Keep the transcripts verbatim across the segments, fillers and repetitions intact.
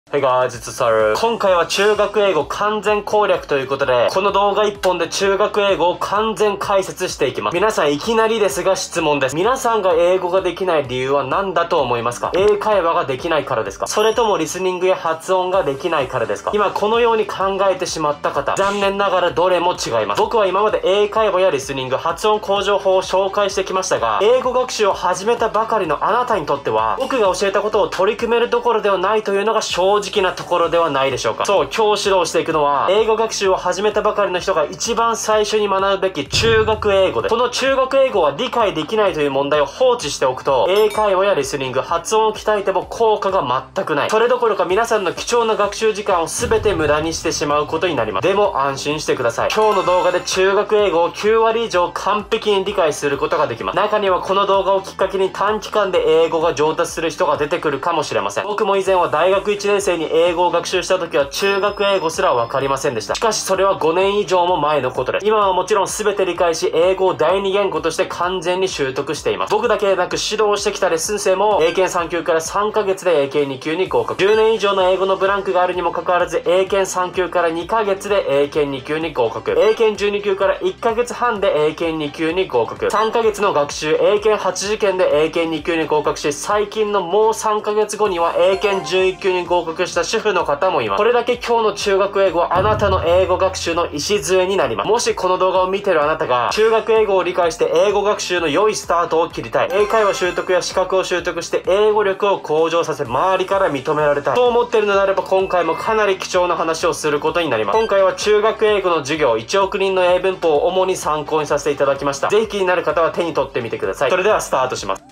Hey guys, it's Saru. 今回は中学英語完全攻略ということで、この動画一本で中学英語を完全解説していきます。皆さんいきなりですが質問です。皆さんが英語ができない理由は何だと思いますか？英会話ができないからですか？それともリスニングや発音ができないからですか？今このように考えてしまった方、残念ながらどれも違います。僕は今まで英会話やリスニング、発音向上法を紹介してきましたが、英語学習を始めたばかりのあなたにとっては、僕が教えたことを取り組めるどころではないというのが正直なところではないでしょうか。そう、今日指導していくのは、英語学習を始めたばかりの人が一番最初に学ぶべき中学英語です。この中学英語は理解できないという問題を放置しておくと、英会話やリスニング、発音を鍛えても効果が全くない。それどころか皆さんの貴重な学習時間を全て無駄にしてしまうことになります。でも安心してください。今日の動画で中学英語をきゅうわり以上完璧に理解することができます。中にはこの動画をきっかけに短期間で英語が上達する人が出てくるかもしれません。僕も以前は大学いちねん生に英語を学習した時は中学英語すらわかりませんでした。しかしそれはごねん以上も前のことです。今はもちろん全て理解し、英語を第二言語として完全に習得しています。僕だけでなく指導してきたレッスン生も英検さん級からさんかげつで英検に級に合格。じゅうねん以上の英語のブランクがあるにもかかわらず、英検さん級からにかげつで英検に級に合格。英検じゅうに級からいっかげつはんで英検に級に合格。さんかげつの学習、英検はちじけんで英検に級に合格し、最近のもうさんかげつごには英検じゅういっ級に合格した主婦の方もいます。これだけ今日の中学英語はあなたの英語学習の礎になります。もしこの動画を見てるあなたが中学英語を理解して英語学習の良いスタートを切りたい、英会話習得や資格を習得して英語力を向上させ周りから認められたいと思っているのであれば、今回もかなり貴重な話をすることになります。今回は中学英語の授業いちおくにんの英文法を主に参考にさせていただきました。ぜひ気になる方は手に取ってみてください。それではスタートします。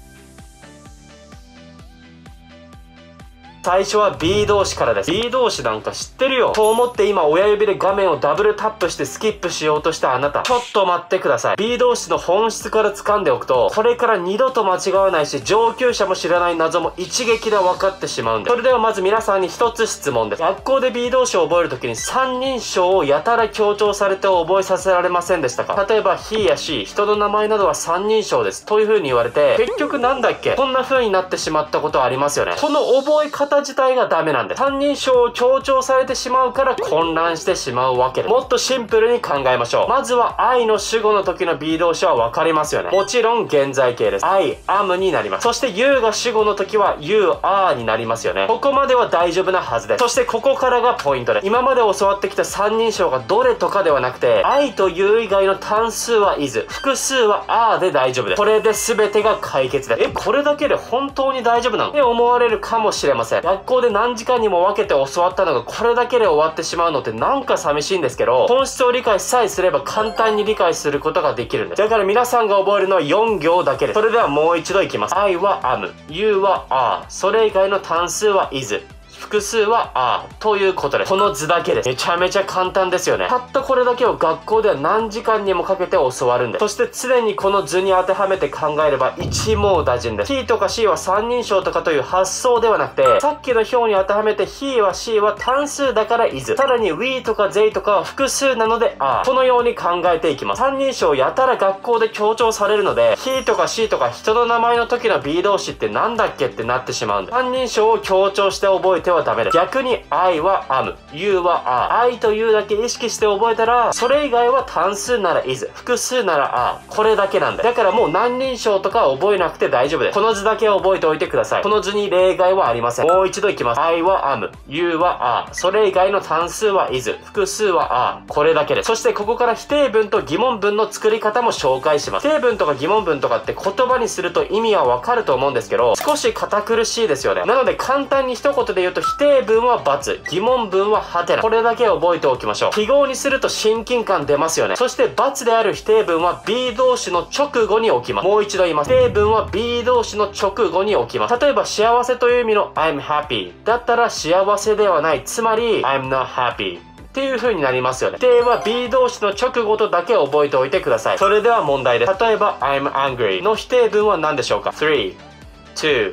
最初は B 動詞からです。B 動詞なんか知ってるよと思って今親指で画面をダブルタップしてスキップしようとしたあなた、ちょっと待ってください。 B 動詞の本質から掴んでおくと、これから二度と間違わないし、上級者も知らない謎も一撃で分かってしまうんです。それではまず皆さんに一つ質問です。学校で B 動詞を覚えるときに三人称をやたら強調されて覚えさせられませんでしたか？例えば he や she、 人の名前などは三人称ですという風に言われて、結局なんだっけ、こんな風になってしまったことありますよね。この覚え方自体がダメなんです。三人称を強調されてしまうから混乱してしまうわけです。もっとシンプルに考えましょう。まずは I の主語の時の B 動詞は分かりますよね。もちろん現在形です。 I am になります。そして You が主語の時は You are になりますよね。ここまでは大丈夫なはずです。そしてここからがポイントです。今まで教わってきた三人称がどれとかではなくて、 I と You 以外の単数は is、 複数は are で大丈夫です。これで全てが解決です。え、これだけで本当に大丈夫なのって思われるかもしれません。学校で何時間にも分けて教わったのがこれだけで終わってしまうのってなんか寂しいんですけど、本質を理解さえすれば簡単に理解することができるんです。だから皆さんが覚えるのはよん行だけです。それではもう一度いきます。 I は am、 You は are、 それ以外の単数は is、複数は are ということです。この図だけです。めちゃめちゃ簡単ですよね。たったこれだけを学校では何時間にもかけて教わるんです。そして常にこの図に当てはめて考えれば一網打尽です。he とか she は三人称とかという発想ではなくて、さっきの表に当てはめて he は she は単数だから is、 さらに we とか they とかは複数なので are、 このように考えていきます。三人称やたら学校で強調されるので、he とか she とか人の名前の時の B 動詞ってなんだっけってなってしまうんです。三人称を強調して覚えてはダメです。逆に I は am、 You は are、 I と You だけ意識して覚えたら、それ以外は単数なら is、 複数なら are、 これだけなんで、だからもう何人称とかは覚えなくて大丈夫です。この図だけ覚えておいてください。この図に例外はありません。もう一度いきます。 I は am、 You は are、 それ以外の単数は is、 複数は are、 これだけです。そしてここから否定文と疑問文の作り方も紹介します。否定文とか疑問文とかって言葉にすると意味はわかると思うんですけど、少し堅苦しいですよね。なので簡単に一言で言うと、否定文は×、疑問文はハテナ、これだけ覚えておきましょう。記号にすると親近感出ますよね。そして×である否定文は B 動詞の直後に置きます。もう一度言います。否定文は B 動詞の直後に置きます。例えば幸せという意味の I'm happy だったら幸せではない、つまり I'm not happyっていう風になりますよね。否定は B 動詞の直後とだけ覚えておいてください。それでは問題です。例えば I'm angry の否定文は何でしょうか？ さん、に、いち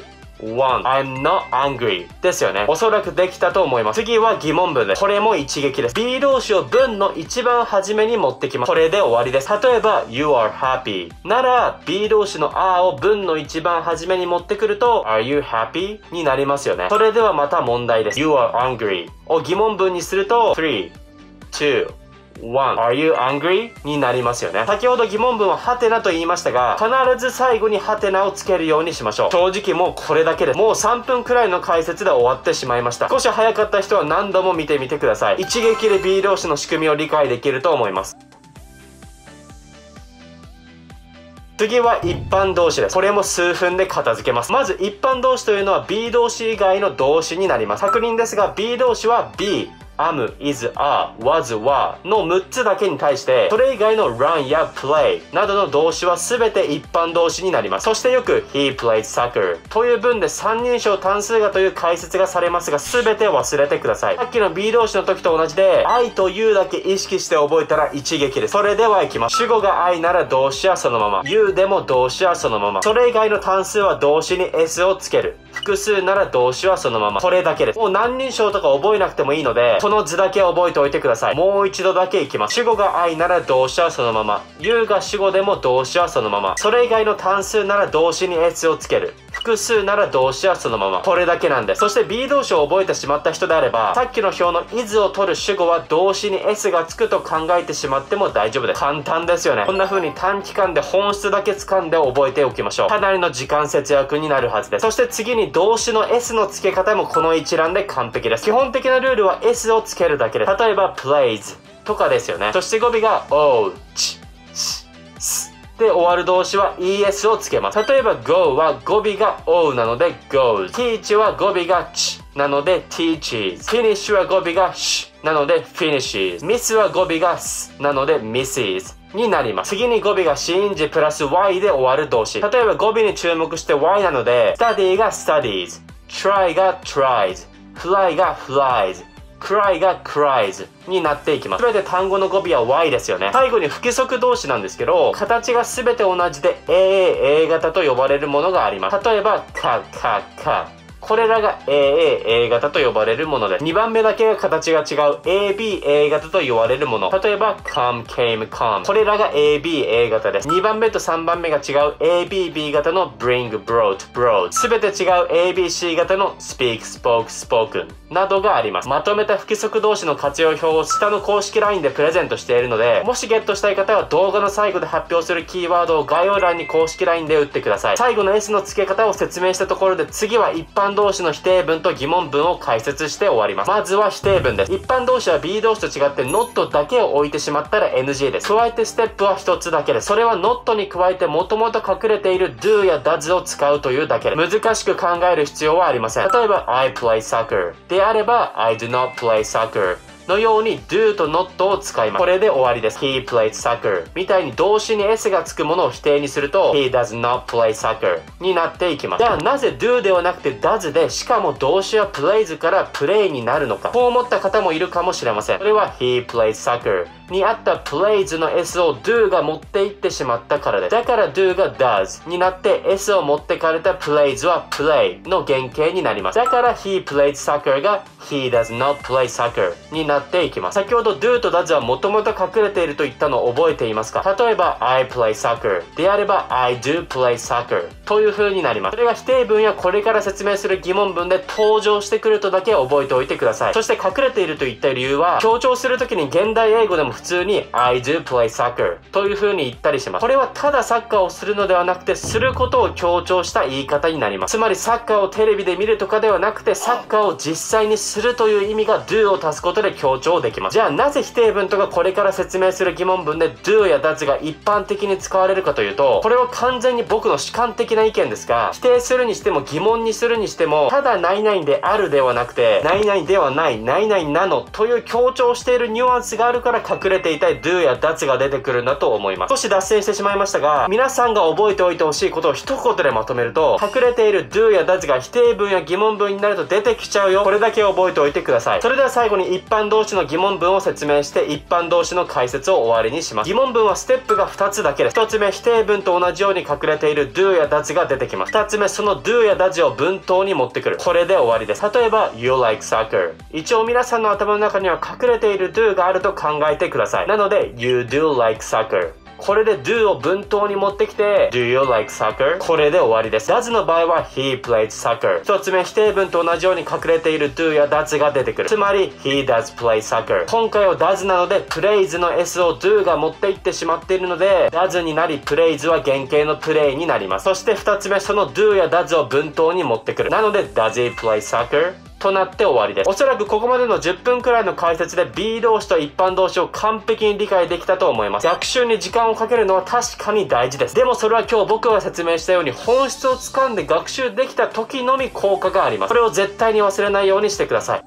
one I'm not angry ですよね。おそらくできたと思います。次は疑問文です。これも一撃です。 B 動詞を文の一番初めに持ってきます。これで終わりです。例えば You are happy なら B 動詞の are を文の一番初めに持ってくると Are you happy になりますよね。それではまた問題です。 You are angry を疑問文にすると three two one Are you angry? になりますよね。先ほど疑問文はハテナと言いましたが、必ず最後にハテナをつけるようにしましょう。正直もうこれだけです。もうさんぷんくらいの解説で終わってしまいました。少し早かった人は何度も見てみてください。一撃で B 動詞の仕組みを理解できると思います。次は一般動詞です。これも数分で片付けます。まず一般動詞というのは B 動詞以外の動詞になります。確認ですが B 動詞は be、am、is、are、was、were のむっつだけに対して、それ以外の run や play などの動詞は全て一般動詞になります。そしてよく he played soccer という文で三人称単数がという解説がされますが、全て忘れてください。さっきの B 動詞の時と同じで I と you だけ意識して覚えたら一撃です。それではいきます。主語が I なら動詞はそのまま、 you でも動詞はそのまま、それ以外の単数は動詞に s をつける、複数なら動詞はそのまま、これだけです。もう何人称とか覚えなくてもいいので、この図だけ覚えておいてください。もう一度だけいきます。主語が I なら動詞はそのまま、 you が主語でも動詞はそのまま、それ以外の単数なら動詞に s をつける、複数なら動詞はそのまま、これだけなんです。そして B 動詞を覚えてしまった人であれば、さっきの表の is を取る主語は動詞に s がつくと考えてしまっても大丈夫です。簡単ですよね。こんな風に短期間で本質だけ掴んで覚えておきましょう。かなりの時間節約になるはずです。そして次に動詞の s の付け方もこの一覧で完璧です。基本的なルールは s をつけるだけです。例えば plays とかですよね。そして語尾が o、ch、sh、sで終わる動詞は es をつけます。例えば go は語尾が o なので goes、 teach は語尾が ch なので teaches、 finish は語尾が sh なので finishes、 miss は語尾が s なので missesになります。次に語尾が子音字プラス y で終わる動詞。例えば語尾に注目して y なので study が studies、 try が tries、 fly が flies、cry が cries になっていきます。すべて単語の語尾は y ですよね。最後に不規則動詞なんですけど、形がすべて同じで エーエーエー 型と呼ばれるものがあります。例えばかかか、これらが エーエーエー 型と呼ばれるものです。にばんめだけが形が違う エービーエー 型と言われるもの。例えば come, came, come、 これらが エービーエー 型です。にばんめとさんばんめが違う エービービー 型の bring, brought, brought、 すべて違う エービーシー 型の speak, spoke, spoken などがあります。まとめた不規則動詞の活用表を下の公式 ライン でプレゼントしているので、もしゲットしたい方は動画の最後で発表するキーワードを概要欄に公式 ライン で打ってください。最後の S の付け方を説明したところで、次は一般動詞の否定文と疑問文を解説して終わります。まずは否定文です。一般動詞は B 動詞と違って not だけを置いてしまったら エヌジー です。加えてステップは一つだけです。それは not に加えてもともと隠れている do や does を使うというだけです。難しく考える必要はありません。例えば I play soccer であれば I do not play soccerのように do と not を使います。これで終わりです。He played soccer みたいに動詞に s がつくものを否定にすると He does not play soccer になっていきます。じゃあなぜ do ではなくて does で、しかも動詞は plays から play になるのか、こう思った方もいるかもしれません。それは He plays soccer にあった plays の s を do が持っていってしまったからです。だから do が does になって s を持ってかれた plays は play の原型になります。だから He played soccer が He does not play soccer になっていきます。先ほど do と does はもともと隠れていると言ったのを覚えていますか？例えば I play soccer であれば I do play soccer という風になります。それが否定文やこれから説明する疑問文で登場してくるとだけ覚えておいてください。そして隠れているといった理由は、強調するときに現代英語でも普通に I do play soccer という風に言ったりします。これはただサッカーをするのではなくて、することを強調した言い方になります。つまりサッカーをテレビで見るとかではなくて、サッカーを実際にするという意味が do を足すことで強調できます。じゃあなぜ否定文とかこれから説明する疑問文で do や does が一般的に使われるかというと、これは完全に僕の主観的な意見ですが、否定するにしても疑問にするにしても、ただ何々であるではなくて何々ではない、何々なのという強調しているニュアンスがあるから隠れていたい do や does が出てくるんだと思います。少し脱線してしまいましたが、皆さんが覚えておいてほしいことを一言でまとめると、隠れている do や does が否定文や疑問文になると出てきちゃうよ。これだけ覚覚えておいてください。それでは最後に一般動詞の疑問文を説明して一般動詞の解説を終わりにします。疑問文はステップがふたつだけです。ひとつめ、否定文と同じように隠れている do や does が出てきます。ふたつめ、その do や does を文頭に持ってくる。これで終わりです。例えば You like soccer。一応皆さんの頭の中には隠れている do があると考えてください。なので You do like soccer。これで do を文頭に持ってきて Do you like soccer？ これで終わりです。does の場合は He plays soccer。一つ目、否定文と同じように隠れている do や does が出てくる。つまり He does play soccer。今回は does なので plays の s を do が持っていってしまっているので does になり plays は原型の play になります。そして二つ目、その do や does を文頭に持ってくる。なので Does he play soccer？となって終わりです。おそらくここまでのじゅっぷんくらいの解説で B 動詞と一般動詞を完璧に理解できたと思います。学習に時間をかけるのは確かに大事です。でもそれは今日僕が説明したように本質をつかんで学習できた時のみ効果があります。それを絶対に忘れないようにしてください。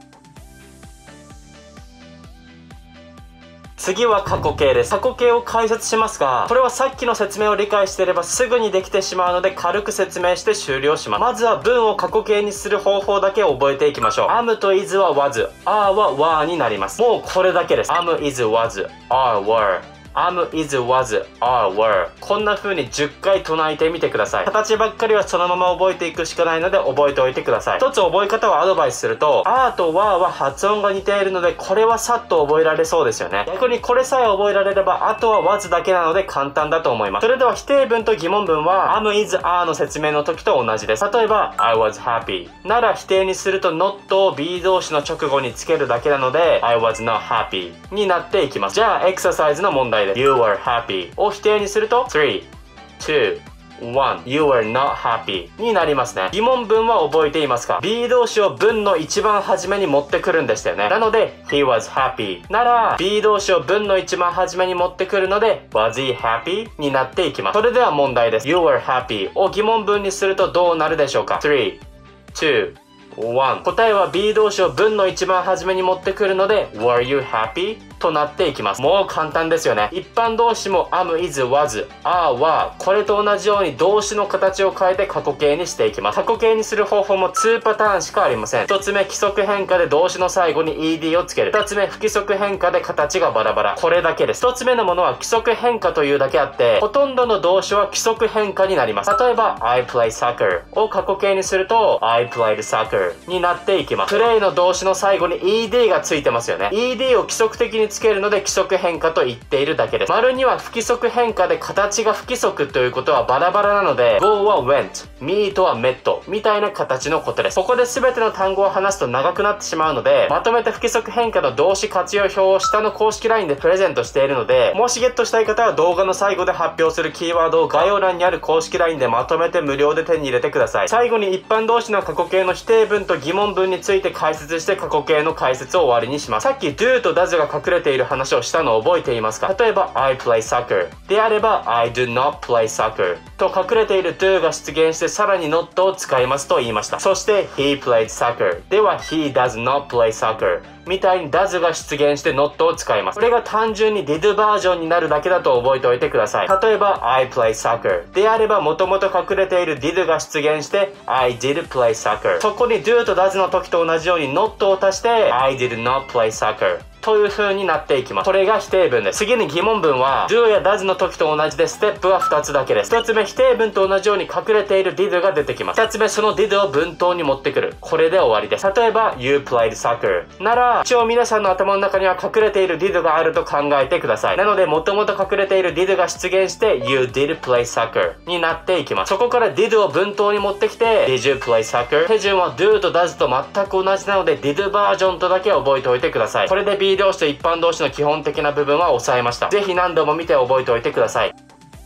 次は過去形です。過去形を解説しますが、これはさっきの説明を理解していればすぐにできてしまうので軽く説明して終了します。まずは文を過去形にする方法だけ覚えていきましょう。am と is は was、are は were になります。もうこれだけです。am, is, was, are, were。am, is, was, are, were。こんな風にじゅっかい唱えてみてください。形ばっかりはそのまま覚えていくしかないので覚えておいてください。一つ覚え方をアドバイスすると、are と were は発音が似ているので、これはさっと覚えられそうですよね。逆にこれさえ覚えられれば、あとは was だけなので簡単だと思います。それでは否定文と疑問文は、am, is, are の説明の時と同じです。例えば、I was happy。なら否定にすると not を be 動詞の直後につけるだけなので、I was not happy になっていきます。じゃあ、エクササイズの問題です。You were happy を否定にすると スリー、ツー、ワン You were not happy になりますね。疑問文は覚えていますか？ B 動詞を文の一番初めに持ってくるんでしたよね。なので He was happy なら B 動詞を文の一番初めに持ってくるので Was he happy になっていきます。それでは問題です。 You were happy を疑問文にするとどうなるでしょうか？スリー、ツー、ワン 答えは B 動詞を文の一番初めに持ってくるので Were you happy? となっていきます。もう簡単ですよね。一般動詞も am, is, was, are はこれと同じように動詞の形を変えて過去形にしていきます。過去形にする方法もにパターンしかありません。ひとつめ、規則変化で動詞の最後に ed をつける。ふたつめ、不規則変化で形がバラバラ。これだけです。ひとつめのものは規則変化というだけあって、ほとんどの動詞は規則変化になります。例えば I play soccer を過去形にすると I played soccer になっていきます。プレイの動詞の最後に ed がついてますよね。ed を規則的につけるので規則変化と言っているだけです。丸には不規則変化で形が不規則ということはバラバラなので go は went、meet は met みたいな形のことです。ここで全ての単語を話すと長くなってしまうので、まとめて不規則変化の動詞活用表を下の公式 ライン でプレゼントしているので、もしゲットしたい方は動画の最後で発表するキーワードを概要欄にある公式 ライン でまとめて無料で手に入れてください。最後に一般動詞の過去形の否定文と疑問文について解説して過去形の解説を終わりにします。さっき do と does が隠れている話をしたのを覚えていますか？例えば I play soccer であれば I do not play soccer と隠れている do が出現してさらに not を使いますと言いました。そして He played soccer では He does not play soccerみたいに does が出現して not を使います。これが単純に did バージョンになるだけだと覚えておいてください。例えば I play soccer であればもともと隠れている did が出現して I did play soccer。そこに do と does の時と同じように not を足して I did not play soccerという風になっていきます。これが否定文です。次に疑問文は do や does の時と同じでステップはふたつだけです。ひとつめ、否定文と同じように隠れている did が出てきます。ふたつめ、その did を文頭に持ってくる。これで終わりです。例えば You played soccer なら一応皆さんの頭の中には隠れている did があると考えてください。なのでもともと隠れている did が出現して You did play soccer になっていきます。そこから did を文頭に持ってきて Did you play soccer？ 手順は do と does と全く同じなので did バージョンとだけ覚えておいてください。これで B 動詞と一般動詞の基本的な部分は押さえました。ぜひ何度も見て覚えておいてください。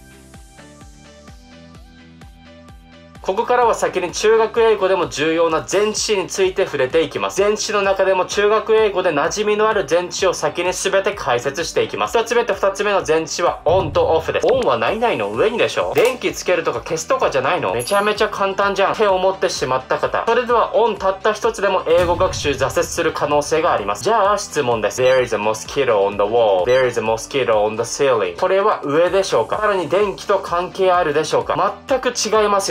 ここからは先に中学英語でも重要な前置詞について触れていきます。前置詞の中でも中学英語で馴染みのある前置詞を先に全て解説していきます。一つ目と二つ目の前置詞は on と off です。on は何々の上にでしょ。電気つけるとか消すとかじゃないの？めちゃめちゃ簡単じゃんって思ってしまった方。それでは on たった一つでも英語学習挫折する可能性があります。じゃあ質問です。There is a mosquito on the wall. There is a mosquito on the ceiling. これは上でしょうか？さらに電気と関係あるでしょうか？全く違いますよね。英語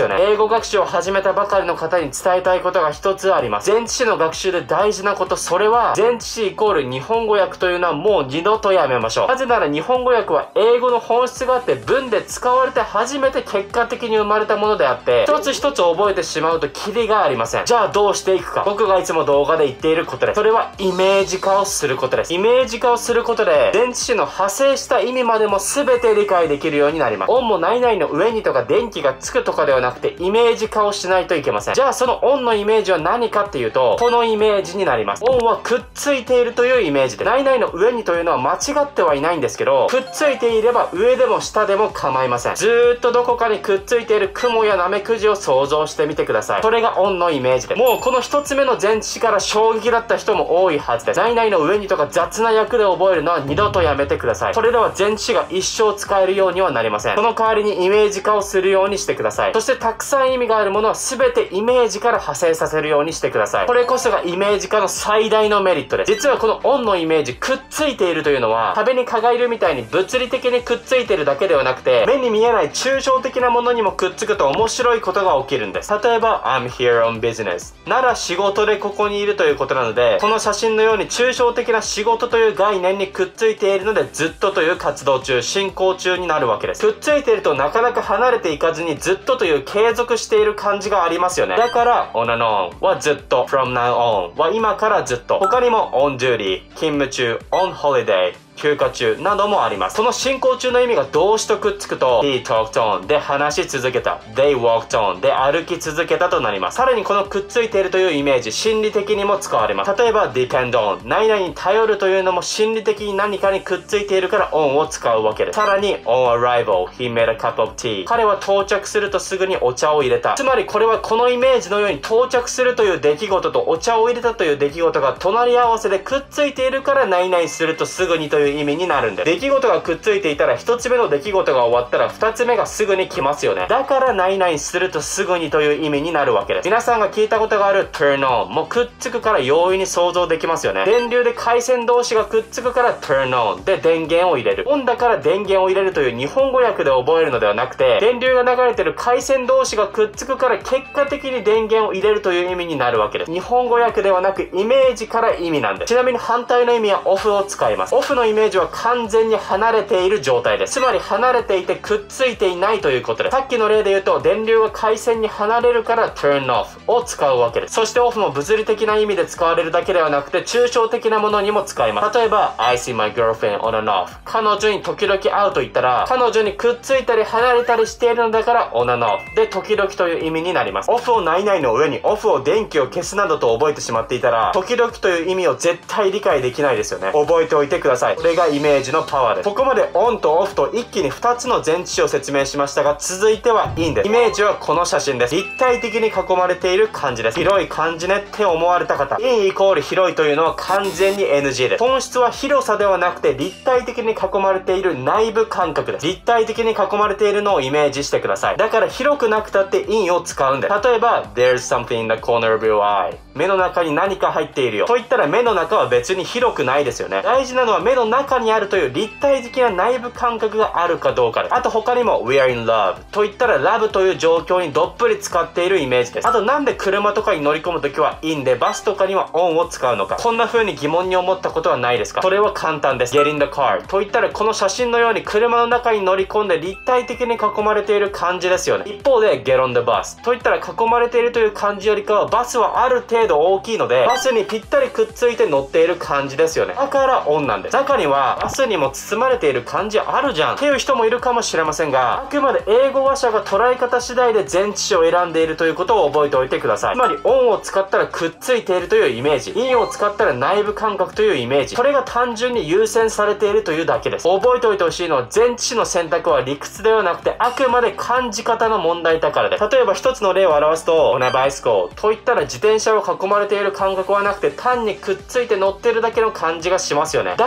学習を始めたばかりの方に伝えたいことが一つあります。前置詞の学習で大事なこと、それは前置詞イコール日本語訳というのはもう二度とやめましょう。なぜなら日本語訳は英語の本質があって文で使われて初めて結果的に生まれたものであって、一つ一つ覚えてしまうとキリがありません。じゃあどうしていくか。僕がいつも動画で言っていることです。それはイメージ化をすることです。イメージ化をすることで前置詞の派生した意味までも全て理解できるようになります。オンも何々の上にとか電気がつくとかではなくてイメージ化をしないといけません。じゃあそのオンのイメージは何かっていうと、このイメージになります。オンはくっついているというイメージで、何々の上にというのは間違ってはいないんですけど、くっついていれば上でも下でも構いません。ずーっとどこかにくっついている雲やナメクジを想像してみてください。それがオンのイメージで、もうこの一つ目の前置詞から衝撃だった人も多いはずです。何々の上にとか雑な訳で覚えるのは二度とやめてください。それでは前置詞が一生使えるようにはなりません。その代わりにイメージ化をするようにしてください。そしてたくさん意味があるものは全てイメージから派生させるようにしてください。これこそがイメージ化の最大のメリットです。実はこのオンのイメージ、くっついているというのは壁に蚊がいるみたいに物理的にくっついているだけではなくて、目に見えない抽象的なものにもくっつくと面白いことが起きるんです。例えば I'm here on business なら仕事でここにいるということなので、この写真のように抽象的な仕事という概念にくっついているので、ずっとという活動中、進行中になるわけです。くっついているとなかなか離れていかずにずっとという継続している感じがありますよね。だから on and on はずっと、 from now on は今からずっと、他にも on duty 勤務中、 on holiday休暇中などもあります。その進行中の意味が動詞とくっつくと He talked on で話し続けた、 They walked on で歩き続けたとなります。さらにこのくっついているというイメージ、心理的にも使われます。例えば depend on 何々に頼るというのも心理的に何かにくっついているから on を使うわけです。さらに on arrival He made a cup of tea 彼は到着するとすぐにお茶を入れた。つまりこれはこのイメージのように到着するという出来事とお茶を入れたという出来事が隣り合わせでくっついているから何々するとすぐにという意味になるんです。出来事がくっついていたら一つ目の出来事が終わったら二つ目がすぐに来ますよね。だから何々するとすぐにという意味になるわけです。皆さんが聞いたことがある turn on もくっつくから容易に想像できますよね。電流で回線同士がくっつくから turn on で電源を入れる。オンだから電源を入れるという日本語訳で覚えるのではなくて、電流が流れている回線同士がくっつくから結果的に電源を入れるという意味になるわけです。日本語訳ではなくイメージから意味なんです。ちなみに反対の意味はオフを使います。オフのイメージは完全に離れている状態です。つまり離れていてくっついていないということです。さっきの例で言うと電流が回線に離れるから turn off を使うわけです。そしてオフも物理的な意味で使われるだけではなくて抽象的なものにも使います。例えば I see my girlfriend on and off 彼女に時々会うと言ったら、彼女にくっついたり離れたりしているのだから on and off で時々という意味になります。オフを何々の上にオフを電気を消すなどと覚えてしまっていたら、時々という意味を絶対理解できないですよね。覚えておいてください。これがイメージのパワーです。ここまでオンとオフと一気にふたつの前置詞を説明しましたが、続いてはインです。イメージはこの写真です。立体的に囲まれている感じです。広い感じねって思われた方、インイコール広いというのは完全に エヌジー です。本質は広さではなくて立体的に囲まれている内部感覚です。立体的に囲まれているのをイメージしてください。だから広くなくたってインを使うんです。例えば There's something in the corner of your eye 目の中に何か入っているよと言ったら、目の中は別に広くないですよね。大事なのは目の中にあるという立体的な内部感覚があるかどうかです。あと他にも We are in love と言ったらラブという状況にどっぷり使っているイメージです。あとなんで車とかに乗り込むときは in で、バスとかには on を使うのか、こんな風に疑問に思ったことはないですか？それは簡単です。Get in the car と言ったらこの写真のように車の中に乗り込んで立体的に囲まれている感じですよね。一方で Get on the bus と言ったら囲まれているという感じよりかはバスはある程度大きいのでバスにぴったりくっついて乗っている感じですよね。だから on なんです。中にはバスにも包まれている感じあるじゃんっていう人もいるかもしれませんが、あくまで英語話者が捉え方次第で前置詞を選んでいるということを覚えておいてください。つまり on を使ったらくっついているというイメージ、in を使ったら内部感覚というイメージ、これが単純に優先されているというだけです。覚えておいてほしいのは前置詞の選択は理屈ではなくてあくまで感じ方の問題だからです。例えば一つの例を表すと on a bicycle といったら自転車を囲まれている感覚はなくて単にくっついて乗ってるだけの感じがしますよね。だから on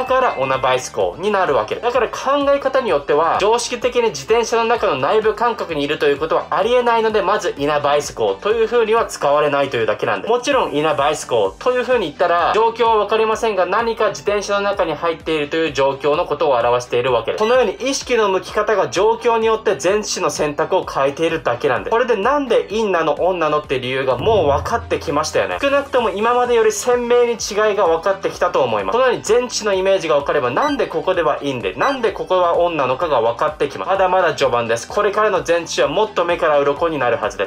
on a bicycle になるわけです。だから考え方によっては、常識的に自転車の中の内部感覚にいるということはありえないので、まず in a bicycle という風には使われないというだけなんで。もちろん in a bicycle という風に言ったら、状況はわかりませんが、何か自転車の中に入っているという状況のことを表しているわけです。このように意識の向き方が状況によって前置詞の選択を変えているだけなんで。これでなんで in なの on なのって理由がもう分かってきましたよね。少なくとも今までより鮮明に違いが分かってきたと思います。このように前置詞のイメージが分かれば、なんでここでは in で、なんでここは on なのかが分かってきます。まだまだ序盤です。これからの前置詞はもっと目から鱗になるはずです。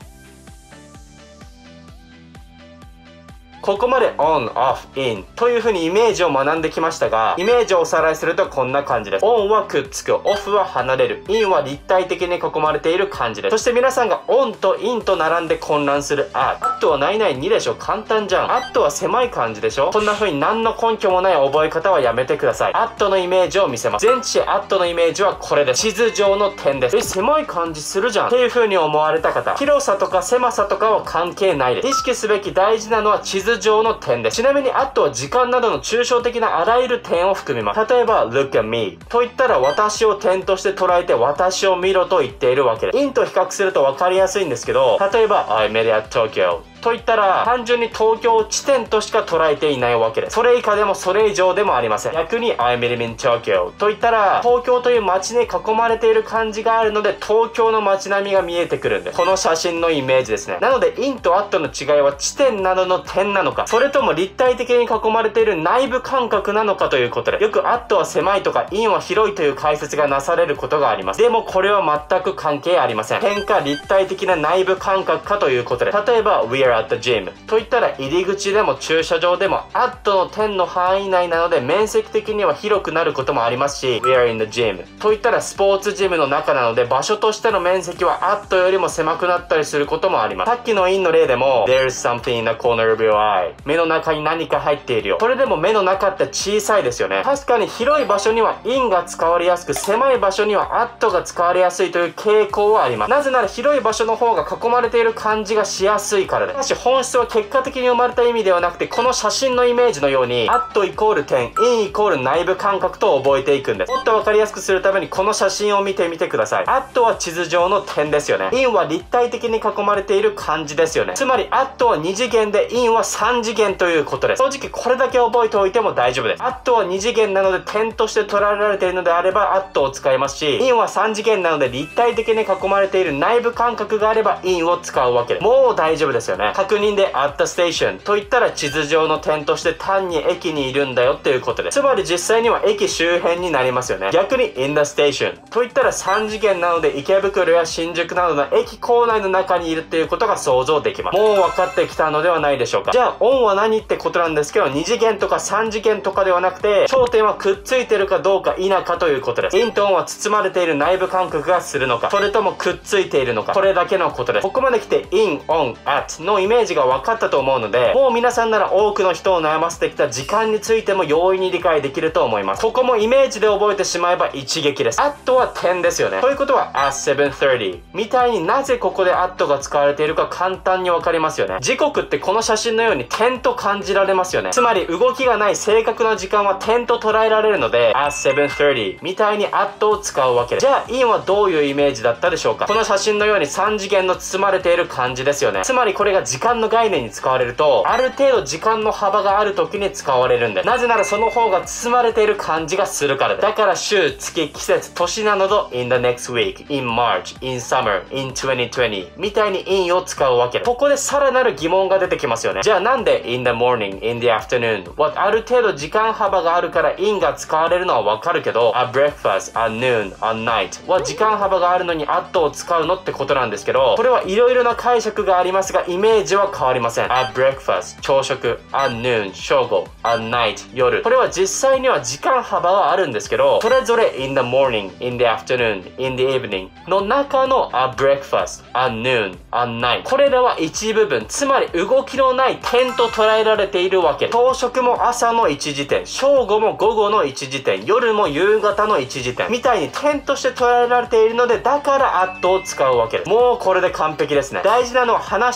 ここまで on, off, in という風にイメージを学んできましたが、イメージをおさらいするとこんな感じです。on はくっつく、off は離れる、in は立体的に囲まれている感じです。そして皆さんが on と in と並んで混乱する at。at は何々にでしょ、簡単じゃん。at は狭い感じでしょ。こんな風に何の根拠もない覚え方はやめてください。at のイメージを見せます。前置詞 at のイメージはこれです。地図上の点です。え、狭い感じするじゃんっていう風に思われた方、広さとか狭さとかは関係ないです。意識すべき大事なのは地図上の点です。ちなみにあとは時間などの抽象的なあらゆる点を含みます。例えば look at me と言ったら私を点として捉えて私を見ろと言っているわけです。in と比較すると分かりやすいんですけど、例えば I met at Tokyoと言ったら単純に東京を地点としか捉えていないわけです。それ以下でもそれ以上でもありません。逆に I met him in Tokyo と言ったら東京という街に囲まれている感じがあるので、東京の街並みが見えてくるんです。この写真のイメージですね。なので in と at の違いは地点などの点なのか、それとも立体的に囲まれている内部感覚なのかということで、よく at は狭いとか in は広いという解説がなされることがあります。でもこれは全く関係ありません。点か立体的な内部感覚かということで、例えば We are at the gym といったら入り口でも駐車場でも at の点の範囲内なので面積的には広くなることもありますし、 We are in the gym といったらスポーツジムの中なので場所としての面積は at よりも狭くなったりすることもあります。さっきの in の例でも There's something in the corner of your eye、 目の中に何か入っているよ。それでも目の中って小さいですよね。確かに広い場所には in が使われやすく、狭い場所には at が使われやすいという傾向はあります。なぜなら広い場所の方が囲まれている感じがしやすいからです。しかし本質は結果的に生まれた意味ではなくて、この写真のイメージのように at イコール点、in イコール内部感覚と覚えていくんです。もっとわかりやすくするためにこの写真を見てみてください。at は地図上の点ですよね。in は立体的に囲まれている感じですよね。つまり at はに次元で in はさん次元ということです。正直これだけ覚えておいても大丈夫です。at はに次元なので点として捉えられているのであれば at を使いますし、in はさん次元なので立体的に囲まれている内部感覚があれば in を使うわけです。もう大丈夫ですよね。確認で at the station と言ったら地図上の点として単に駅にいるんだよっていうことです。つまり実際には駅周辺になりますよね。逆に in the station と言ったらさん次元なので池袋や新宿などの駅構内の中にいるっていうことが想像できます。もう分かってきたのではないでしょうか。じゃあ on は何ってことなんですけど、に次元とかさん次元とかではなくて、焦点はくっついてるかどうか否かということです。in と on は包まれている内部感覚がするのか、それともくっついているのか、これだけのことです。ここまで来て in, on, at のイメージが分かったと思うので、もう皆さんなら多くの人を悩ませてきた時間についても容易に理解できると思います。ここもイメージで覚えてしまえば一撃です。at は点ですよね。ということは at セブンサーティー みたいになぜここで at が使われているか簡単にわかりますよね。時刻ってこの写真のように点と感じられますよね。つまり動きがない正確な時間は点と捉えられるので at セブンサーティー みたいに at を使うわけです。じゃあ in はどういうイメージだったでしょうか。この写真のようにさん次元の包まれている感じですよね。つまりこれが時間の概念に使われると、ある程度時間の幅がある時に使われるんです。なぜならその方が包まれている感じがするからです。だから週、月、季節、年などと in the next week, in March, in summer, in にせんにじゅうみたいに in を使うわけです。ここでさらなる疑問が出てきますよね。じゃあなんで in the morning, in the afternoon はある程度時間幅があるから in が使われるのはわかるけど、at breakfast, at noon, at night は時間幅があるのに at を使うのってことなんですけど、これはいろいろな解釈がありますがイメージは変わりません。at breakfast 朝食、at noon 正午、at night 夜、これは実際には時間幅はあるんですけど、それぞれ in the morning, in the afternoon, in the evening の中の at breakfast, at noon, at night これらは一部分、つまり動きのない点と捉えられているわけです。朝食も朝の一時点、正午も午後の一時点、夜も夕方の一時点みたいに点として捉えられているので、だから at を使うわけです。もうこれで完璧ですね。大事なのは話し手の感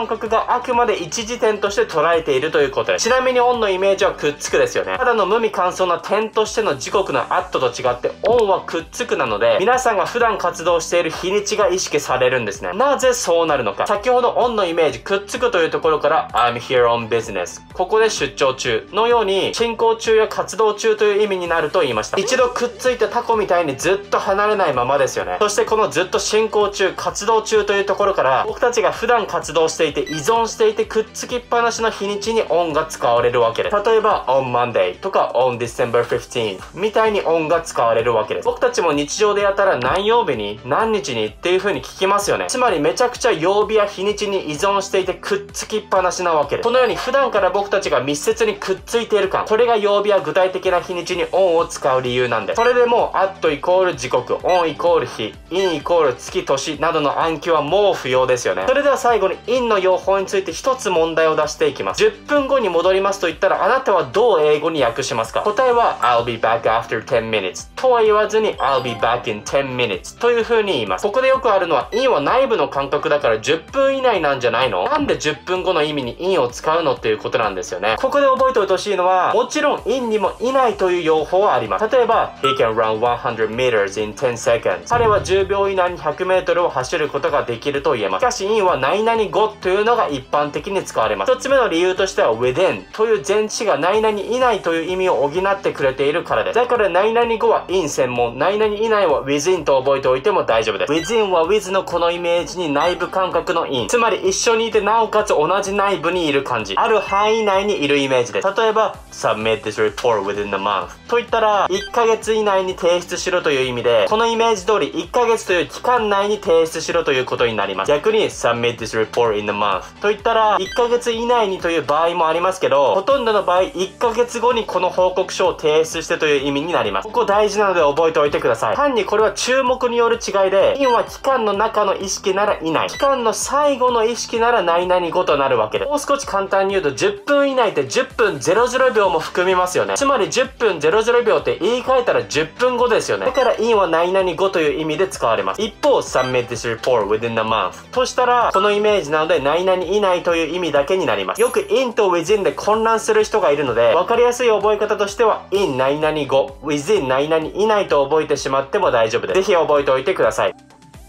覚があくまで一時点として捉えているということです。ちなみにオンのイメージはくっつくですよね。ただの無味乾燥な点としての時刻のアットと違ってオンはくっつくなので、皆さんが普段活動している日にちが意識されるんですね。なぜそうなるのか。先ほどオンのイメージくっつくというところから I'm here on business ここで出張中のように進行中や活動中という意味になると言いました。一度くっついたタコみたいにずっと離れないままですよね。そしてこのずっと進行中活動中というところから僕たちが普段活動していて依存していてくっつきっぱなしの日にちにオンが使われるわけです。例えば on Monday とか on December fifteenth みたいにオンが使われるわけです。僕たちも日常でやったら何曜日に何日にっていう風に聞きますよね。つまりめちゃくちゃ曜日や日にちに依存していてくっつきっぱなしなわけです。このように普段から僕たちが密接にくっついている感、これが曜日や具体的な日にちにオンを使う理由なんです。それでもう at イコール時刻、オンイコール日、in イコール月年などの暗記はもう不要ですよね。それでは最後に in の用法について一つ問題を出していきます。じゅっぷんごに戻りますと言ったらあなたはどう英語に訳しますか？答えは I'll be back after ten minutes とは言わずに I'll be back in ten minutes という風に言います。ここでよくあるのは in は内部の感覚だからじゅっぷん以内なんじゃないの？なんでじゅっぷんごの意味に in を使うのっていうことなんですよね。ここで覚えておいてほしいのは、もちろん in にもいないという用法はあります。例えば He can run one hundred meters in ten seconds 彼はじゅうびょう以内にひゃくメートルを走ることができると言えます。しかし in は何々語というのが一般的に使われます。一つ目の理由としては within という前置詞が何々以内という意味を補ってくれているからです。だから何々語は in 専門、何々以内は within と覚えておいても大丈夫です。within は with のこのイメージに内部感覚の in、つまり一緒にいてなおかつ同じ内部にいる感じ、ある範囲内にいるイメージです。例えば submit this report within a month といったらいっかげつ以内に提出しろという意味で、このイメージ通りいっかげつという期間内に提出しろということになります。逆に submit this report in a month といったらいっかげつ以内にという場合もありますけど、ほとんどの場合いっかげつごにこの報告書を提出してという意味になります。ここ大事なので覚えておいてください。単にこれは注目による違いで、in は期間の中の意識ならいない、期間の最後の意識なら何々語となるわけです。もう少し簡単に言うとじゅっぷん以内ってじゅっぷんゼロゼロびょうも含みますよね。つまりじゅっぷんゼロゼロびょうって言い換えたらじゅっぷんごですよね。だから in は何々語という意味で使われます。一方 submit this report within a month としたらこのイメージなので何々以内という意味だけになります。よく in と within で混乱する人がいるので、分かりやすい覚え方としては in 何々語 within 何々以内と覚えてしまっても大丈夫です。ぜひ覚えておいてください。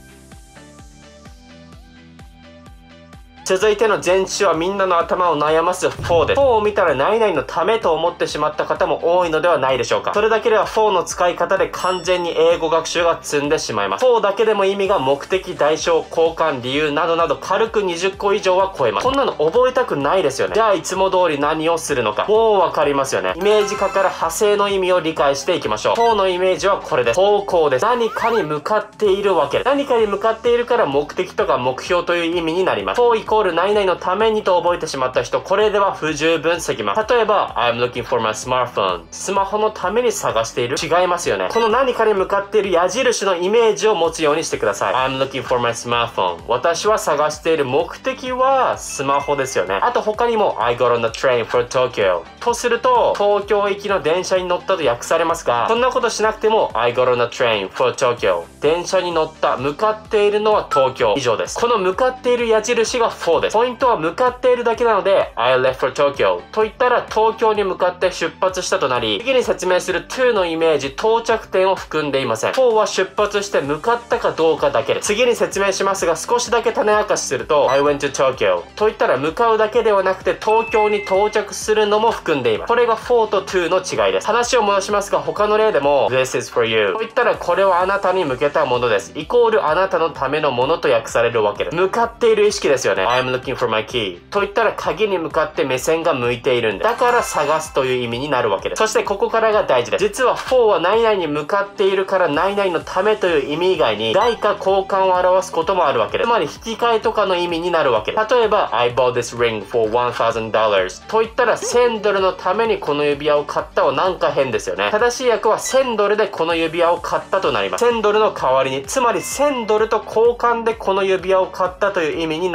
続いての前置詞はみんなの頭を悩ます for です。for を見たら何々のためと思ってしまった方も多いのではないでしょうか。それだけでは for の使い方で完全に英語学習が積んでしまいます。for だけでも意味が目的、代償、交換、理由などなど軽くにじゅっこ以上は超えます。こんなの覚えたくないですよね。じゃあいつも通り何をするのか、もうわかりますよね。イメージ化から派生の意味を理解していきましょう。for のイメージはこれです。方向です。何かに向かっているわけです。何かに向かっているから目的とか目標という意味になります。for イコール何々のためにと覚えてしまった人、これでは不十分すぎます。例えば I'm looking for my smartphone スマホのために探している、違いますよね。この何かに向かっている矢印のイメージを持つようにしてください。I'm looking for my smartphone 私は探している目的はスマホですよね。あと他にも I got on the train for Tokyo とすると東京行きの電車に乗ったと訳されますが、そんなことしなくても I got on the train for Tokyo 電車に乗った、向かっているのは東京、以上です。この向かっている矢印が for です。ポイントは向かっているだけなので I left for Tokyo と言ったら東京に向かって出発したとなり、次に説明する to のイメージ、到着点を含んでいません。for は出発して向かったかどうかだけです。次に説明しますが、少しだけ種明かしすると I went to Tokyo と言ったら向かうだけではなくて東京に到着するのも含んでいます。これが for と to の違いです。話を戻しますが、他の例でも This is for you と言ったらこれはあなたに向けたものです。イコールあなたのためのものと訳されるわけです。向かっている意識ですよね。I'm looking for my key と言ったら鍵に向かって目線が向いているんです。だから探すという意味になるわけです。そしてここからが大事です。実は for は何々に向かっているから何々のためという意味以外に代価交換を表すこともあるわけです。つまり引き換えとかの意味になるわけです。例えば I bought this ring for one thousand dollars と言ったらせんドルのためにこの指輪を買ったはなんか変ですよね。正しい訳はせんドルでこの指輪を買ったとなります。せんドルの代わりに、つまりせんドルと交換でこの指輪を買ったという意味になるわけです。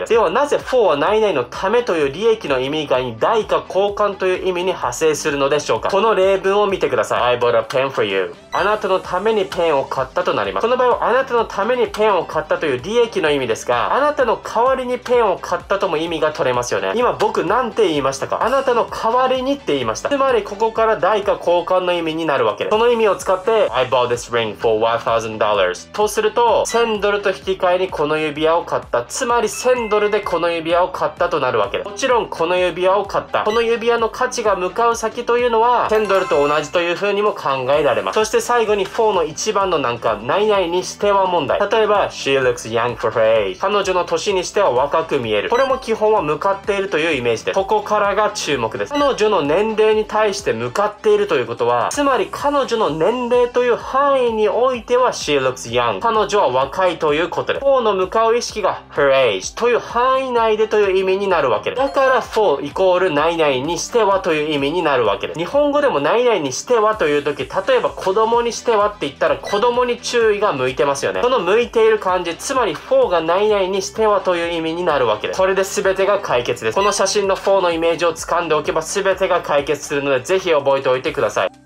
です。ではなぜ for は何々のためという利益の意味以外に代価交換という意味に派生するのでしょうか。この例文を見てください。I bought a pen for you。あなたのためにペンを買ったとなります。この場合はあなたのためにペンを買ったという利益の意味ですが、あなたの代わりにペンを買ったとも意味が取れますよね。今僕なんて言いましたか？あなたの代わりにって言いました。つまりここから代価交換の意味になるわけです。その意味を使って I bought this ring for one thousand dollars とするとせんドルと引き換えにこの指輪を買った。つまりせんドルでこの指輪を買ったとなるわけです。もちろんこの指輪を買った。この指輪の価値が向かう先というのはせんドルと同じという風にも考えられます。そして最後に for の一番のなんか何々にしては問題。例えば She looks young for her age。彼女の年にしては若く見える。これも基本は向かっているというイメージです。ここからが注目です。彼女の年齢に対して向かっているということは、つまり彼女の年齢という範囲においては She looks young。彼女は若いということです。for の向かう意識が her age という範囲内でという意味になるわけです。だから for イコール何々にしてはという意味になるわけです。日本語でも何々にしてはという時、例えば子供にしてはって言ったら子供に注意が向いてますよね。その向いている感じ、つまり for が何々にしてはという意味になるわけです。これで全てが解決です。この写真の for のイメージを掴んでおけば全てが解決するので、ぜひ覚えておいてください。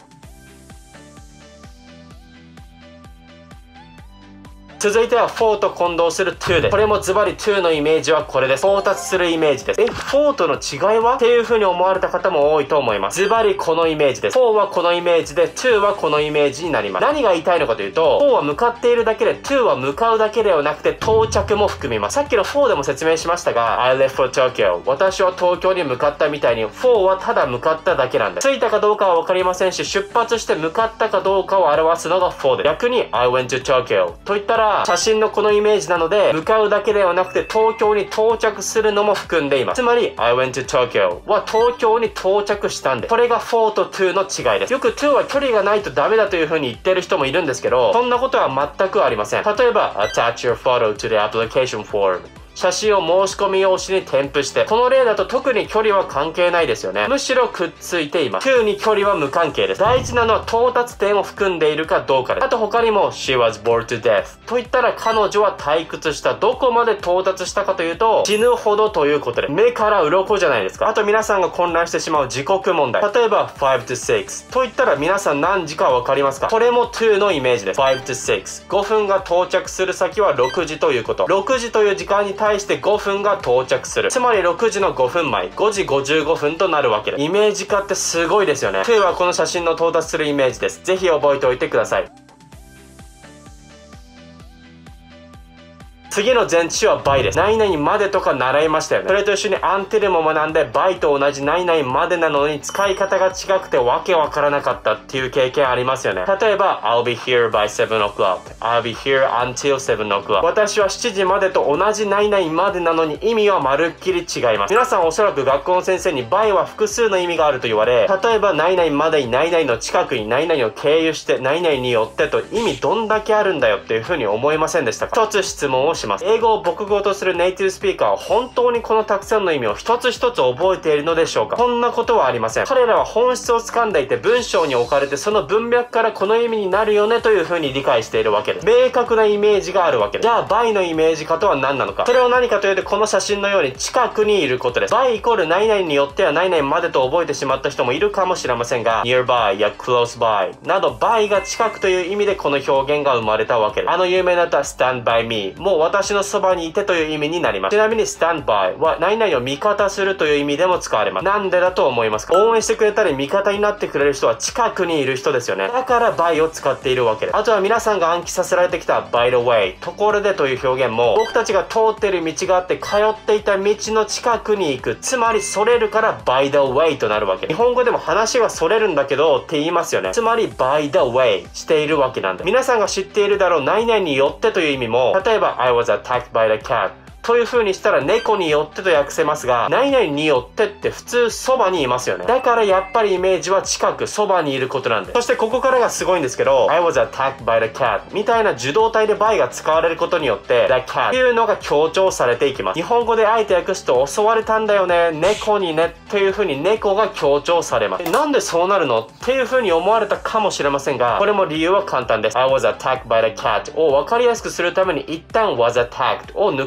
続いては for と混同する to です。これもズバリ to のイメージはこれです。到達するイメージです。え、for との違いはっていう風に思われた方も多いと思います。ズバリこのイメージです。for はこのイメージで to はこのイメージになります。何が言いたいのかというと for は向かっているだけで to は向かうだけではなくて到着も含みます。さっきの for でも説明しましたが I left for Tokyo。私は東京に向かったみたいに for はただ向かっただけなんです。着いたかどうかはわかりませんし、出発して向かったかどうかを表すのが for です。逆に I went to Tokyo と言ったら写真のこのイメージなので向かうだけではなくて東京に到着するのも含んでいます。つまり I went to Tokyo は東京に到着したんです。これが for と to の違いです。よく to は距離がないとダメだという風に言ってる人もいるんですけど、そんなことは全くありません。例えば Attach your photo to the application form。写真を申し込み用紙に添付して、この例だと特に距離は関係ないですよね。むしろくっついています。to に距離は無関係です。大事なのは到達点を含んでいるかどうかです。あと他にも She was bored to death と言ったら彼女は退屈した。どこまで到達したかというと死ぬほどということで、目から鱗じゃないですか。あと皆さんが混乱してしまう時刻問題。例えば five to six と言ったら皆さん何時かわかりますか？これも to のイメージです。five to six。ごふんが到着する先はろくじということ。ろくじという時間に対してごふんが到着する。つまりろくじのごふんまえ、ごじごじゅうごふんとなるわけです。イメージ化ってすごいですよね。to はこの写真の到達するイメージです。ぜひ覚えておいてください。次の前置詞は by です。何々までとか習いましたよね。それと一緒に until も学んで by と同じ何々までなのに使い方が違くてわけわからなかったっていう経験ありますよね。例えば I'll be here by seven o'clock I'll be here until seven o'clock。 私はしちじまでと同じ何々までなのに意味はまるっきり違います。皆さんおそらく学校の先生に by は複数の意味があると言われ、例えば何々までに何々の近くに何々を経由して何々によってと意味どんだけあるんだよっていう風に思いませんでしたか？一つ質問をします。英語を母語とするネイティブスピーカーは本当にこのたくさんの意味を一つ一つ覚えているのでしょうか？そんなことはありません。彼らは本質を掴んでいて文章に置かれてその文脈からこの意味になるよねという風に理解しているわけです。明確なイメージがあるわけです。じゃあ by のイメージ化とは何なのか？それは何かというとこの写真のように近くにいることです。by イコール何々によっては何々までと覚えてしまった人もいるかもしれませんが nearby や close by など by が近くという意味でこの表現が生まれたわけです。あの有名な歌 stand by me もう私のそばにいてという意味になります。ちなみに stand by は何々を味方するという意味でも使われます。なんでだと思いますか？応援してくれたり味方になってくれる人は近くにいる人ですよね。だから by を使っているわけです。あとは皆さんが暗記させられてきた by the way ところでという表現も僕たちが通っている道があって通っていた道の近くに行く、つまりそれるから by the way となるわけ。日本語でも話がそれるんだけどって言いますよね。つまり by the way しているわけなんで、皆さんが知っているだろう何々によってという意味も、例えば I was attacked by the catという風にしたら猫によってと訳せますが、何々によってって普通そばにいますよね。だからやっぱりイメージは近くそばにいることなんです。そしてここからがすごいんですけど I was attacked by the cat みたいな受動体で by が使われることによって the cat っていうのが強調されていきます。日本語であえて訳すと襲われたんだよね、猫にねっていう風に猫が強調されます。なんでそうなるのっていう風に思われたかもしれませんが、これも理由は簡単です。I was attacked by the cat を分かりやすくするために一旦 was attacked を抜くと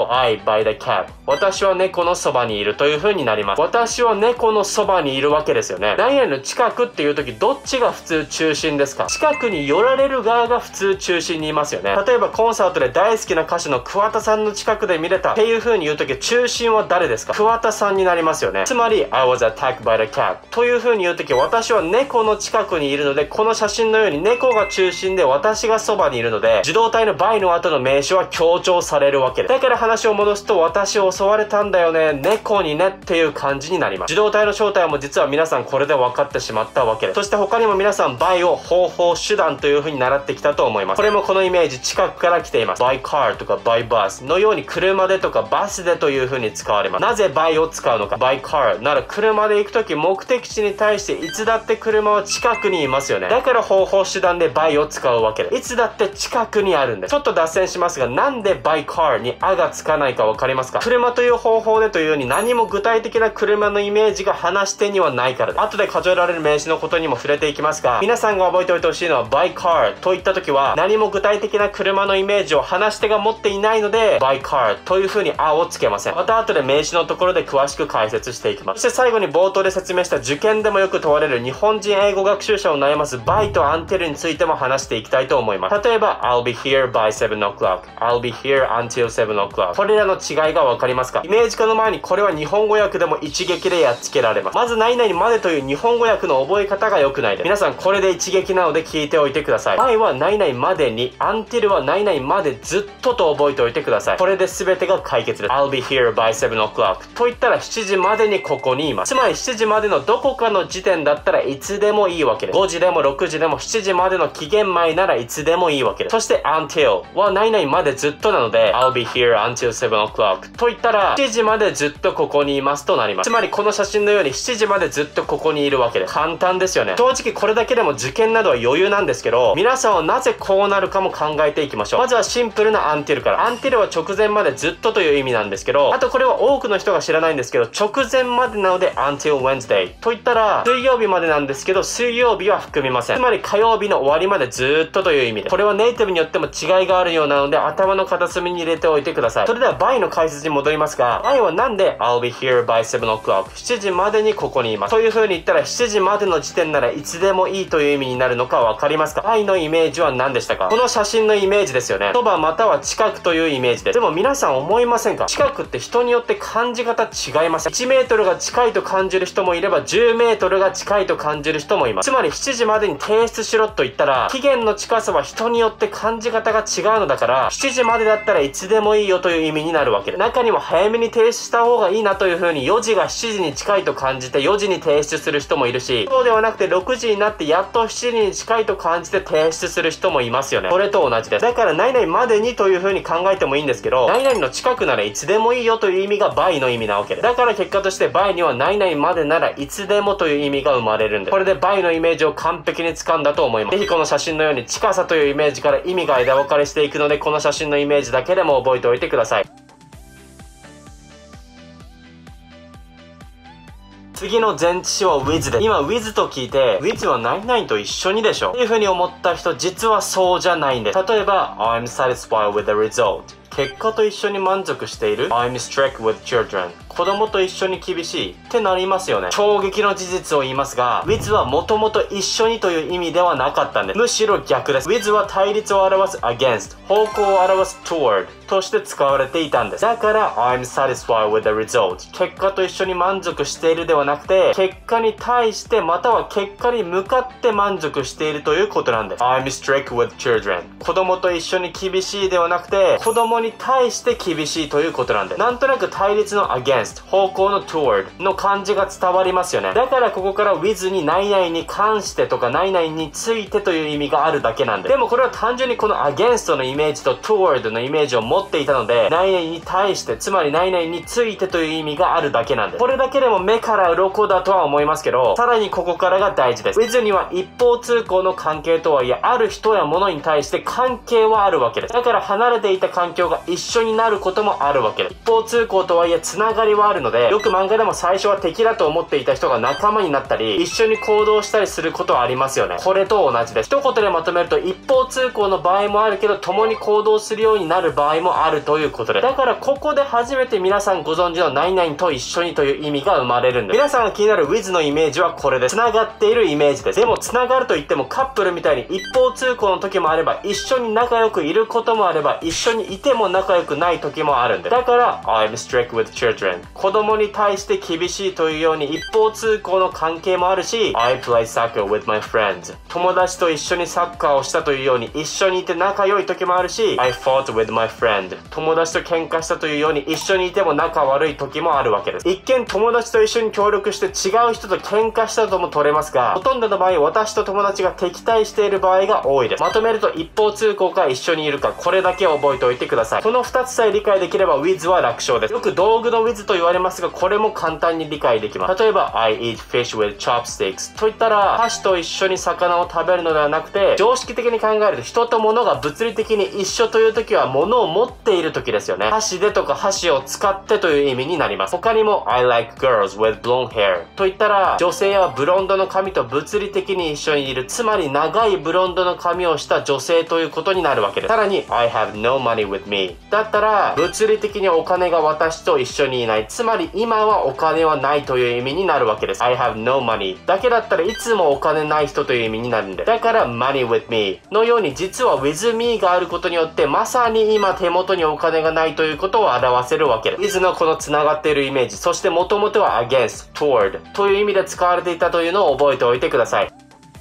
I by the cat。私は猫のそばにいるという風になります。私は猫のそばにいるわけですよね。何々の近くっていう時、どっちが普通中心ですか？近くに寄られる側が普通中心にいますよね。例えばコンサートで大好きな歌手の桑田さんの近くで見れたっていう風に言う時、中心は誰ですか？桑田さんになりますよね。つまり I was attacked by the cat という風に言う時、私は猫の近くにいるので、この写真のように猫が中心で私がそばにいるので、受動体の by の後の名詞は強調されるわけです。だから話を戻すと、私を襲われたんだよね、猫にねっていう感じになります。受動体の正体も実は皆さんこれで分かってしまったわけです。そして他にも皆さん by を方法、手段という風に習ってきたと思います。これもこのイメージ近くから来ています。by car とか by bus のように車でとかバスでという風に使われます。なぜ by を使うのか。by car なら車で行くとき目的地に対していつだって車は近くにいますよね。だから方法手段で by を使うわけです。いつだって近くにあるんです。ちょっと脱線しますが、なんで by car にあがつかないかわかりますか？車という方法でというように何も具体的な車のイメージが話し手にはないからです。後で数えられる名詞のことにも触れていきますが、皆さんが覚えておいてほしいのは by car といった時は何も具体的な車のイメージを話し手が持っていないので by car という風にあをつけません。また後で名詞のところで詳しく解説していきます。そして最後に冒頭で説明した受験でもよく問われる日本人英語学習者を悩ます by と until についても話していきたいと思います。例えば I'll be here by seven o'clock I'll be here until seven o'clock これらの違いがわかりますか？イメージ化の前にこれは日本語訳でも一撃でやっつけられます。まず何々までという日本語訳の覚え方が良くないです。皆さんこれで一撃なので聞いておいてください。by は何々までに until は何々までずっとと覚えておいてください。これで全てが解決です。I'll be here by seven o'clock と言ったらしちじまでにここにいます。つまりしちじまでのどこかの時点だったらいつでもいいわけです。ごじでもろくじでもしちじまでの期限前ならいつでもいいわけです。そして until は何々までずっとなので I'll be here until seven o'clock と言ったらしちじまでずっとここにいますとなります。つまりこの写真のようにしちじまでずっとここにいるわけです。簡単ですよね。正直これだけでも受験などは余裕なんですけど、皆さんはなぜこうなるかも考えていきましょう。まずはシンプルな until から。until は直前までずっとという意味なんですけど、あとこれは多くの人が知らないんですけど、直前までなので until Wednesday と言ったら水曜日までなんですけど、水曜日は含みません。つまり火曜日の終わりまでずっとという意味です。これはネイティブによっても違いがあるようなので頭の片隅に入れておいてください。それでは by の解説に戻りますが、by はなんで I'll be here by seven o'clock しちじまでにここにいますという風に言ったらしちじまでの時点ならいつでもいいという意味になるのかわかりますか？ by のイメージは何でしたか？この写真のイメージですよね。そばまたは近くというイメージです。でも皆さん思いませんか？近くって人によって感じ方違います。いちメートルが近いと感じる人もいればじゅうメートルが近いと感じる人もいます。つまりしちじまでに提出しろと言ったら期限の近さは人によって感じ方が違うのだから、しちじまでだったらいつでもいいよという意味になるわけです。中にも早めに提出した方がいいなという風によじがしちじに近いと感じてよじに提出する人もいるし、そうではなくてろくじになってやっとしちじに近いと感じて提出する人もいますよね。それと同じです。だから何々までにという風に考えてもいいんですけど、何々の近くならいつでもいいよという意味が by の意味なわけです。だから結果として by には何々までならいつでもという意味が生まれるんです。これで by のイメージを完璧に掴んだと思います。ぜひこの写真のように近さというイメージから意味が枝分かれしていくので、この写真のイメージだけでも覚えておいてください。次の前置詞は with で、今 with と聞いて with は何々と一緒にでしょっていう風に思った人、実はそうじゃないんです。例えば I'm satisfied with the result 結果と一緒に満足している。 I'm strict with children 子供と一緒に厳しいってなりますよね。衝撃の事実を言いますが with はもともと一緒にという意味ではなかったんです。むしろ逆です。 with は対立を表す against 方向を表す toward として使われていたんです。だから I'm satisfied with the result 結果と一緒に満足しているではなくて、結果に対してまたは結果に向かって満足しているということなんです。 I'm strict with children 子供と一緒に厳しいではなくて、子供に対して厳しいということなんです。なんとなく対立の against 方向の toward の漢字が伝わりますよね。だからここから with に何々に関してとか何々についてという意味があるだけなんです。でもこれは単純にこの against のイメージと toward のイメージを持っていたので、何々に対して、つまり何々についてという意味があるだけなんです。これだけでも目から鱗だとは思いますけど、さらにここからが大事です。with には一方通行の関係とはいえ、ある人や物に対して関係はあるわけです。だから離れていた環境が一緒になることもあるわけです。一方通行とはいえ、つながりりはあるので、よく漫画でも最初は敵だと思っていた人が仲間になったり、一緒に行動したりすることはありますよね。これと同じです。一言でまとめると、一方通行の場合もあるけど、共に行動するようになる場合もあるということで。だからここで初めて皆さんご存知の何々と一緒にという意味が生まれるんです。皆さんが気になる with のイメージはこれです。繋がっているイメージです。でも繋がるといってもカップルみたいに一方通行の時もあれば、一緒に仲良くいることもあれば、一緒にいても仲良くない時もあるんです。だから、I'm strict with children。子供に対して厳しいというように一方通行の関係もあるし、I play soccer with my friends。友達と一緒にサッカーをしたというように一緒にいて仲良い時もあるし、I fought with my friend。友達と喧嘩したというように一緒にいても仲悪い時もあるわけです。一見友達と一緒に協力して違う人と喧嘩したとも取れますが、ほとんどの場合私と友達が敵対している場合が多いです。まとめると一方通行か一緒にいるか、これだけ覚えておいてください。このふたつさえ理解できれば with は楽勝です。よく道具の with と言われますが、これも簡単に理解できます。例えば I eat fish with chopsticks といったら、箸と一緒に魚を食べるのではなくて、常識的に考えると人と物が物理的に一緒という時は物を持っている時ですよね。箸でとか箸を使ってという意味になります。他にも I like girls with blonde hair といったら、女性はブロンドの髪と物理的に一緒にいる、つまり長いブロンドの髪をした女性ということになるわけです。さらに I have no money with me だったら、物理的にお金が私と一緒にいない、つまり今はお金はないという意味になるわけです。I have no money だけだったらいつもお金ない人という意味になるんで、だから money with me のように実は with me があることによってまさに今手元にお金がないということを表せるわけです。with のこの繋がっているイメージ、そして元々は against toward という意味で使われていたというのを覚えておいてください。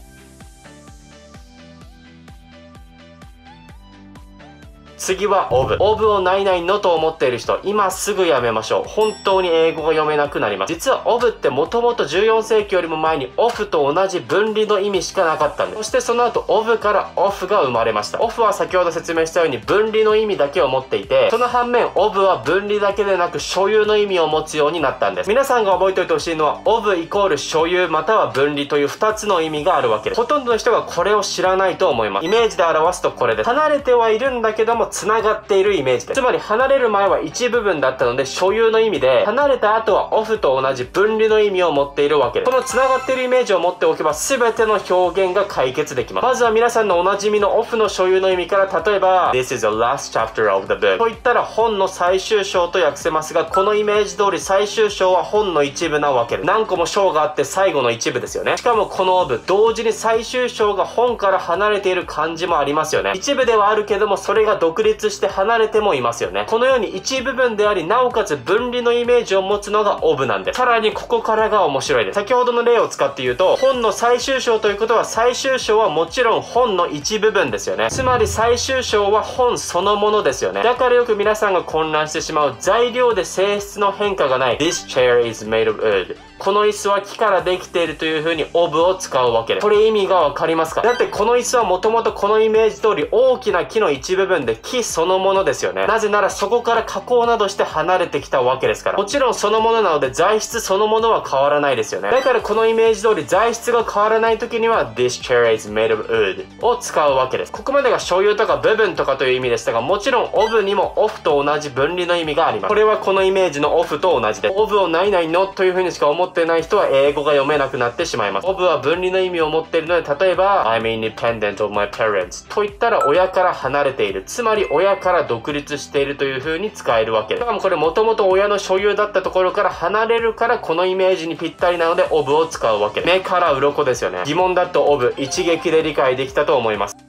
次は of。of を何々のと思っている人、今すぐやめましょう。本当に英語が読めなくなります。実は of ってもともとじゅうよんせいきよりも前に off と同じ分離の意味しかなかったんです。そしてその後 of から off が生まれました。off は先ほど説明したように分離の意味だけを持っていて、その反面 of は分離だけでなく所有の意味を持つようになったんです。皆さんが覚えておいてほしいのは of イコール所有または分離というふたつの意味があるわけです。ほとんどの人がこれを知らないと思います。イメージで表すとこれです。離れてはいるんだけども繋がっているイメージです。つまり離れる前は一部分だったので所有の意味で、離れた後はオフと同じ分離の意味を持っているわけです。この繋がっているイメージを持っておけば全ての表現が解決できます。まずは皆さんのおなじみのオフの所有の意味から、例えば This is the last chapter of the book と言ったら本の最終章と訳せますが、このイメージ通り最終章は本の一部なわけです。何個も章があって最後の一部ですよね。しかもこのオブ同時に最終章が本から離れている感じもありますよね。一部ではあるけどもそれが独立して離れてもいますよね。このように一部分でありなおかつ分離のイメージを持つのがオブなんです。さらにここからが面白いです。先ほどの例を使って言うと、本の最終章ということは最終章はもちろん本の一部分ですよね。つまり最終章は本そのものですよね。だからよく皆さんが混乱してしまう材料で性質の変化がない This chair is made of wood この椅子は木からできているという風に of を使うわけです。これ意味がわかりますか？だってこの椅子はもともとこのイメージ通り大きな木の一部分で木そのものですよね。なぜならそこから加工などして離れてきたわけですから。もちろんそのものなので材質そのものは変わらないですよね。だからこのイメージ通り材質が変わらない時には This chair is made of wood を使うわけです。ここまでが所有とか部分とかという意味でしたが、もちろん of にも off と同じ分離の意味があります。これはこのイメージの off と同じです。of を何々のという風にしか思ってない人は英語が読めなくなってしまいます。of は分離の意味を持っているので、例えば I'm independent of my parents と言ったら親から離れている、つまり親から独立しているという風に使えるわけです。しかもこれもともと親の所有だったところから離れるからこのイメージにぴったりなので of を使うわけです。目から鱗ですよね。疑問だと of 一撃で理解できたと思います。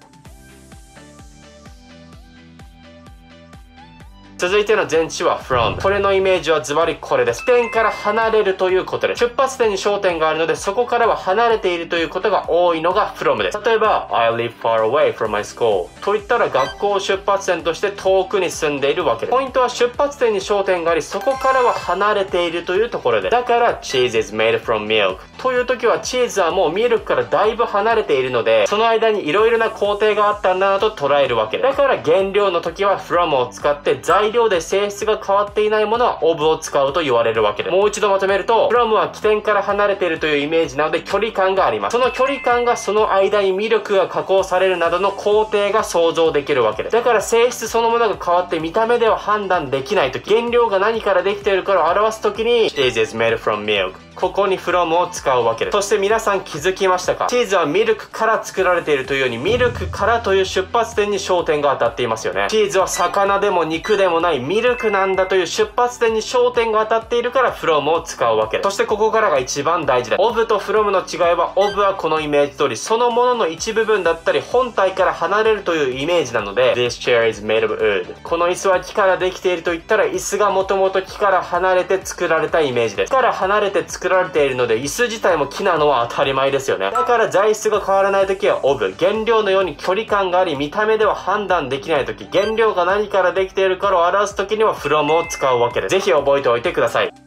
続いての前置詞は from。これのイメージはズバリこれです。起点から離れるということです。出発点に焦点があるので、そこからは離れているということが多いのが from です。例えば、I live far away from my school といったら学校を出発点として遠くに住んでいるわけです。ポイントは出発点に焦点があり、そこからは離れているというところです。だから、cheese is made from milk という時は、チーズはもうミルクからだいぶ離れているので、その間に色々な工程があったんだなと捉えるわけです。だから原料の時は from を使って材材料で性質が変わっていないものは of を使うと言われるわけで、もう一度まとめると from は起点から離れているというイメージなので距離感があります。その距離感がその間にミルクが加工されるなどの工程が想像できるわけです。だから性質そのものが変わって見た目では判断できないとき、原料が何からできているかを表すときに Cheese is made from milk、ここに from を使うわけです。そして皆さん気づきましたか？チーズはミルクから作られているというように、ミルクからという出発点に焦点が当たっていますよね。チーズは魚でも肉でもないミルクなんだという出発点に焦点が当たっているから from を使うわけです。そしてここからが一番大事です。of と from の違いは、of はこのイメージ通りそのものの一部分だったり本体から離れるというイメージなので This chair is made of wood、 この椅子は木からできていると言ったら、椅子がもともと木から離れて作られたイメージです。木から離れて作られているので椅子自体も木なのは当たり前ですよね。だから材質が変わらない時は of、 原料のように距離感があり見た目では判断できない時、原料が何からできているかを表す時には from を使うわけです。ぜひ覚えておいてください。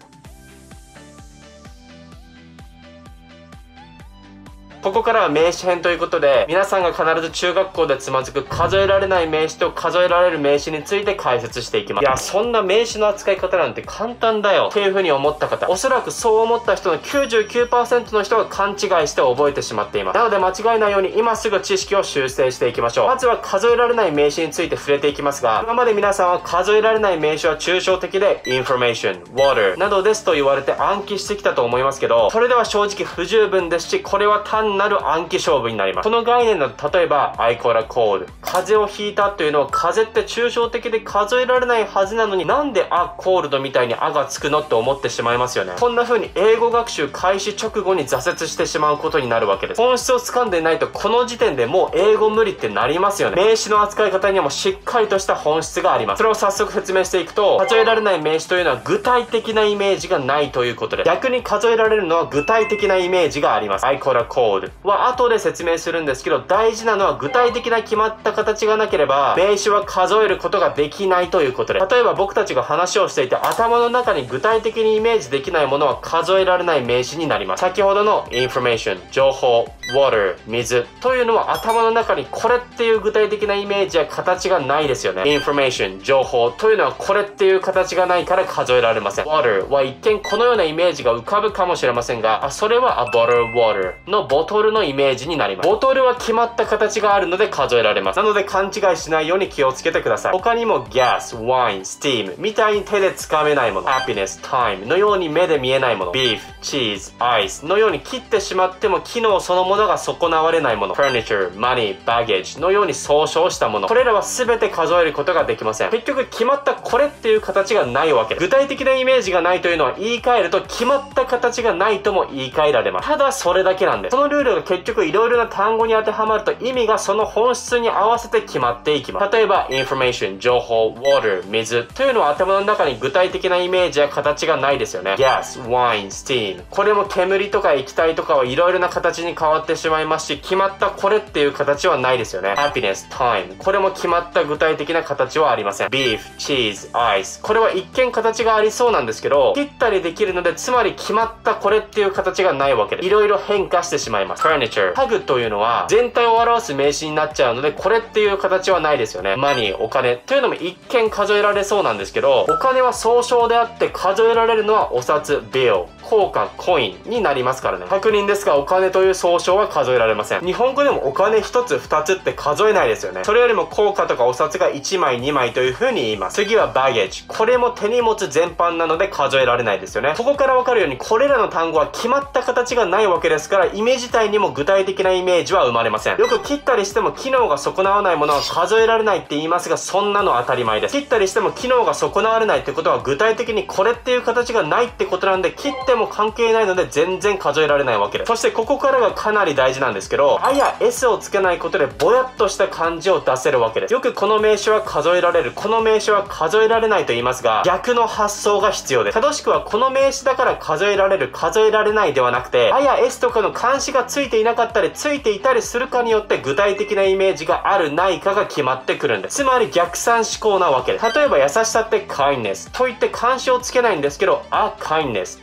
ここからは名詞編ということで、皆さんが必ず中学校でつまずく数えられない名詞と数えられる名詞について解説していきます。いや、そんな名詞の扱い方なんて簡単だよっていう風に思った方、おそらくそう思った人の きゅうじゅうきゅうパーセント の人が勘違いして覚えてしまっています。なので間違えないように今すぐ知識を修正していきましょう。まずは数えられない名詞について触れていきますが、今まで皆さんは数えられない名詞は抽象的で information、water などですと言われて暗記してきたと思いますけど、それでは正直不十分ですし、これは単なる暗記勝負になります。この概念だと、例えば I caught a cold、 風邪をひいたというのは、風邪って抽象的で数えられないはずなのに、なんで a cold みたいに a がつくのって思ってしまいますよね。こんな風に英語学習開始直後に挫折してしまうことになるわけです。本質を掴んでいないと、この時点でもう英語無理ってなりますよね。名詞の扱い方にはもうしっかりとした本質があります。それを早速説明していくと、数えられない名詞というのは具体的なイメージがないということです。逆に数えられるのは具体的なイメージがあります。I caught a cold は後で説明するんですけど、大事なのは具体的な決まった形がなければ名詞は数えることができないということで、例えば僕たちが話をしていて頭の中に具体的にイメージできないものは数えられない名詞になります。先ほどの information 情報、 water 水というのは頭の中にこれっていう具体的なイメージや形がないですよね。 information 情報というのはこれっていう形がないから数えられません。 water は一見このようなイメージが浮かぶかもしれませんが、あそれは a bottle of water のボトルのイメージになります。ボトルは決まった形があるので数えられます。なので勘違いしないように気をつけてください。他にも gas、wine、steam みたいに手でつかめないもの、happiness、time のように目で見えないもの、beef、cheese、ice のように切ってしまっても機能そのものが損なわれないもの、furniture、money、baggage のように総称したもの、これらは全て数えることができません。結局決まったこれっていう形がないわけです。具体的なイメージがないというのは言い換えると決まった形がないとも言い換えられます。ただそれだけなんです。そのルールが結局いろいろな単語に当てはまると意味がその本質に合わせて決まっていきます。例えば information 情報、 water 水というのは頭の中に具体的なイメージや形がないですよね。 gas、wine、steam これも煙とか液体とかはいろいろな形に変わってしまいますし、決まったこれっていう形はないですよね。 happiness、time これも決まった具体的な形はありません。 beef、cheese、ice これは一見形がありそうなんですけど、切ったりできるので、つまり決まったこれっていう形がないわけで、いろいろ変化してしまいます。 furniture 家具というのは全体を表す名詞になっちゃうので、これっていう形はないですよね。マニー、お金というのも一見数えられそうなんですけど、お金は総称であって数えられるのはお札、ビル、硬貨、コインになりますからね。確認ですが、お金という総称は数えられません。日本語でもお金一つ二つって数えないですよね。それよりも硬貨とかお札がいちまいにまいという風に言います。次はバゲージ、これも手荷物全般なので数えられないですよね。ここからわかるように、これらの単語は決まった形がないわけですから、意味自体にも具体的なイメージは生まれません。よく切ったりしても機能が損なわないものは数えられないって言いますが、そんなの当たり前です。切ったりしても機能が損なわれないってことは、具体的にこれっていう形がないってことなんで、切っても関係ないので全然数えられないわけです。そしてここからがかなり大事なんですけど、あや S をつけないことでぼやっとした感じを出せるわけです。よくこの名詞は数えられる、この名詞は数えられないと言いますが、逆の発想が必要です。正しくはこの名詞だから数えられる、数えられないではなくて、あや S とかの漢詞がついていなかったりついていたりするかによって具体的なイメージがあるないかが決まってくるんです。つまり逆算思考なわけです。例えば優しさって kindness と言って漢詞をつけないんですけど、a kindness と言ったら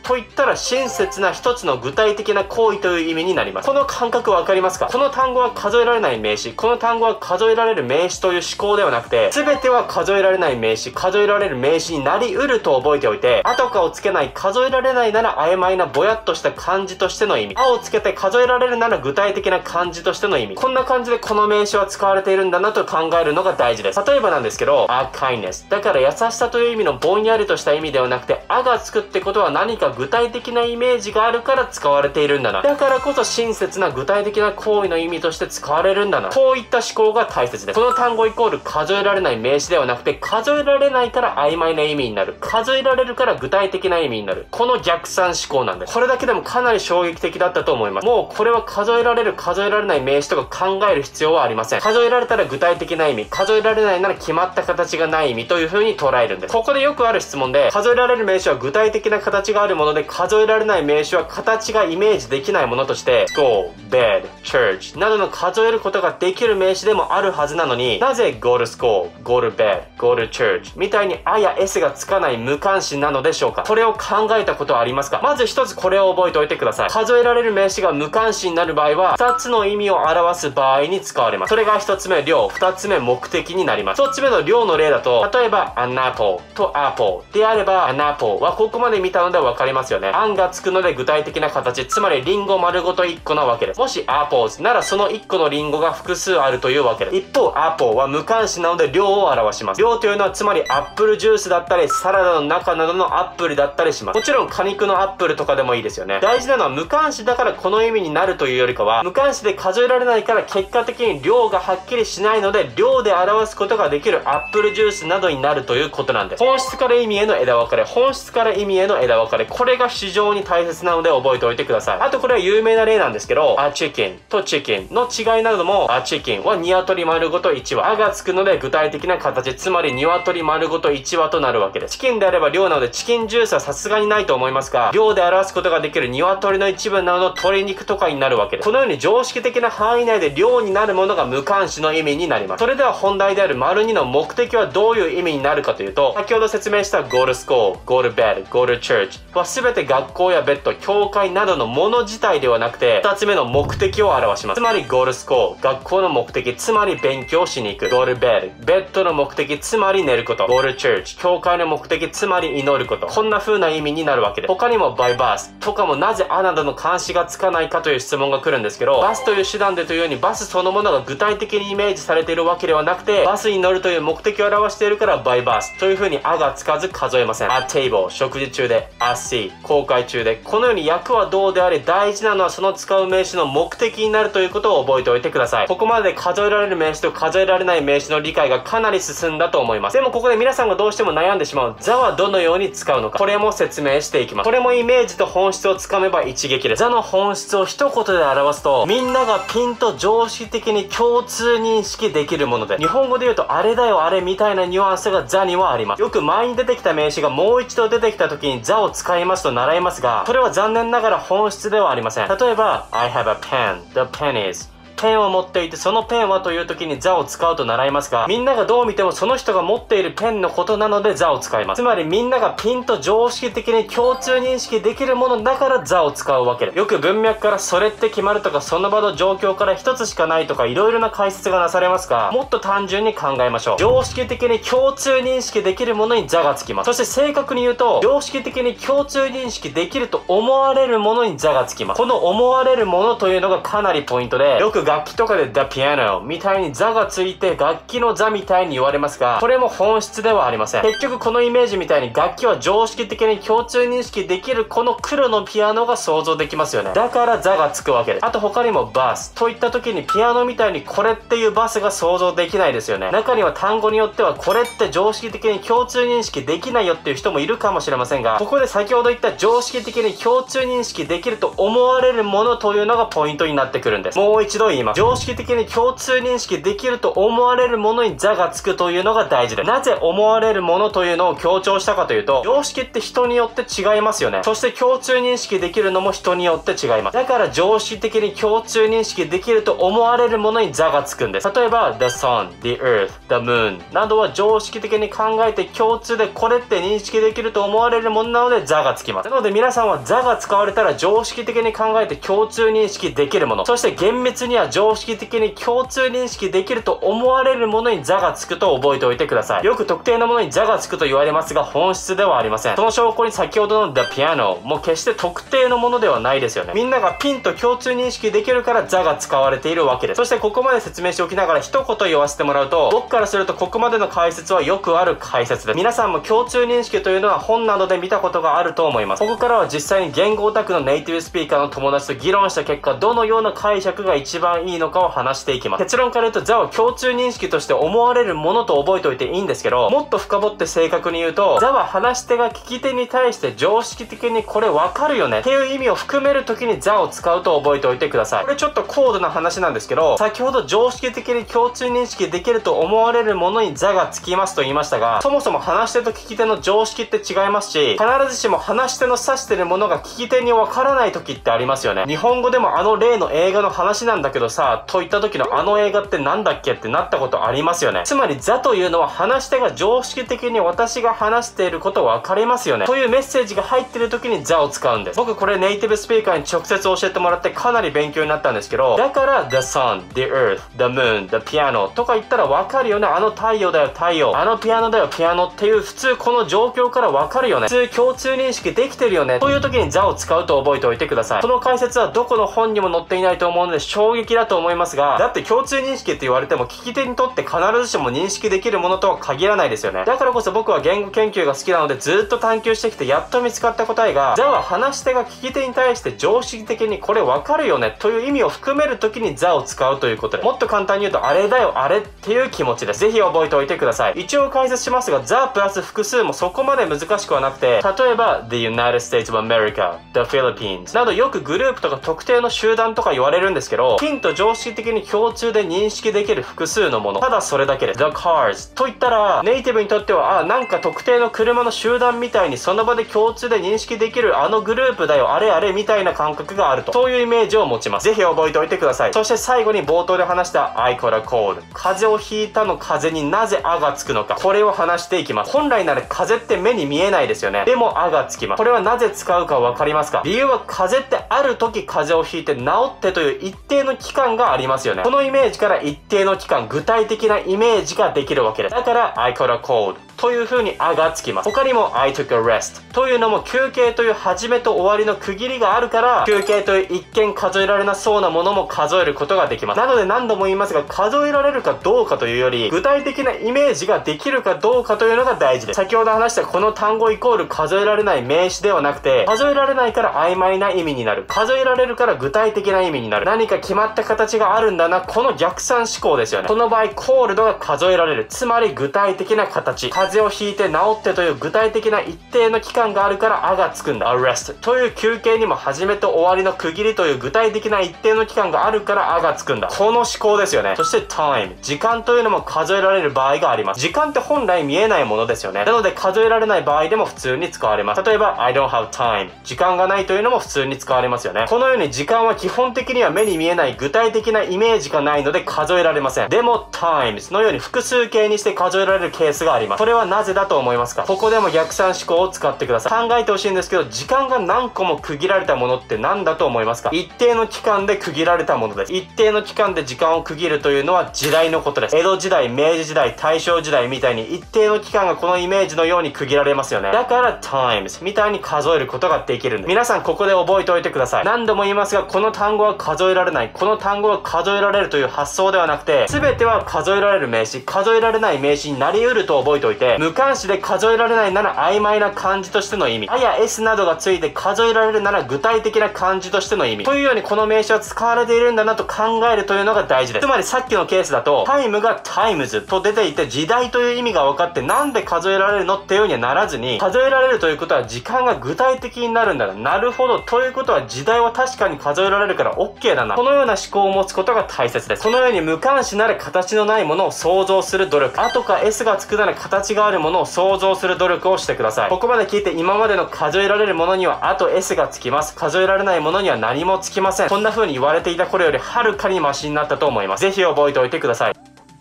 ら親切な一つの具体的な行為という意味になります。この感覚わかりますか？この単語は数えられない名詞、この単語は数えられる名詞という思考ではなくて、全ては数えられない名詞、数えられる名詞になり得ると覚えておいて、あとかをつけない、数えられないなら曖昧なぼやっとした漢字としての意味、あをつけて数えられるなら具体的な漢字としての意味、こんな感じでこの名詞は使われているんだなと考えるのが大事です。例えばなんですけど、a kindness。だから優しさという意味のぼんやりとした意味ではなくて、あがつくってことは何か具体的なイメージがあるから使われているんだな。だからこそ親切な具体的な行為の意味として使われるんだな。こういった思考が大切です。この単語イコール数えられない名詞ではなくて、数えられないから曖昧な意味になる。数えられるから具体的な意味になる。この逆算思考なんです。これだけでもかなり衝撃的だったと思います。もうこれは数えられる、数えられない名詞とか考える必要はありません。数えられたら具体的な意味、数えられないなら決まった形がない意味という風に捉えるんです。ここでよくある質問で、数えられる名詞は具体的な形があるもので、数えられない名詞は形がイメージできないものとして、school、bed、church などの数えることができる名詞でもあるはずなのに、なぜ go to school、go to bed、go to church みたいにあや s がつかない無関心なのでしょうか？これを考えたことはありますか？まず一つこれを覚えておいてください。数えられる名詞が無関心になる場合は、二つの意味を表す場合に使われます。それが一つ目量、二つ目目的になります。一つ目の量の例だと、例えば an apple と apple であれば an apple はここまで見たのでわかりますよね。an がつくので具体的な形、つまりリンゴ丸ごといっこなわけです。もし apples ならそのいっこのリンゴが複数あるというわけです。一方 apple は無関心なので量を表します。量というのはつまりアップルジュースだったりサラダの中などのアップルだったりします。もちろん果肉のアップルとかでもいいですよね。大事なのは無関心だからこの意味になるというよりかは、無関心で数えられないから結果的に量がはっきりしないので量で表すことができるアップルジュースなどになるということなんです。本質から意味への枝分かれ、本質から意味への枝分かれ、これが非常に大切なので覚えておいてください。あとこれは有名な例なんですけど、a chicken と chicken の違いなども、a chicken は鶏丸ごといちわ、あがつくので具体的な形、つまり鶏丸ごといちわとなるわけです。チキンであれば量なのでチキンジュースはさすがにないと思いますが、量で表すことができる鶏の一部などの鶏肉とかになるわけです。このように常識的な範囲内で量になるものが無関心の意味になります。それでは本題である丸にの目的はどういう意味になるかというと、先ほど説明した go to school、go to bed、go to church は全て学校やベッド、教会などのもの自体ではなくて、二つ目の目的を表します。つまり go to school、学校の目的、つまり勉強しに行く。go to bed、ベッドの目的、つまり寝ること。go to church、教会の目的、つまり祈ること。こんな風な意味になるわけです。他にも by bus とかもなぜあなどの監視がつかないかという質問が来るんですけど、バスという手段でというようにバスそのものが具体的にイメージされているわけではなくて、バスに乗るという目的を表しているから by bus という風にあがつかず数えません。at table 食事中で、at sea 航海中で、このように訳はどうであれ大事なのはその使う名詞の目的になるということを覚えておいてください。ここまで数えられる名詞と数えられない名詞の理解がかなり進んだと思います。でもここで皆さんがどうしても悩んでしまう the はどのように使うのか、これも説明していきます。これもイメージと本質をつかめば一撃です。the の本質を一言で表すと、みんながピンと常識的に共通認識できるもので、日本語で言うとあれだよあれみたいなニュアンスが the にはあります。よく前に出てきた名詞がもう一度出てきた時に the を使いますと習いますが、それは残念ながら本質ではありません。例えば I have a pen, the pen is、ペンを持っていてそのペンはという時に the を使うと習いますが、みんながどう見てもその人が持っているペンのことなので the を使います。つまりみんながピンと常識的に共通認識できるものだから the を使うわけです。よく文脈からそれって決まるとか、その場の状況から一つしかないとか、いろいろな解説がなされますが、もっと単純に考えましょう。常識的に共通認識できるものに the がつきます。そして正確に言うと、常識的に共通認識できると思われるものに the がつきます。この思われるものというのがかなりポイントで、よく楽器とかで the piano みたいに the がついて楽器の the みたいに言われますが、これも本質ではありません。結局このイメージみたいに楽器は常識的に共通認識できるこの黒のピアノが想像できますよね。だから the がつくわけです。あと他にもバスといった時にピアノみたいにこれっていうバスが想像できないですよね。中には単語によってはこれって常識的に共通認識できないよっていう人もいるかもしれませんが、ここで先ほど言った常識的に共通認識できると思われるものというのがポイントになってくるんです。もう一度言います。 言います。常識的に共通認識できると思われるものに座がつくというのが大事です。なぜ思われるものというのを強調したかというと、常識って人によって違いますよね。そして共通認識できるのも人によって違います。だから常識的に共通認識できると思われるものに座がつくんです。例えば the sun, the earth, the moon などは常識的に考えて共通でこれって認識できると思われるものなので座がつきます。なので皆さんは座が使われたら常識的に考えて共通認識できるもの、そして厳密には常識的に共通認識できると思われるものに座がつくと覚えておいてください。よく特定のものに座がつくと言われますが本質ではありません。その証拠に先ほどの the piano も決して特定のものではないですよね。みんながピンと共通認識できるから座が使われているわけです。そしてここまで説明しておきながら一言言わせてもらうと、僕からするとここまでの解説はよくある解説です。皆さんも共通認識というのは本などで見たことがあると思います。ここからは実際に言語オタクのネイティブスピーカーの友達と議論した結果、どのような解釈が一番いいのかを話していきます。結論から言うと座は共通認識として思われるものと覚えておいていいんですけど、もっと深掘って正確に言うと、座は話し手が聞き手に対して常識的にこれわかるよねっていう意味を含める時に座を使うと覚えておいてください。これちょっと高度な話なんですけど、先ほど常識的に共通認識できると思われるものに座がつきますと言いましたが、そもそも話し手と聞き手の常識って違いますし、必ずしも話し手の指してるものが聞き手にわからない時ってありますよね。日本語でもあの例の映画の話なんだけどさと言った時のあの映画ってなんだっけってなったことありますよね。つまり座というのは話し手が常識的に私が話していること分かりますよねというメッセージが入ってる時に座を使うんです。僕これネイティブスピーカーに直接教えてもらってかなり勉強になったんですけど、だから the sun, the earth, the moon, the piano とか言ったら分かるよね。あの太陽だよ太陽、あのピアノだよピアノっていう普通この状況から分かるよね、普通共通認識できてるよねという時に座を使うと覚えておいてください。その解説はどこの本にも載っていないと思うので衝撃だと思いますが、だって共通認識って言われても聞き手にとって必ずしも認識できるものとは限らないですよね。だからこそ僕は言語研究が好きなのでずっと探求してきてやっと見つかった答えが、座は話し手が聞き手に対して常識的にこれ分かるよねという意味を含める時に座を使うということで、もっと簡単に言うとあれだよあれっていう気持ちです。ぜひ覚えておいてください。一応解説しますが、座プラス複数もそこまで難しくはなくて、例えば The United States of America, The Philippines などよくグループとか特定の集団とか言われるんですけど、ピンと常識的に共通で認識できる複数のもの、ただそれだけです。 The Cars と言ったらネイティブにとってはあなんか特定の車の集団みたいにその場で共通で認識できるあのグループだよあれあれみたいな感覚があると、そういうイメージを持ちます。ぜひ覚えておいてください。そして最後に冒頭で話した I caught a cold、 風邪をひいたの風になぜあがつくのか、これを話していきます。本来なら風って目に見えないですよね。でもあがつきます。これはなぜ使うかわかりますか？理由は風邪ってある時風邪をひいて治ってという一定の期間がありますよね。このイメージから一定の期間具体的なイメージができるわけです。だから I caught a coldという風にあがつきます。他にも I took a rest というのも休憩という始めと終わりの区切りがあるから、休憩という一見数えられなそうなものも数えることができます。なので何度も言いますが、数えられるかどうかというより具体的なイメージができるかどうかというのが大事です。先ほど話したこの単語イコール数えられない名詞ではなくて、数えられないから曖昧な意味になる、数えられるから具体的な意味になる、何か決まった形があるんだな、この逆算思考ですよね。この場合コールドが数えられる、つまり具体的な形、風邪をひいて治ってという具体的な一定の期間があるからあがつくんだ。 A rest という休憩にも始めと終わりの区切りという具体的な一定の期間があるからあがつくんだ。この思考ですよね。そして time 時間というのも数えられる場合があります。時間って本来見えないものですよね。なので数えられない場合でも普通に使われます。例えば I don't have time 時間がないというのも普通に使われますよね。このように時間は基本的には目に見えない具体的なイメージがないので数えられません。でも times のように複数形にして数えられるケースがあります。それはなぜだと思いますか？ここでも逆算思考を使ってください。考えてほしいんですけど、時間が何個も区切られたものって何だと思いますか？一定の期間で区切られたものです。一定の期間で時間を区切るというのは時代のことです。江戸時代、明治時代、大正時代みたいに一定の期間がこのイメージのように区切られますよね。だから times みたいに数えることができるんです。皆さんここで覚えておいてください。何度も言いますが、この単語は数えられない、この単語は数えられるという発想ではなくて、全ては数えられる名詞、数えられない名詞になり得ると覚えておいて、 て、無関詞で数えられないなら曖昧な漢字としての意味。あや S などがついて数えられるなら具体的な漢字としての意味。というようにこの名詞は使われているんだなと考えるというのが大事です。つまりさっきのケースだと、タイムがタイムズと出ていて時代という意味が分かってなんで数えられるのっていうようにはならずに、数えられるということは時間が具体的になるんだな。なるほど。ということは時代は確かに数えられるから OK だな。このような思考を持つことが大切です。このように無関詞なら形のないものを想像する努力。あとか S がつくなら形があるものを想像する努力をしてください。ここまで聞いて今までの数えられるものにはあと S がつきます。数えられないものには何もつきません。こんな風に言われていた頃よりはるかにマシになったと思います。ぜひ覚えておいてください。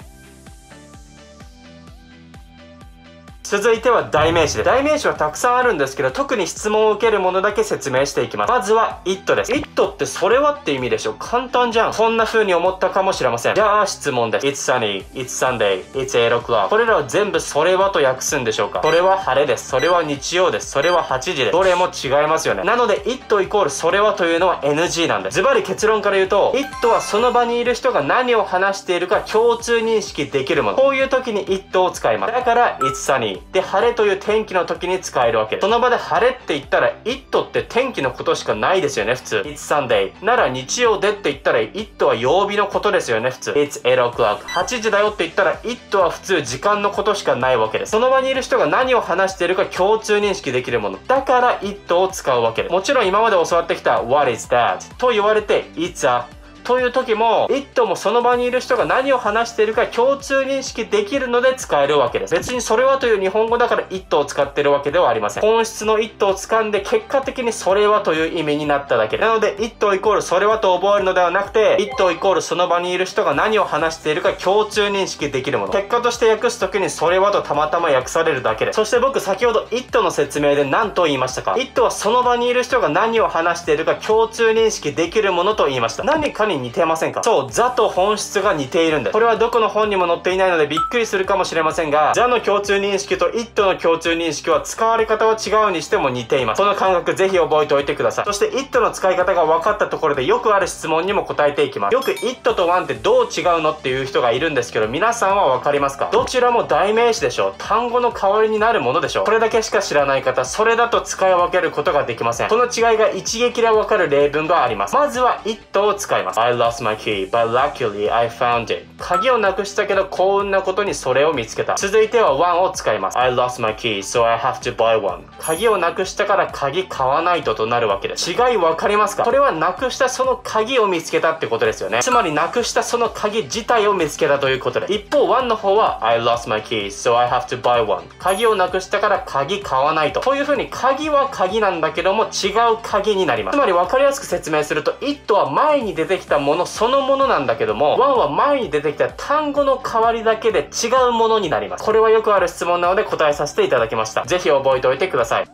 続いては代名詞です。代名詞はたくさんあるんですけど、特に質問を受けるものだけ説明していきます。まずは it です。it ってそれはって意味でしょ。簡単じゃん。そんな風に思ったかもしれません。じゃあ質問です。It's sunny, it's Sunday, it's eight o'clock。これらは全部それはと訳すんでしょうか。それは晴れです。それは日曜です。それははちじです。どれも違いますよね。なので it イコールそれはというのは エヌジー なんです。ズバリ結論から言うと、it はその場にいる人が何を話しているか共通認識できるもの。こういう時に it を使います。だから it's sunny で晴れという天気の時に使えるわけです。その場で晴れって言ったら it って天気のことしかないですよね、普通。It's Sunday なら日曜でって言ったら it は曜日のことですよね、普通。It's eight o'clock はちじだよって言ったら it は普通時間のことしかないわけです。その場にいる人が何を話しているか共通認識できるもの。だから it を使うわけです。もちろん今まで教わってきた What is that と言われて It's aという時も、it もその場にいる人が何を話しているか共通認識できるので使えるわけです。別にそれはという日本語だから it を使ってるわけではありません。本質の it を掴んで結果的にそれはという意味になっただけ。なので it イコールそれはと覚えるのではなくて、it イコールその場にいる人が何を話しているか共通認識できるもの。結果として訳す時にそれはとたまたま訳されるだけです。そして僕先ほど it の説明で何と言いましたか。it はその場にいる人が何を話しているか共通認識できるものと言いました。何かに似てませんか？そう、ザと本質が似ているんです。これはどこの本にも載っていないのでびっくりするかもしれませんが、ザの共通認識と it の共通認識は使われ方は違うにしても似ています。この感覚ぜひ覚えておいてください。そして it の使い方が分かったところでよくある質問にも答えていきます。よく it と one ってどう違うのっていう人がいるんですけど、皆さんは分かりますか？どちらも代名詞でしょう。単語の代わりになるものでしょう。これだけしか知らない方、それだと使い分けることができません。この違いが一撃で分かる例文があります。まずは it を使います。I lost my key but luckily I found it。 鍵をなくしたけど幸運なことにそれを見つけた。続いては one を使います。 I lost my key so I have to buy one。 鍵をなくしたから鍵買わないととなるわけです。違い分かりますか？これはなくしたその鍵を見つけたってことですよね。つまりなくしたその鍵自体を見つけたということで、一方 one の方は I lost my key so I have to buy one。 鍵をなくしたから鍵買わないと。という風に鍵は鍵なんだけども違う鍵になります。つまり分かりやすく説明すると it は前に出てきたものそのものなんだけども、one は前に出てきた単語の代わりだけで違うものになります。これはよくある質問なので答えさせていただきました。ぜひ覚えておいてください。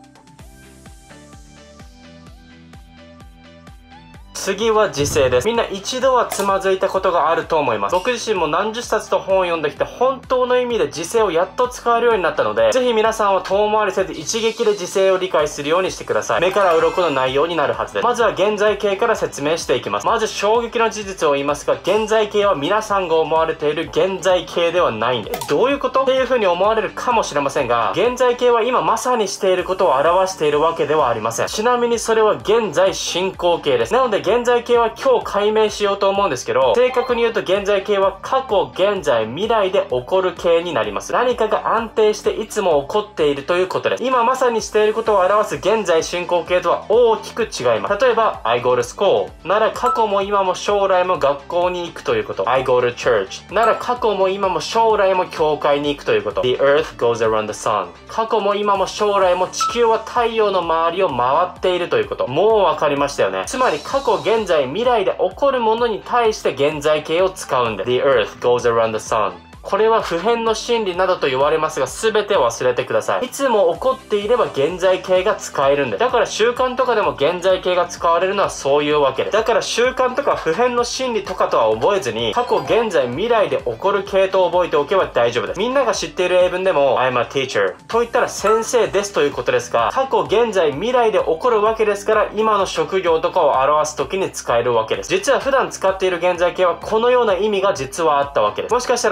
次は時制です。みんな一度はつまずいたことがあると思います。僕自身も何十冊と本を読んできて本当の意味で時制をやっと使えるようになったので、ぜひ皆さんは遠回りせず一撃で時制を理解するようにしてください。目から鱗の内容になるはずです。まずは現在形から説明していきます。まず衝撃の事実を言いますが、現在形は皆さんが思われている現在形ではないんです。どういうことっていう風に思われるかもしれませんが、現在形は今まさにしていることを表しているわけではありません。ちなみにそれは現在進行形です。なので現在形は今日解明しようと思うんですけど、正確に言うと現在形は過去、現在、未来で起こる形になります。何かが安定していつも起こっているということです。今まさにしていることを表す現在進行形とは大きく違います。例えば I go to school なら過去も今も将来も学校に行くということ。 I go to church なら過去も今も将来も教会に行くということ。 The earth goes around the sun 過去も今も将来も地球は太陽の周りを回っているということ。もう分かりましたよね。つまり過去、現在、未来で起こるものに対して現在形を使うんです。 The earth goes around the sun。これは普遍の真理などと言われますが、全て忘れてください。いつも起こっていれば現在形が使えるんです。だから習慣とかでも現在形が使われるのはそういうわけです。だから習慣とか普遍の真理とかとは覚えずに、過去、現在、未来で起こる形と覚えておけば大丈夫です。みんなが知っている英文でも I'm a teacher と言ったら先生ですということですが、過去、現在、未来で起こるわけですから、今の職業とかを表す時に使えるわけです。実は普段使っている現在形はこのような意味が実はあったわけです。もしかしたらみんなが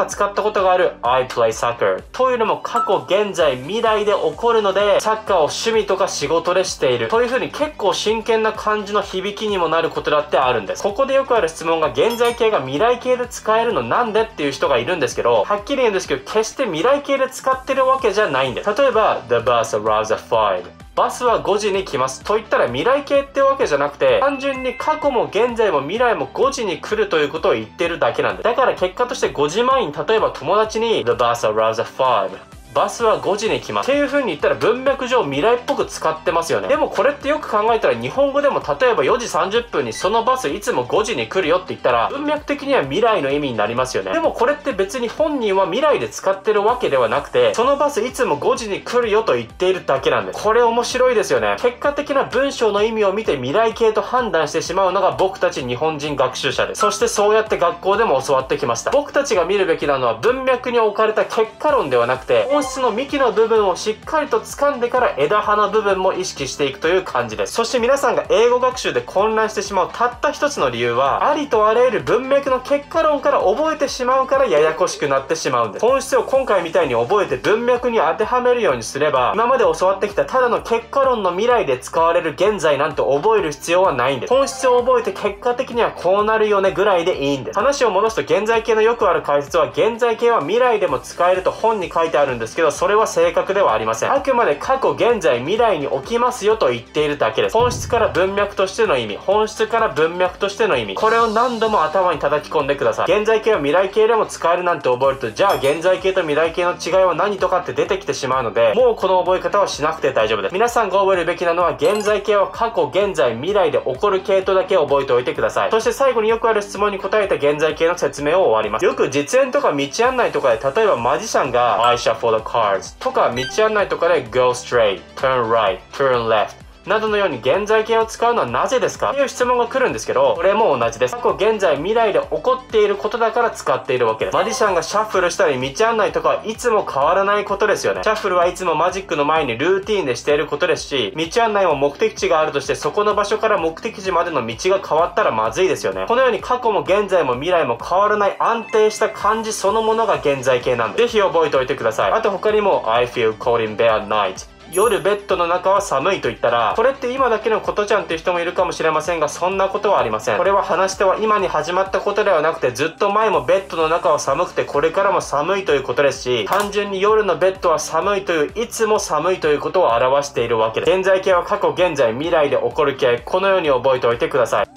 が使ったことがある I play soccer というのも過去、現在、未来で起こるので、サッカーを趣味とか仕事でしているという風に結構真剣な感じの響きにもなることだってあるんです。ここでよくある質問が、現在形が未来形で使えるのなんでっていう人がいるんですけど、はっきり言うんですけど、決して未来形で使ってるわけじゃないんです。例えば The bus arrives at five、バスはごじに来ますと言ったら未来形ってわけじゃなくて、単純に過去も現在も未来もごじに来るということを言ってるだけなんです。だから結果としてごじまえに、例えば友達に The bus arrives at five、バスはごじに来ますっていう風に言ったら文脈上未来っぽく使ってますよね。でもこれってよく考えたら日本語でも例えばよじさんじゅっぷんにそのバスいつもごじに来るよって言ったら文脈的には未来の意味になりますよね。でもこれって別に本人は未来で使ってるわけではなくて、そのバスいつもごじに来るよと言っているだけなんです。これ面白いですよね。結果的な文章の意味を見て未来形と判断してしまうのが僕たち日本人学習者です。そしてそうやって学校でも教わってきました。僕たちが見るべきなのは文脈に置かれた結果論ではなくて、本質の幹の部分をしっかりと掴んでから枝葉の部分も意識していくという感じです。そして皆さんが英語学習で混乱してしまうたった一つの理由は、ありとあらゆる文脈の結果論から覚えてしまうからややこしくなってしまうんです。本質を今回みたいに覚えて文脈に当てはめるようにすれば、今まで教わってきたただの結果論の未来で使われる現在なんて覚える必要はないんです。本質を覚えて結果的にはこうなるよねぐらいでいいんです。話を戻すと、現在形のよくある解説は、現在形は未来でも使えると本に書いてあるんですけど、それは正確ではありません。あくまで過去、現在、未来に起きますよと言っているだけです。本質から文脈としての意味、本質から文脈としての意味、これを何度も頭に叩き込んでください。現在形は未来形でも使えるなんて覚えると、じゃあ現在形と未来形の違いは何とかって出てきてしまうので、もうこの覚え方はしなくて大丈夫です。皆さんが覚えるべきなのは、現在形は過去、現在、未来で起こる系統だけ覚えておいてください。そして最後によくある質問に答えた現在形の説明を終わります。よく実演とか道案内とかで、例えばマジシャンが I shuffle the cards とか、道案内とかで Go straight, turn right, turn leftなどのように現在形を使うのはなぜですかっていう質問が来るんですけど、これも同じです。過去、現在、未来で起こっていることだから使っているわけです。マジシャンがシャッフルしたり道案内とかはいつも変わらないことですよね。シャッフルはいつもマジックの前にルーティーンでしていることですし、道案内も目的地があるとしてそこの場所から目的地までの道が変わったらまずいですよね。このように過去も現在も未来も変わらない安定した感じそのものが現在形なんで、ぜひ覚えておいてください。あと他にも I feel cold in bed at night、夜ベッドの中は寒いと言ったら、これって今だけのことじゃんっていう人もいるかもしれませんが、そんなことはありません。これは話し手は今に始まったことではなくて、ずっと前もベッドの中は寒くてこれからも寒いということですし、単純に夜のベッドは寒いという、いつも寒いということを表しているわけです。現在形は過去、現在、未来で起こる形、このように覚えておいてください。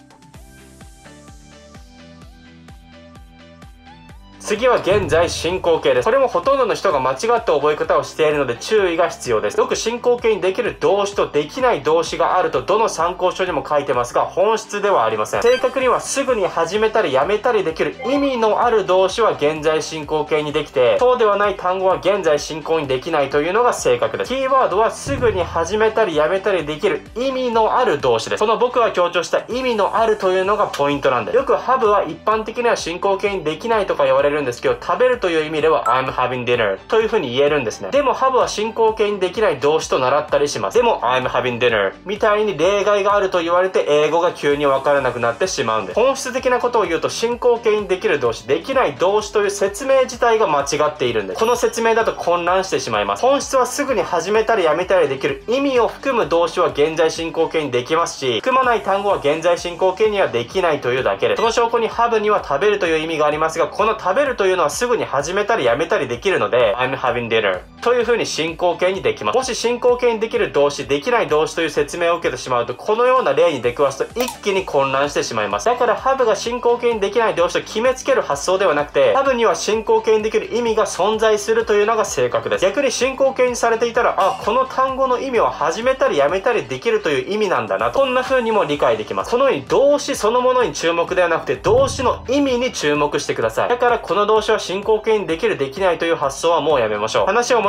次は現在進行形です。これもほとんどの人が間違った覚え方をしているので注意が必要です。よく進行形にできる動詞とできない動詞があるとどの参考書にも書いてますが、本質ではありません。正確にはすぐに始めたりやめたりできる意味のある動詞は現在進行形にできて、そうではない単語は現在進行にできないというのが正確です。キーワードはすぐに始めたりやめたりできる意味のある動詞です。その僕が強調した意味のあるというのがポイントなんです。よく have は一般的には進行形にできないとか言われるんですけど、食べるという意味では I'm having dinner という風に言えるんですね。でも have は進行形にできない動詞と習ったりします。でも I'm having dinner みたいに例外があると言われて英語が急にわからなくなってしまうんです。本質的なことを言うと、進行形にできる動詞、できない動詞という説明自体が間違っているんです。この説明だと混乱してしまいます。本質はすぐに始めたりやめたりできる意味を含む動詞は現在進行形にできますし、含まない単語は現在進行形にはできないというだけです。その証拠に have には食べるという意味がありますが、この食べるというのはすぐに始めたりやめたりできるので I'm having dinner という風に進行形にできます。もし進行形にできる動詞、できない動詞という説明を受けてしまうと、このような例に出くわすと一気に混乱してしまいます。だから have が進行形にできない動詞と決めつける発想ではなくて、have には進行形にできる意味が存在するというのが正確です。逆に進行形にされていたら、あ、この単語の意味は始めたりやめたりできるという意味なんだなと、こんな風にも理解できます。このように動詞そのものに注目ではなくて、動詞の意味に注目してください。だからこの動詞は進行形にできるできないという発想はもうやめましょう。話を戻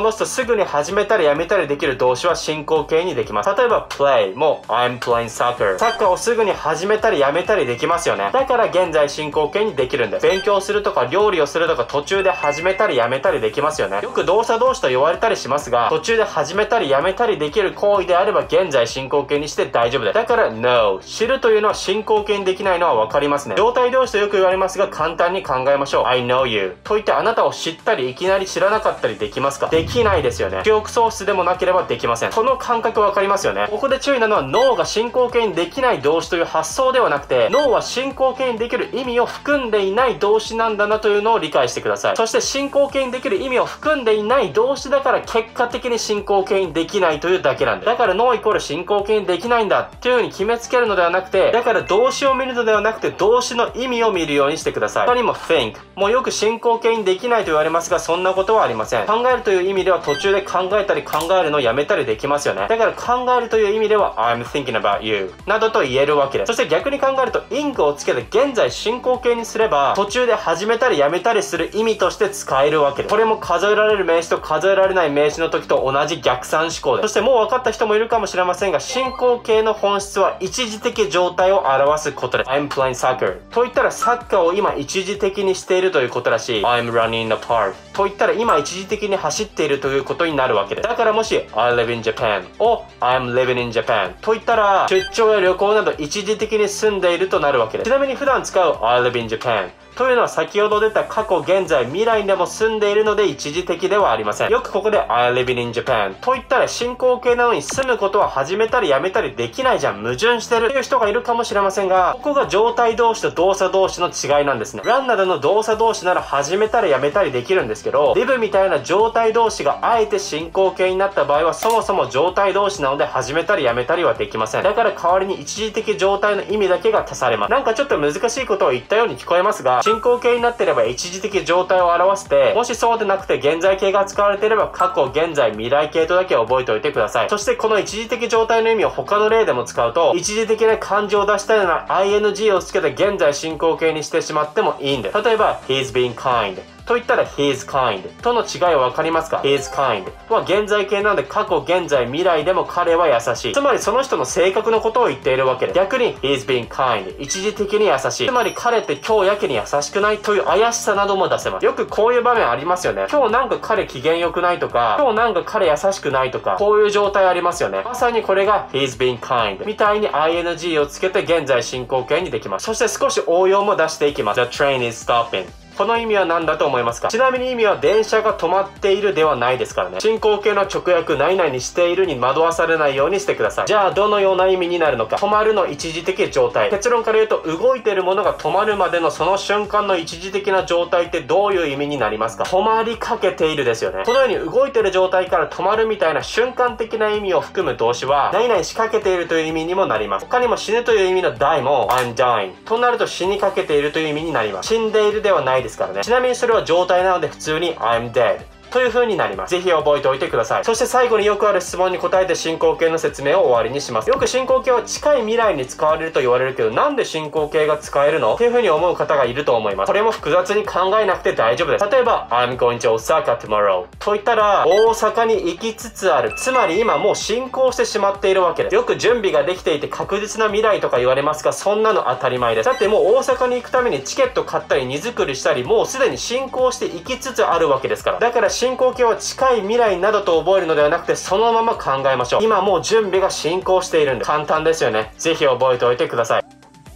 戻すとすぐに始めたりやめたりできる動詞は進行形にできます。例えば play も I'm playing soccer。サッカーをすぐに始めたりやめたりできますよね。だから現在進行形にできるんです。勉強するとか料理をするとか途中で始めたりやめたりできますよね。よく動作動詞と言われたりしますが、途中で始めたりやめたりできる行為であれば現在進行形にして大丈夫です。だから know 知るというのは進行形にできないのはわかりますね。状態動詞とよく言われますが簡単に考えましょう。I know you と言ってあなたを知ったりいきなり知らなかったりできますか？できないですよね。記憶喪失でもなければできません。この感覚わかりますよね。ここで注意なのは know が進行形にできない動詞という発想ではなくて know は進行形にできる意味を含んでいない動詞なんだなというのを理解してください。そして進行形にできる意味を含んでいない動詞だから結果的に進行形にできないというだけなんです。だから know イコール進行形にできないんだっていう風に決めつけるのではなくて、だから動詞を見るのではなくて動詞の意味を見るようにしてください。他にも think もうよく進行形にできないと言われますがそんなことはありません。考えるという意味では途中で考えたり考えるのをやめたりできますよね。だから考えるという意味では I'm thinking about you などと言えるわけです。そして逆に考えると ing をつけて現在進行形にすれば途中で始めたりやめたりする意味として使えるわけです。これも数えられる名詞と数えられない名詞の時と同じ逆算思考です。そしてもう分かった人もいるかもしれませんが進行形の本質は一時的状態を表すことです。I'm playing soccer と言ったらサッカーを今一時的にしているということだし I'm running in the park と言ったら今一時的に走っているということになるわけです。だからもし I live in Japan を I'm living in Japan と言ったら出張や旅行など一時的に住んでいるとなるわけです。ちなみに普段使う I live in Japanというのは先ほど出た過去、現在、未来でも住んでいるので一時的ではありません。よくここで I live in Japan と言ったら進行形なのに住むことは始めたりやめたりできないじゃん、矛盾してるという人がいるかもしれませんが、ここが状態動詞と動作動詞の違いなんですね。run などの動作動詞なら始めたりやめたりできるんですけど、live みたいな状態動詞があえて進行形になった場合はそもそも状態動詞なので始めたりやめたりはできません。だから代わりに一時的状態の意味だけが足されます。なんかちょっと難しいことを言ったように聞こえますが、進行形になっていれば一時的状態を表して、もしそうでなくて現在形が使われていれば過去、現在、未来形とだけ覚えておいてください。そしてこの一時的状態の意味を他の例でも使うと、一時的な感情を出したような アイエヌジー をつけて現在進行形にしてしまってもいいんです。例えば He's being kindと言ったら He's kind との違いは分かりますか？ He's kind は現在形なので過去、現在、未来でも彼は優しい。つまりその人の性格のことを言っているわけで、逆に He's being kind 一時的に優しい。つまり彼って今日やけに優しくないという怪しさなども出せます。よくこういう場面ありますよね。今日なんか彼機嫌良くないとか、今日なんか彼優しくないとか、こういう状態ありますよね。まさにこれが He's being kind みたいに アイエヌジー をつけて現在進行形にできます。そして少し応用も出していきます。The train is stoppingこの意味は何だと思いますか？ちなみに意味は電車が止まっているではないですからね。進行形の直訳何々にしているに惑わされないようにしてください。じゃあどのような意味になるのか。止まるの一時的状態。結論から言うと動いているものが止まるまでのその瞬間の一時的な状態ってどういう意味になりますか？止まりかけているですよね。このように動いている状態から止まるみたいな瞬間的な意味を含む動詞は何々仕掛けているという意味にもなります。他にも死ぬという意味の die も I'm dying となると死にかけているという意味になります。死んでいるではないですからね。ちなみにそれは状態なので普通に I'm deadという風になります。ぜひ覚えておいてください。そして最後によくある質問に答えて進行形の説明を終わりにします。よく進行形は近い未来に使われると言われるけど、なんで進行形が使えるのっていう風に思う方がいると思います。これも複雑に考えなくて大丈夫です。例えば I'm going to Osaka tomorrow と言ったら大阪に行きつつある。つまり今もう進行してしまっているわけです。よく準備ができていて確実な未来とか言われますが、そんなの当たり前です。だってもう大阪に行くためにチケット買ったり荷造りしたり、もうすでに進行して行きつつあるわけですから。だから進行形は近い未来などと覚えるのではなくて、そのまま考えましょう。今もう準備が進行しているんで簡単ですよね。ぜひ覚えておいてください。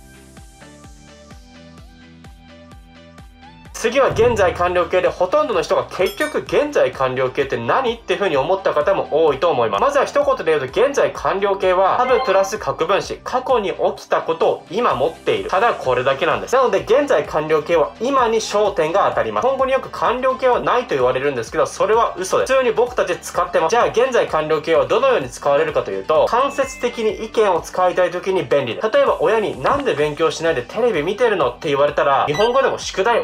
次は現在完了形で、ほとんどの人が結局現在完了形って何っていう風に思った方も多いと思います。まずは一言で言うと、現在完了形はハブプラス核分子、過去に起きたことを今持っている。ただこれだけなんです。なので現在完了形は今に焦点が当たります。今後によく完了形はないと言われるんですけど、それは嘘です。普通に僕たち使ってます。じゃあ現在完了形はどのように使われるかというと、間接的に意見を使いたい時に便利です。例えば親になんで勉強しないでテレビ見てるのって言われたら、日本語でも宿題終わったよ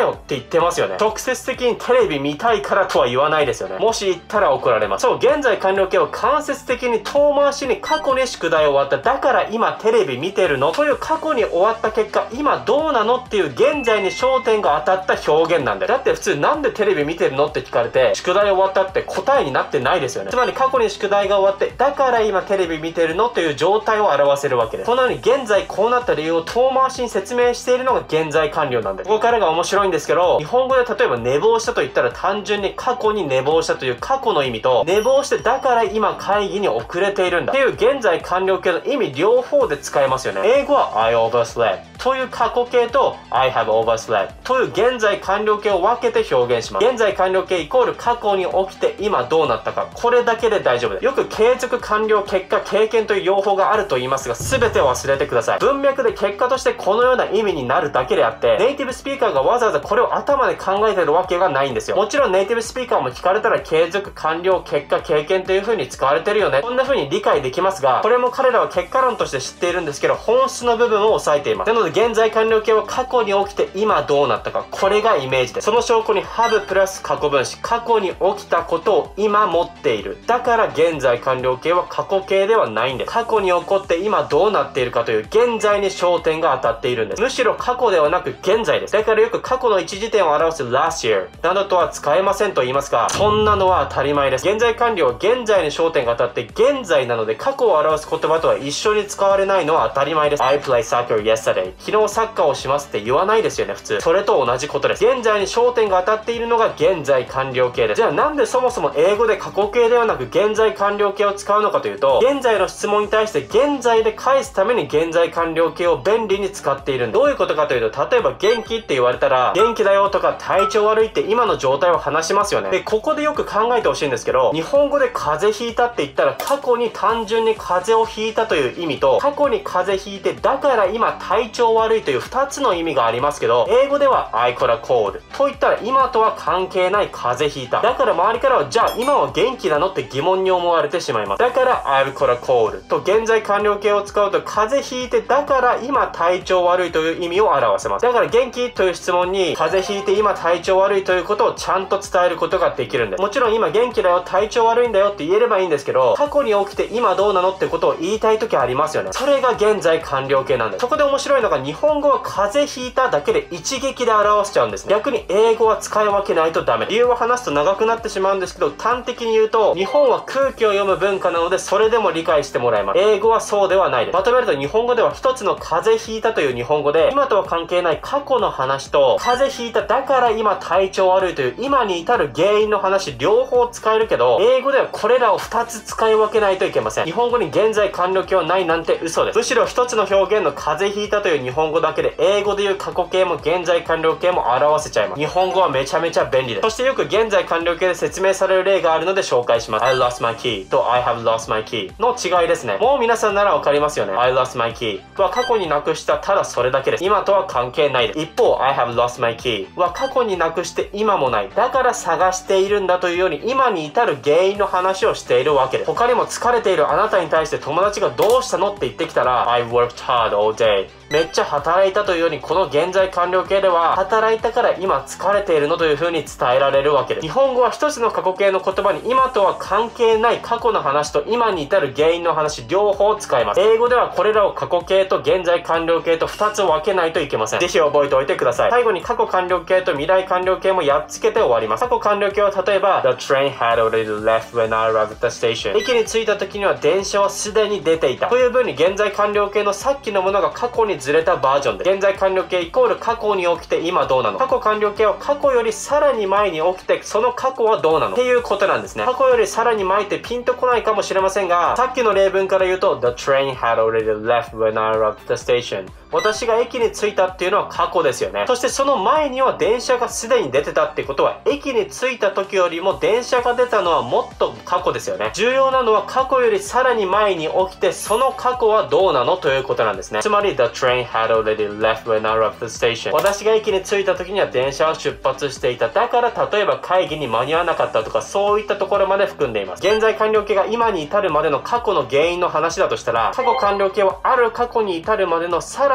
よって言ってますよね。直接的にテレビ見たいからとは言わないですよね。もし言ったら怒られます。そう、現在完了形は間接的に遠回しに過去に宿題終わった。だから今テレビ見てるのという過去に終わった結果、今どうなのっていう現在に焦点が当たった表現なんだよ。だって普通なんでテレビ見てるのって聞かれて、宿題終わったって答えになってないですよね。つまり過去に宿題が終わって、だから今テレビ見てるのという状態を表せるわけです。このように現在こうなった理由を遠回しに説明しているのが現在完了なんです。ここからが面白いんですけど、日本語で例えば寝坊したと言ったら単純に過去に寝坊したという過去の意味と、寝坊してだから今会議に遅れているんだっていう現在完了形の意味両方で使えますよね。英語は I overslept という過去形と I have overslept という現在完了形を分けて表現します。現在完了形イコール過去に起きて今どうなったか。これだけで大丈夫です。よく継続完了結果経験という用法があると言いますが、全て忘れてください。文脈で結果としてこのような意味になるだけであって、ネイティブスピーカーがわざわざこれを頭で考えてるわけがないんですよ。もちろんネイティブスピーカーも聞かれたら継続完了結果経験という風に使われてるよね、こんな風に理解できますが、これも彼らは結果論として知っているんですけど、本質の部分を押さえています。なので現在完了形は過去に起きて今どうなったか、これがイメージです。その証拠に have プラス過去分詞、過去に起きたことを今持っている。だから現在完了形は過去形ではないんです。過去に起こって今どうなっているかという現在に焦点が当たっているんです。むしろ過去ではなく現在です。だからよく過去の一時点を表す last year などとは使えませんと言いますが、そんなのは当たり前です。現在完了は現在に焦点が当たって現在なので、過去を表す言葉とは一緒に使われないのは当たり前です。I play soccer yesterday 昨日サッカーをしますって言わないですよね、普通。それと同じことです。現在に焦点が当たっているのが現在完了形です。じゃあなんでそもそも英語で過去形ではなく現在完了形を使うのかというと、現在の質問に対して現在で返すために現在完了形を便利に使っているんです。どういうことかというと、例えば元気って言われたら元気だよとか体調悪いって今の状態を話しますよね。で、ここでよく考えてほしいんですけど、日本語で風邪ひいたって言ったら過去に単純に風邪をひいたという意味と、過去に風邪ひいてだから今体調悪いというふたつの意味がありますけど、英語では I caught a cold と言ったら今とは関係ない風邪ひいた。だから周りからはじゃあ今は元気なのって疑問に思われてしまいます。だから I've caught a cold と現在完了形を使うと、風邪ひいてだから今体調悪いという意味を表せます。だから元気という質問に風邪ひいて今体調悪いということをちゃんと伝えることができるんです。もちろん今元気だよ体調悪いんだよって言えればいいんですけど、過去に起きて今どうなのってことを言いたい時ありますよね。それが現在完了形なんです。そこで面白いのが、日本語は風邪ひいただけで一撃で表しちゃうんですね。逆に英語は使い分けないとダメ。理由を話すと長くなってしまうんですけど、端的に言うと日本は空気を読む文化なので、それでも理解してもらえます。英語はそうではないです。まとめると、日本語では一つの風邪ひいたという日本語で、今とは関係ない過去の話と、風邪ひいただから今体調悪いという今に至る原因の話両方使えるけど、英語ではこれらをふたつ使い分けないといけません。日本語に現在完了形はないなんて嘘です。むしろ一つの表現の風邪ひいたという日本語だけで、英語でいう過去形も現在完了形も表せちゃいます。日本語はめちゃめちゃ便利です。そしてよく現在完了形で説明される例があるので紹介します。I lost my key と I have lost my key の違いですね。もう皆さんならわかりますよね。I lost my key は過去になくした、ただそれだけです。今とは関係ないです。一方 I have lost my key は過去になくして今もない、だから探しているんだというように今に至る原因の話をしているわけです。他にも疲れているあなたに対して友達がどうしたのって言ってきたら I've worked hard all day、めっちゃ働いたというように、この現在完了形では働いたから今疲れているのという風に伝えられるわけです。日本語は一つの過去形の言葉に今とは関係ない過去の話と今に至る原因の話両方使います。英語ではこれらを過去形と現在完了形とふたつ分けないといけません。ぜひ覚えておいてください。最後に過去完了形と未来完了形もやっつけて終わります。過去完了形は例えば The train had already left when I arrived at the station、 駅に着いた時には電車はすでに出ていたという風に、現在完了形のさっきのものが過去にずれたバージョンで、現在完了形イコール過去に起きて今どうなの、過去完了形は過去よりさらに前に起きてその過去はどうなのっていうことなんですね。過去よりさらに前ってピンとこないかもしれませんが、さっきの例文から言うと The train had already left when I arrived at the station、私が駅に着いたっていうのは過去ですよね。そしてその前には電車がすでに出てたってことは、駅に着いた時よりも電車が出たのはもっと過去ですよね。重要なのは過去よりさらに前に起きてその過去はどうなのということなんですね。つまり The train had already left when I arrived at the station、 私が駅に着いた時には電車は出発していた、だから例えば会議に間に合わなかったとか、そういったところまで含んでいます。現在完了形が今に至るまでの過去の原因の話だとしたら、過去完了形はある過去に至るまでのさら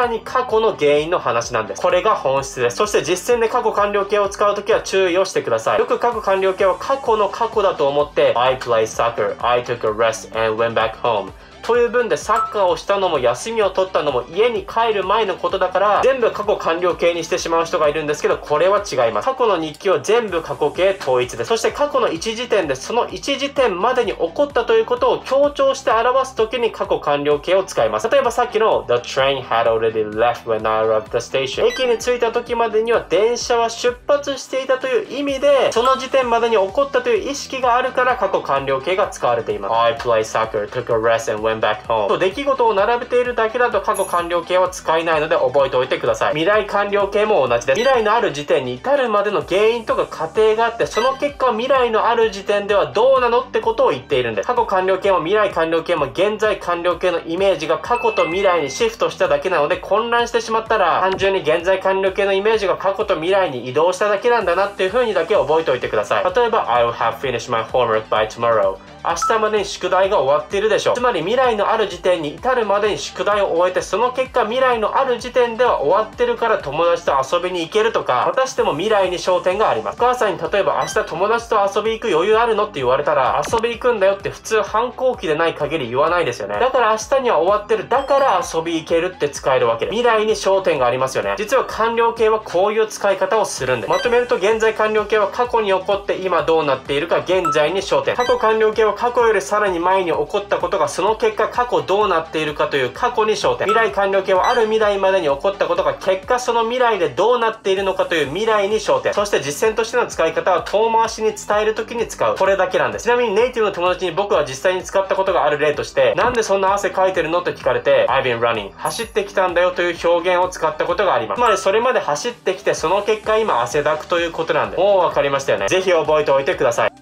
らに過去の原因の話なんです。これが本質です。そして実践で過去完了形を使うときは注意をしてください。よく過去完了形は過去の過去だと思って I play soccer, I took a rest and went back homeという文でサッカーをしたのも休みを取ったのも家に帰る前のことだから全部過去完了形にしてしまう人がいるんですけど、これは違います。過去の日記は全部過去形統一です。そして過去の一時点でその一時点までに起こったということを強調して表すときに過去完了形を使います。例えばさっきの The train had already left when I arrived at the station 駅に着いた時までには電車は出発していたという意味でその時点までに起こったという意識があるから過去完了形が使われています。 I play soccer, took a rest and went back home と出来事を並べているだけだと過去完了形は使えないので覚えておいてください。未来完了形も同じです。未来のある時点に至るまでの原因とか過程があってその結果未来のある時点ではどうなのってことを言っているんです。過去完了形も未来完了形も現在完了形のイメージが過去と未来にシフトしただけなので混乱してしまったら単純に現在完了形のイメージが過去と未来に移動しただけなんだなっていう風にだけ覚えておいてください。例えば I will have finished my homework by tomorrow明日までに宿題が終わっているでしょう。つまり未来のある時点に至るまでに宿題を終えてその結果未来のある時点では終わってるから友達と遊びに行けるとかまたしても未来に焦点があります。お母さんに例えば明日友達と遊び行く余裕あるのって言われたら遊び行くんだよって普通反抗期でない限り言わないですよね。だから明日には終わってるだから遊び行けるって使えるわけで未来に焦点がありますよね。実は完了形はこういう使い方をするんでまとめると現在完了形は過去に起こって今どうなっているか現在に焦点。過去完了形は過去よりさらに前に起こったことがその結果過去どうなっているかという過去に焦点。未来完了形はある未来までに起こったことが結果その未来でどうなっているのかという未来に焦点。そして実践としての使い方は遠回しに伝える時に使うこれだけなんです。ちなみにネイティブの友達に僕は実際に使ったことがある例としてなんでそんな汗かいてるのと聞かれて I've been running 走ってきたんだよという表現を使ったことがあります。つまりそれまで走ってきてその結果今汗だくということなんでもう分かりましたよね。ぜひ覚えておいてください。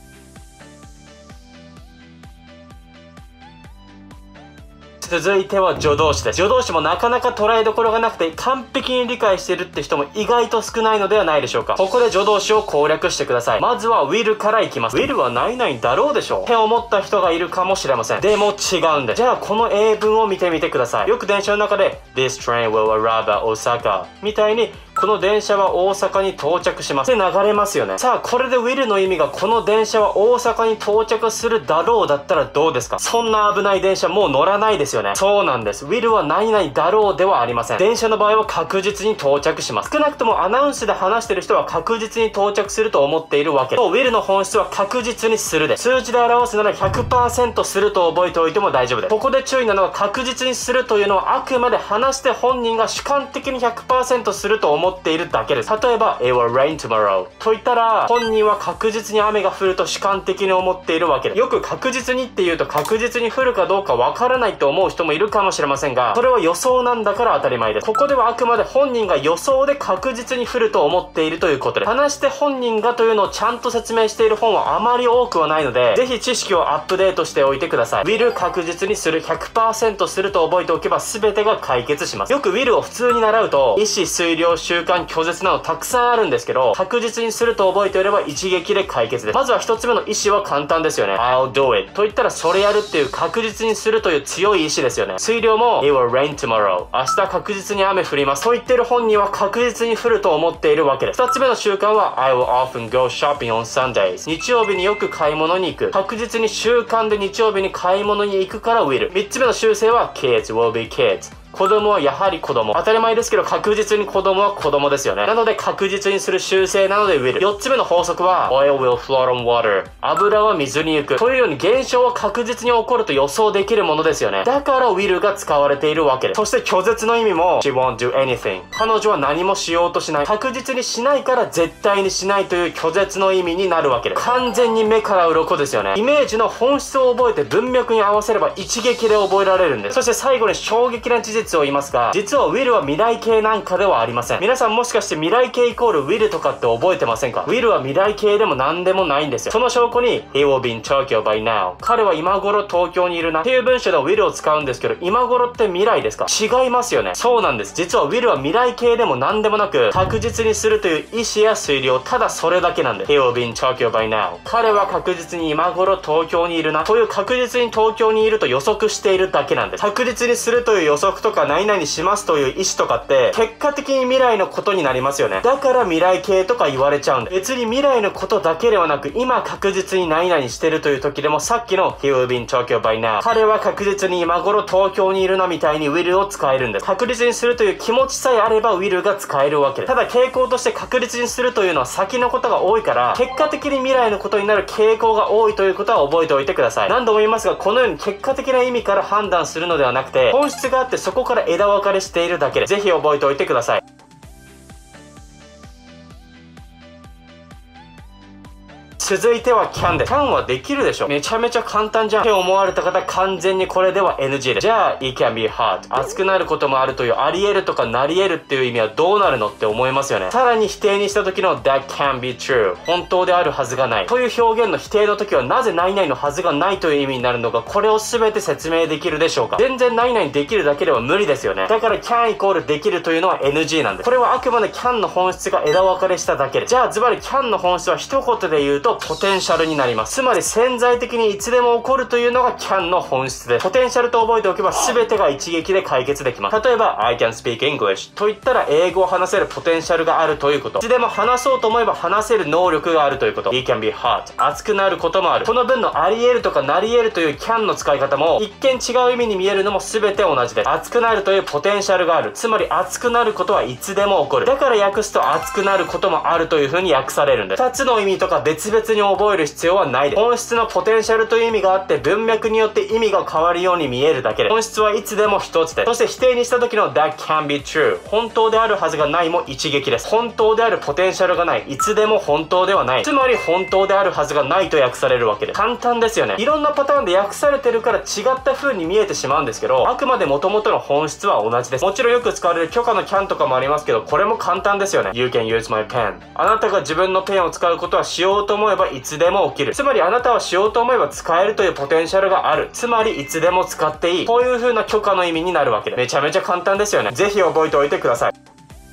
続いては助動詞です。助動詞もなかなか捉えどころがなくて完璧に理解しているって人も意外と少ないのではないでしょうか。ここで助動詞を攻略してください。まずは will からいきます。will は何々だろうでしょうって思った人がいるかもしれません。でも違うんです。じゃあこの英文を見てみてください。よく電車の中で This train will arrive at Osaka みたいにこの電車は大阪に到着しますって流れますよね。さあこれで will の意味がこの電車は大阪に到着するだろうだったらどうですか。そんな危ない電車もう乗らないですよね。そうなんです。will は何々だろうではありません。電車の場合は確実に到着します。少なくともアナウンスで話してる人は確実に到着すると思っているわけで will の本質は確実にするです。数字で表すなら ひゃくパーセント すると覚えておいても大丈夫です。ここで注意なのは確実にするというのはあくまで話して本人が主観的に ひゃくパーセント すると思っているだけです。例えば It will rain tomorrow と言ったら本人は確実に雨が降ると主観的に思っているわけでよく確実にって言うと確実に降るかどうかわからないと思う人もいるかもしれませんがそれは予想なんだから当たり前です。ここではあくまで本人が予想で確実に降ると思っているということです。話して本人がというのをちゃんと説明している本はあまり多くはないのでぜひ知識をアップデートしておいてください。 will 確実にする ひゃくパーセント すると覚えておけば全てが解決します。よく will を普通に習うと意思推量習慣拒絶などたくさんあるんですけど確実にすると覚えておれば一撃で解決です。まずは一つ目の意思は簡単ですよね。 I'll do it と言ったらそれやるっていう確実にするという強い意志ですよね。推量も It will rain tomorrow 明日確実に雨降りますと言ってる本人は確実に降ると思っているわけです。二つ目の習慣は I will often go shopping on Sundays 日曜日によく買い物に行く確実に習慣で日曜日に買い物に行くから will。 三つ目の習性は Kids will be kids子供はやはり子供。当たり前ですけど確実に子供は子供ですよね。なので確実にする習性なので will。 よっつめの法則は Oil will float on water 油は水に行くというように現象は確実に起こると予想できるものですよね。だから will が使われているわけです。そして拒絶の意味も She won't do anything 彼女は何もしようとしない。確実にしないから絶対にしないという拒絶の意味になるわけです。完全に目から鱗ですよね。イメージの本質を覚えて文脈に合わせれば一撃で覚えられるんです。そして最後に衝撃な事実を言いますが実は will は未来形なんかではありません。皆さんもしかして未来形イコール will とかって覚えてませんか。 will は未来形でも何でもないんですよ。その証拠に He will be in Tokyo by now 彼は今頃東京にいるなっていう文章で will を使うんですけど今頃って未来ですか。違いますよね。そうなんです。実は will は未来形でも何でもなく確実にするという意思や推量ただそれだけなんです。 He will be in Tokyo by now 彼は確実に今頃東京にいるなという確実に東京にいると予測しているだけなんです。確実にするという予測ととか何々しますという意思とかって結果的に未来のことになりますよね。だから未来系とか言われちゃうんで、別に未来のことだけではなく今確実に何々してるという時でも、さっきの He will be in Tokyo by now、 彼は確実に今頃東京にいるなみたいに will を使えるんです。確実にするという気持ちさえあれば will が使えるわけです。ただ傾向として確実にするというのは先のことが多いから、結果的に未来のことになる傾向が多いということは覚えておいてください。何度も言いますが、このように結果的な意味から判断するのではなくて、本質があってそこから枝分かれしているだけで、ぜひ覚えておいてください。続いては can です。can はできるでしょ。めちゃめちゃ簡単じゃんって思われた方、完全にこれでは エヌジー です。じゃあ it can be hot、 熱くなることもあるというあり得るとかなり得るっていう意味はどうなるのって思いますよね。さらに否定にした時の that can be true、 本当であるはずがないという表現の否定の時は、なぜ何々のはずがないという意味になるのか、これを全て説明できるでしょうか。全然何々できるだけでは無理ですよね。だから can イコールできるというのは エヌジー なんです。これはあくまで can の本質が枝分かれしただけで、じゃあズバリ can の本質は一言で言うとポテンシャルになります。つまり潜在的にいつでも起こるというのが can の本質です。ポテンシャルと覚えておけば全てが一撃で解決できます。例えば I can speak English と言ったら英語を話せるポテンシャルがあるということ。いつでも話そうと思えば話せる能力があるということ。It can be hot、 熱くなることもある。この文のあり得るとかなり得るという can の使い方も一見違う意味に見えるのも全て同じです。熱くなるというポテンシャルがある。つまり熱くなることはいつでも起こる。だから訳すと熱くなることもあるという風に訳されるんです。ふたつの意味とか別々に覚える必要はないです。本質のポテンシャルという意味があって、文脈によって意味が変わるように見えるだけで、本質はいつでも一つです。そして否定にした時の that can be true、 本当であるはずがないも一撃です。本当であるポテンシャルがない、いつでも本当ではない、つまり本当であるはずがないと訳されるわけです。簡単ですよね。いろんなパターンで訳されてるから違った風に見えてしまうんですけど、あくまで元々の本質は同じです。もちろんよく使われる許可の can とかもありますけど、これも簡単ですよね。 You can use my pen、 あなたが自分のペンを使うことはしようと思えばいつでも起きる。つまりあなたはしようと思えば使えるというポテンシャルがある。つまりいつでも使っていい。こういう風な許可の意味になるわけで、めちゃめちゃ簡単ですよね。ぜひ覚えておいてください。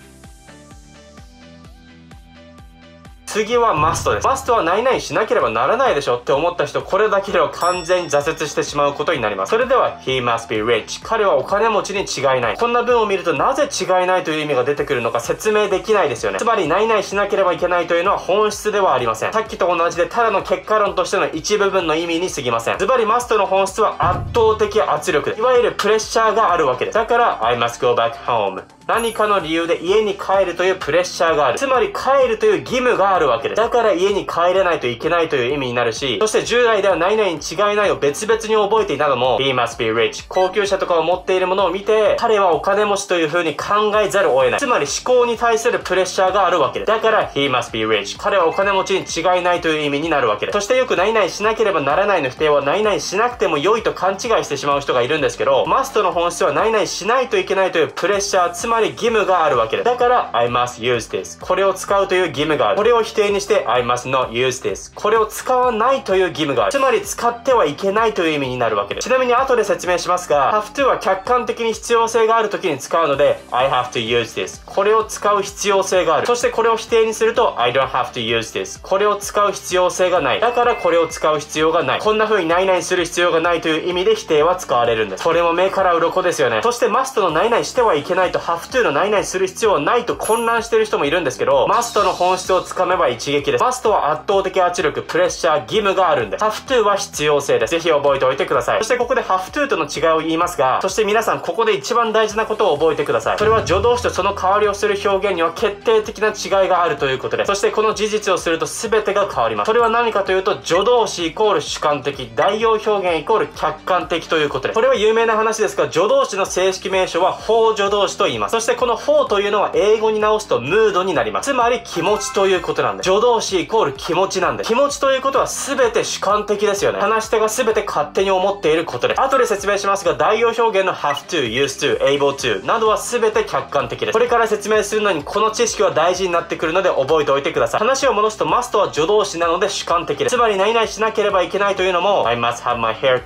次はマストです。マストは何々しなければならないでしょって思った人、これだけでは完全に挫折してしまうことになります。それでは He must be rich、 彼はお金持ちに違いない。こんな文を見るとなぜ違いないという意味が出てくるのか説明できないですよね。つまり何々しなければいけないというのは本質ではありません。さっきと同じでただの結果論としての一部分の意味に過ぎません。ズバリマストの本質は圧倒的圧力で、いわゆるプレッシャーがあるわけです。だから I must go back home、何かの理由で家に帰るというプレッシャーがある。つまり帰るという義務があるわけです。だから家に帰れないといけないという意味になるし、そして従来では何々に違いないを別々に覚えていたのも He must be rich、 高級車とかを持っているものを見て彼はお金持ちという風に考えざるを得ない。つまり思考に対するプレッシャーがあるわけです。だから He must be rich、 彼はお金持ちに違いないという意味になるわけです。そしてよく何々しなければならないの否定は何々しなくても良いと勘違いしてしまう人がいるんですけど、マストの本質は何々しないといけないというプレッシャー、つまり義務があるわけです。だから I must use this、 これを使うという義務がある。これを否定にして I must not use this、 これを使わないという義務がある。つまり使ってはいけないという意味になるわけです。ちなみに後で説明しますが、 have to は客観的に必要性がある時に使うので I have to use this、 これを使う必要性がある。そしてこれを否定にすると I don't have to use this、 これを使う必要性がない。だからこれを使う必要がない。こんな風に何々する必要がないという意味で否定は使われるんです。これも目から鱗ですよね。そして must の何々してはいけないと have to の何々する必要はないと混乱してる人もいるんですけど、マストの本質をつかめば一撃です。マストは圧倒的圧力、プレッシャー、義務があるんで、have to は必要性です。ぜひ覚えておいてください。そしてここで have to との違いを言いますが、そして皆さんここで一番大事なことを覚えてください。それは助動詞とその代わりをする表現には決定的な違いがあるということです。そしてこの事実をすると全てが変わります。それは何かというと、助動詞イコール主観的、代用表現イコール客観的ということです。これは有名な話ですが、助動詞の正式名称は for 助動詞と言います。そしてこの for というのは英語に直すとムードになります。つまり気持ちということなんです。助動詞イコール気持ちなんで、気持ちということは全て主観的ですよね。話し手が全て勝手に思っていることです。後で説明しますが、代用表現の have to、used to、able to などは全て客観的です。これから説明するのにこの知識は大事になってくるので覚えておいてください。話を戻すと must は助動詞なので主観的です。つまり何々しなければいけないというのも I must have my hair cut、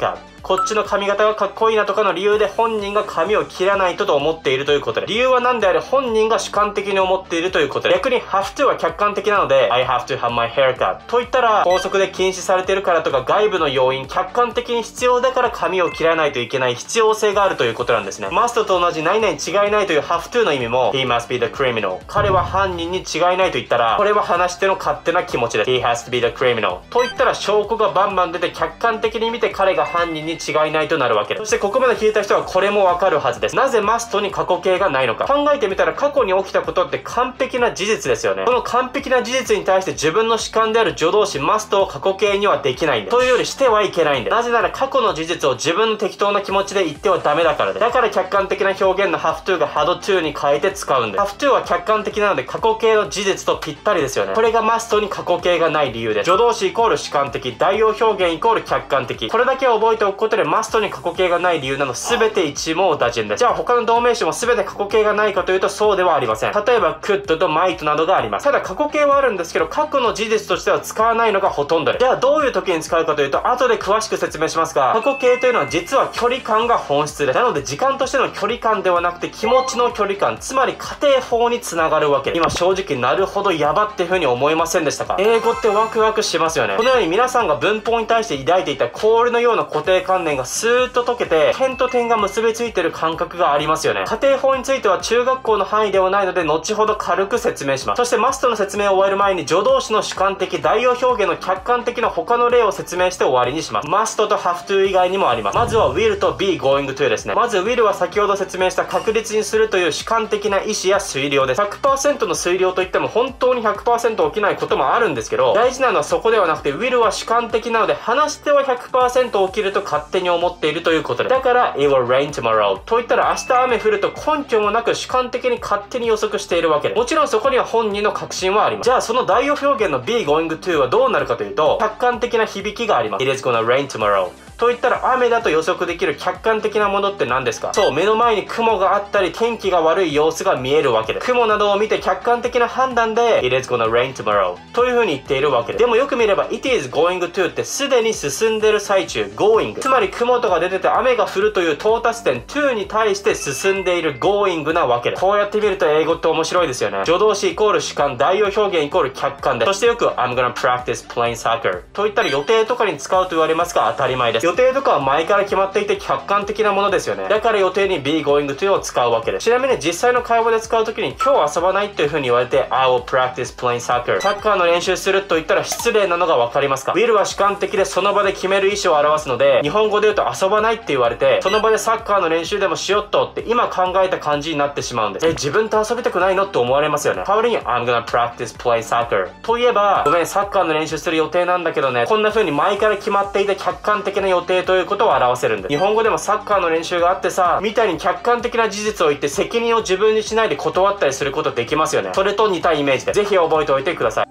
こっちの髪型がかっこいいなとかの理由で本人が髪を切らないとと思っているということで、理由は何であれ本人が主観的に思っているということで、逆に have to は客観的なので I have to have my haircut といったら、法則で禁止されているからとか外部の要因、客観的に必要だから髪を切らないといけない必要性があるということなんですね。マストと同じ何々違いないという have to の意味も He must be the criminal 彼は犯人に違いないと言ったら、これは話し手の勝手な気持ちです。He has to be the criminal と言ったら証拠がバンバン出て客観的に見て彼が犯人に違いないとなるわけです。そしてここまで聞いた人はこれもわかるはずです。なぜマストに過去形がないのか考えてみたら、過去に起きたことって完璧な事実ですよね。その完璧な事実に対して自分の主観である助動詞マストを過去形にはできないんで、というよりしてはいけないんで、なぜなら過去の事実を自分の適当な気持ちで言ってはダメだからで、だから客観的な表現の have to が had to に変えて使うんで、have to は客観的なので過去形の事実とぴったりですよね。これがマストに過去形がない理由です。助動詞イコール主観的、代用表現イコール客観的、これだけを覚えておくことでマストに過去形がない理由なの全て一網打尽です。じゃあ他の動名詞も全て過去形がないかというとそうではありません。例えば could と might などがあります。ただ過去形はあるんですけど、過去の事実としては使わないのがほとんどです。じゃあどういう時に使うかというと後で詳しく説明しますが、過去形というのは実は距離感が本質です。なので時間としての距離感ではなくて気持ちの距離感、つまり家庭法につながるわけです。今正直なるほどやばっていう風に思いませんでしたか？英語ってワクワクしますよね。このように皆さんが文法に対して抱いていた氷のような固定観念がスーッと溶けて点と点が結びついてる感覚がありますよね。家庭法については中学校の範囲ではないので後ほど軽く説明します。そしてマストの説明を終える前に助動詞の主観的、代用表現の客観的な他の例を説明して終わりにします。マストと have to 以外にもあります。まずは will と be going to ですね。まず will は先ほど説明した確実にするという主観的な意思や推量です。ひゃくパーセント の推量といっても本当に ひゃくパーセント 起きないこともあるんですけど、大事なのはそこではなくて will は主観的なので話し手は ひゃくパーセント 起きると勝手に思っているということです。だから it will rain tomorrow といったら明日雨降ると根拠もなく主観的に勝手に予測しているわけです。もちろんそこには本人の確信はあります。じゃあその代用表現の be going to はどうなるかというと、客観的な響きがあります。It is gonna rain tomorrowといったら雨だと予測できる客観的なものって何ですか？そう、目の前に雲があったり天気が悪い様子が見えるわけです。雲などを見て客観的な判断で It is gonna rain tomorrow という風に言っているわけです。でもよく見れば It is going to ってすでに進んでる最中 going、 つまり雲とか出てて雨が降るという到達点 to に対して進んでいる going なわけです。こうやって見ると英語って面白いですよね。助動詞イコール主観、代用表現イコール客観です。そしてよく I'm gonna practice playing soccer といったら予定とかに使うと言われますが当たり前です。予定とかは前から決まっていて客観的なものですよね。だから予定に be going to を使うわけです。ちなみに実際の会話で使うときに今日遊ばないっていう風に言われて I will practice playing soccer サッカーの練習すると言ったら失礼なのがわかりますか？ will は主観的でその場で決める意思を表すので、日本語で言うと遊ばないって言われてその場でサッカーの練習でもしよっとって今考えた感じになってしまうんです。え、自分と遊びたくないのって思われますよね。代わりに I'm gonna practice playing soccer といえば、ごめんサッカーの練習する予定なんだけどね、こんな風に前から決まっていて客観的な予定ということを表せるんです。日本語でもサッカーの練習があってさみたいに客観的な事実を言って責任を自分にしないで断ったりすることできますよね。それと似たイメージでぜひ覚えておいてください。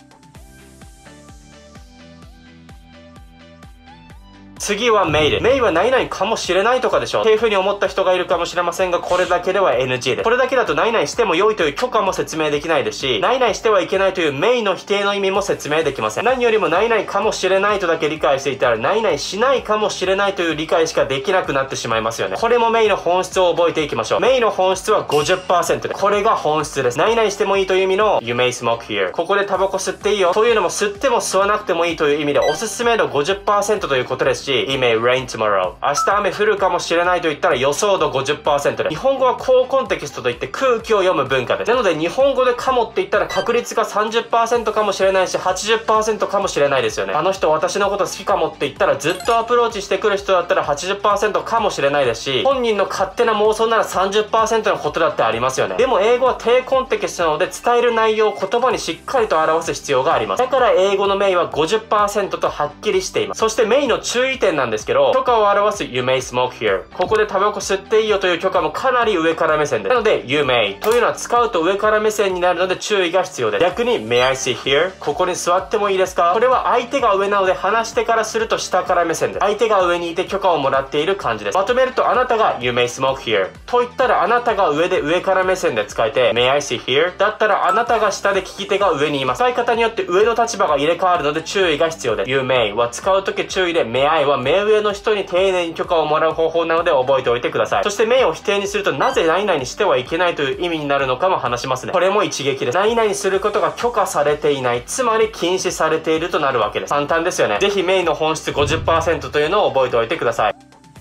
次は may で。may は何々かもしれないとかでしょっていう風に思った人がいるかもしれませんが、これだけでは エヌジー です。これだけだと何々しても良いという許可も説明できないですし、何々してはいけないという may の否定の意味も説明できません。何よりも何々かもしれないとだけ理解していたら、何々しないかもしれないという理解しかできなくなってしまいますよね。これも may の本質を覚えていきましょう。may の本質は ごじゅっパーセント で、これが本質です。何々してもいいという意味の You may smoke here。ここでタバコ吸っていいよというのも吸っても吸わなくてもいいという意味でおすすめの ごじゅっパーセント ということですし、It may rain tomorrow。明日雨降るかもしれないと言ったら予想度 ごじゅっパーセント で、日本語は高コンテキストといって空気を読む文化です。なので日本語でかもって言ったら確率が さんじゅっパーセント かもしれないし はちじゅっパーセント かもしれないですよね。あの人私のこと好きかもって言ったらずっとアプローチしてくる人だったら はちじゅっパーセント かもしれないですし、本人の勝手な妄想なら さんじゅっパーセント のことだってありますよね。でも英語は低コンテキストなので伝える内容を言葉にしっかりと表す必要があります。だから英語のメイは ごじゅっパーセント とはっきりしています。そしてメイの注意点なんですけど、許可を表す You may smoke here。ここでタバコ吸っていいよという許可もかなり上から目線です。なので You may というのは使うと上から目線になるので注意が必要です。逆に May I sit here？ ここに座ってもいいですか？これは相手が上なので話し手からすると下から目線です。相手が上にいて許可をもらっている感じです。まとめるとあなたが You may smoke here と言ったらあなたが上で上から目線で使えて May I sit here？ だったらあなたが下で聞き手が上にいます。使い方によって上の立場が入れ替わるので注意が必要です。You may は使うとき注意で May I は目上の人に丁寧に許可をもらう方法なので覚えておいてください。そして名を否定にするとなぜ何々にしてはいけないという意味になるのかも話しますね。これも一撃です。何々することが許可されていない、つまり禁止されているとなるわけです。簡単ですよね。ぜひ名の本質 ごじゅっパーセント というのを覚えておいてください。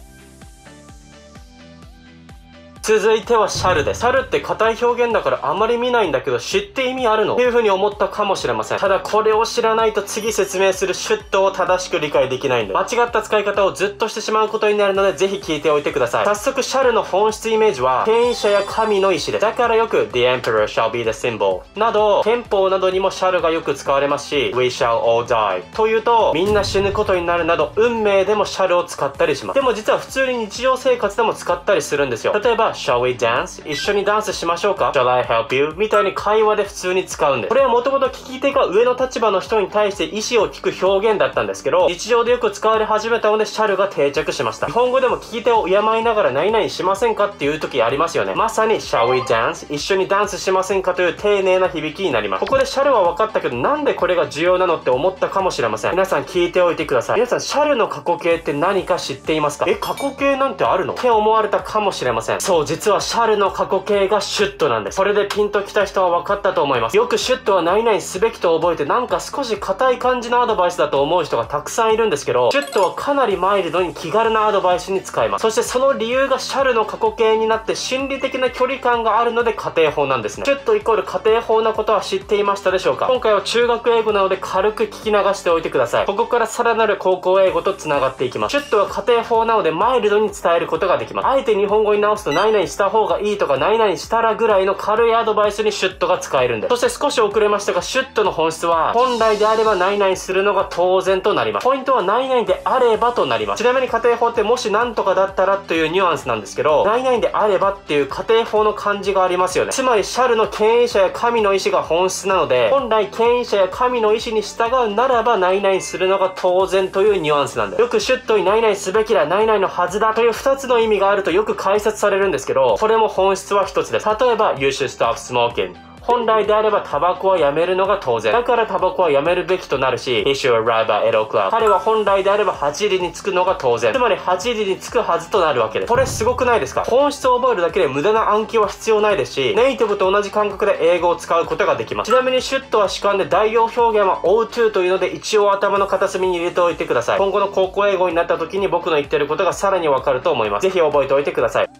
続いてはシャルです。シャルって硬い表現だからあまり見ないんだけど、知って意味あるのっていう風に思ったかもしれません。ただこれを知らないと次説明するシュッとを正しく理解できないんで、間違った使い方をずっとしてしまうことになるので、ぜひ聞いておいてください。早速シャルの本質イメージは、権威者や神の意志です。だからよく The Emperor shall be the symbol など、憲法などにもシャルがよく使われますし、We shall all die というと、みんな死ぬことになるなど、運命でもシャルを使ったりします。でも実は普通に日常生活でも使ったりするんですよ。例えば、Shall we dance? 一緒にダンスしましょうか Shall I help you? みたいに会話で普通に使うんです。これはもともと聞き手が上の立場の人に対して意思を聞く表現だったんですけど、日常でよく使われ始めたのでシャルが定着しました。日本語でも聞き手を敬いながら何々しませんかっていう時ありますよね。まさに Shall we dance? 一緒にダンスしませんかという丁寧な響きになります。ここでシャルは分かったけど、なんでこれが重要なのって思ったかもしれません。皆さん聞いておいてください。皆さんシャルの過去形って何か知っていますか？え、過去形なんてあるのって思われたかもしれません。そう、実はシャルの過去形がシュッとなんです。これでピンときた人は分かったと思います。よくシュッとは何々すべきと覚えて、なんか少し硬い感じのアドバイスだと思う人がたくさんいるんですけど、シュッとはかなりマイルドに気軽なアドバイスに使えます。そしてその理由がシャルの過去形になって心理的な距離感があるので家庭法なんですね。シュッとイコール家庭法なことは知っていましたでしょうか？今回は中学英語なので軽く聞き流しておいてください。ここからさらなる高校英語と繋がっていきます。シュッとは家庭法なのでマイルドに伝えることができます。あえて日本語に直すと何々した方がいいとか何々したらぐらいの軽いアドバイスにシュッとが使えるんです。そして少し遅れましたが、シュッとの本質は本来であれば何々するのが当然となります。ポイントは何々であればとなります。ちなみに家庭法ってもし何とかだったらというニュアンスなんですけど、何々であればっていう家庭法の漢字がありますよね。つまりシャルの権威者や神の意志が本質なので、本来権威者や神の意志に従うならば何々するのが当然というニュアンスなんです。よくシュッとに何々すべきだ、何々のはずだというふたつの意味があるとよく解説されるんですけど、これも本質はひとつです。例えば You should stop smoking。本来であればタバコはやめるのが当然。だからタバコはやめるべきとなるし、He should arrive at eight o'clock。彼は本来であればはちじに着くのが当然。つまりはちじに着くはずとなるわけです。これすごくないですか？本質を覚えるだけで無駄な暗記は必要ないですし、ネイティブと同じ感覚で英語を使うことができます。ちなみにシュッとは主観で代用表現は オーツー というので一応頭の片隅に入れておいてください。今後の高校英語になった時に僕の言ってることがさらにわかると思います。ぜひ覚えておいてください。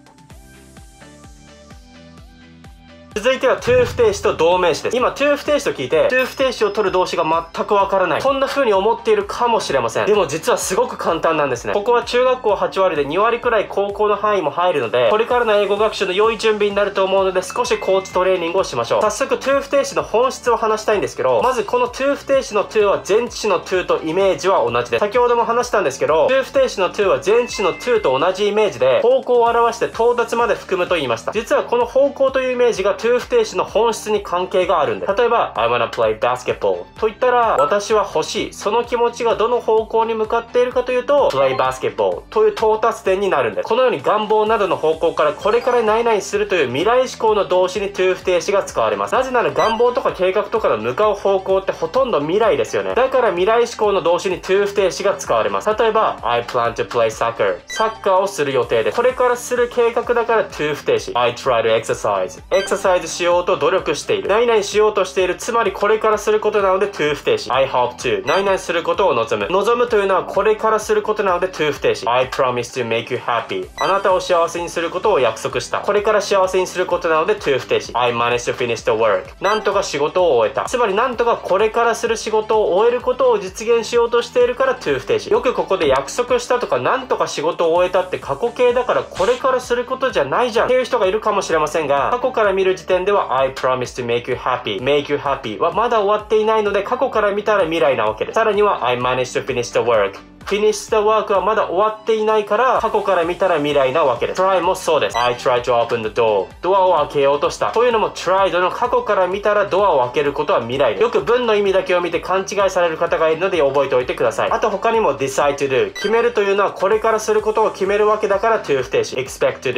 続いては to 不定詞と動名詞です。今 to 不定詞と聞いて to 不定詞を取る動詞が全くわからない、そんな風に思っているかもしれません。でも実はすごく簡単なんですね。ここは中学校はち割でに割くらい高校の範囲も入るので、これからの英語学習の良い準備になると思うので、少しコーチトレーニングをしましょう。早速 to 不定詞の本質を話したいんですけど、まずこの to 不定詞の to は前置詞の to とイメージは同じです。先ほども話したんですけど、to 不定詞の to は前置詞の to と同じイメージで、方向を表して到達まで含むと言いました。実はこの方向というイメージが to 不定詞の本質に関係があるんです。例えば I wanna play basketball と言ったら、私は欲しい、その気持ちがどの方向に向かっているかというと play basketball という到達点になるんです。このように願望などの方向からこれから何々するという未来志向の動詞に to 不定詞が使われます。なぜなら願望とか計画とかの向かう方向ってほとんど未来ですよね。だから未来志向の動詞に to 不定詞が使われます。例えば I plan to play soccer サッカーをする予定で、これからする計画だから to 不定詞。 I try to exercise エクササイズしようと努力している、何々しようとしている、つまりこれからすることなので to 不定詞。 I hope to 何々することを望む、望むというのはこれからすることなので to 不定詞。 I promise to make you happy あなたを幸せにすることを約束した、これから幸せにすることなので to 不定詞。 I managed to finish the work なんとか仕事を終えた、つまりなんとかこれからする仕事を終えることを実現しようとしているから to 不定詞。よくここで約束したとかなんとか仕事を終えたって過去形だからこれからすることじゃないじゃんっていう人がいるかもしれませんが、過去から見る時点では I promise to make you happy make you happy はまだ終わっていないので、過去から見たら未来なわけです。さらには I managed to finish the work finish the work はまだ終わっていないから過去から見たら未来なわけです。try もそうです。 I tried to open the door ドアを開けようとした、というのも tried の過去から見たらドアを開けることは未来です。よく文の意味だけを見て勘違いされる方がいるので覚えておいてください。あと他にも decide to do 決めるというのはこれからすることを決めるわけだから to 不定詞。expect to do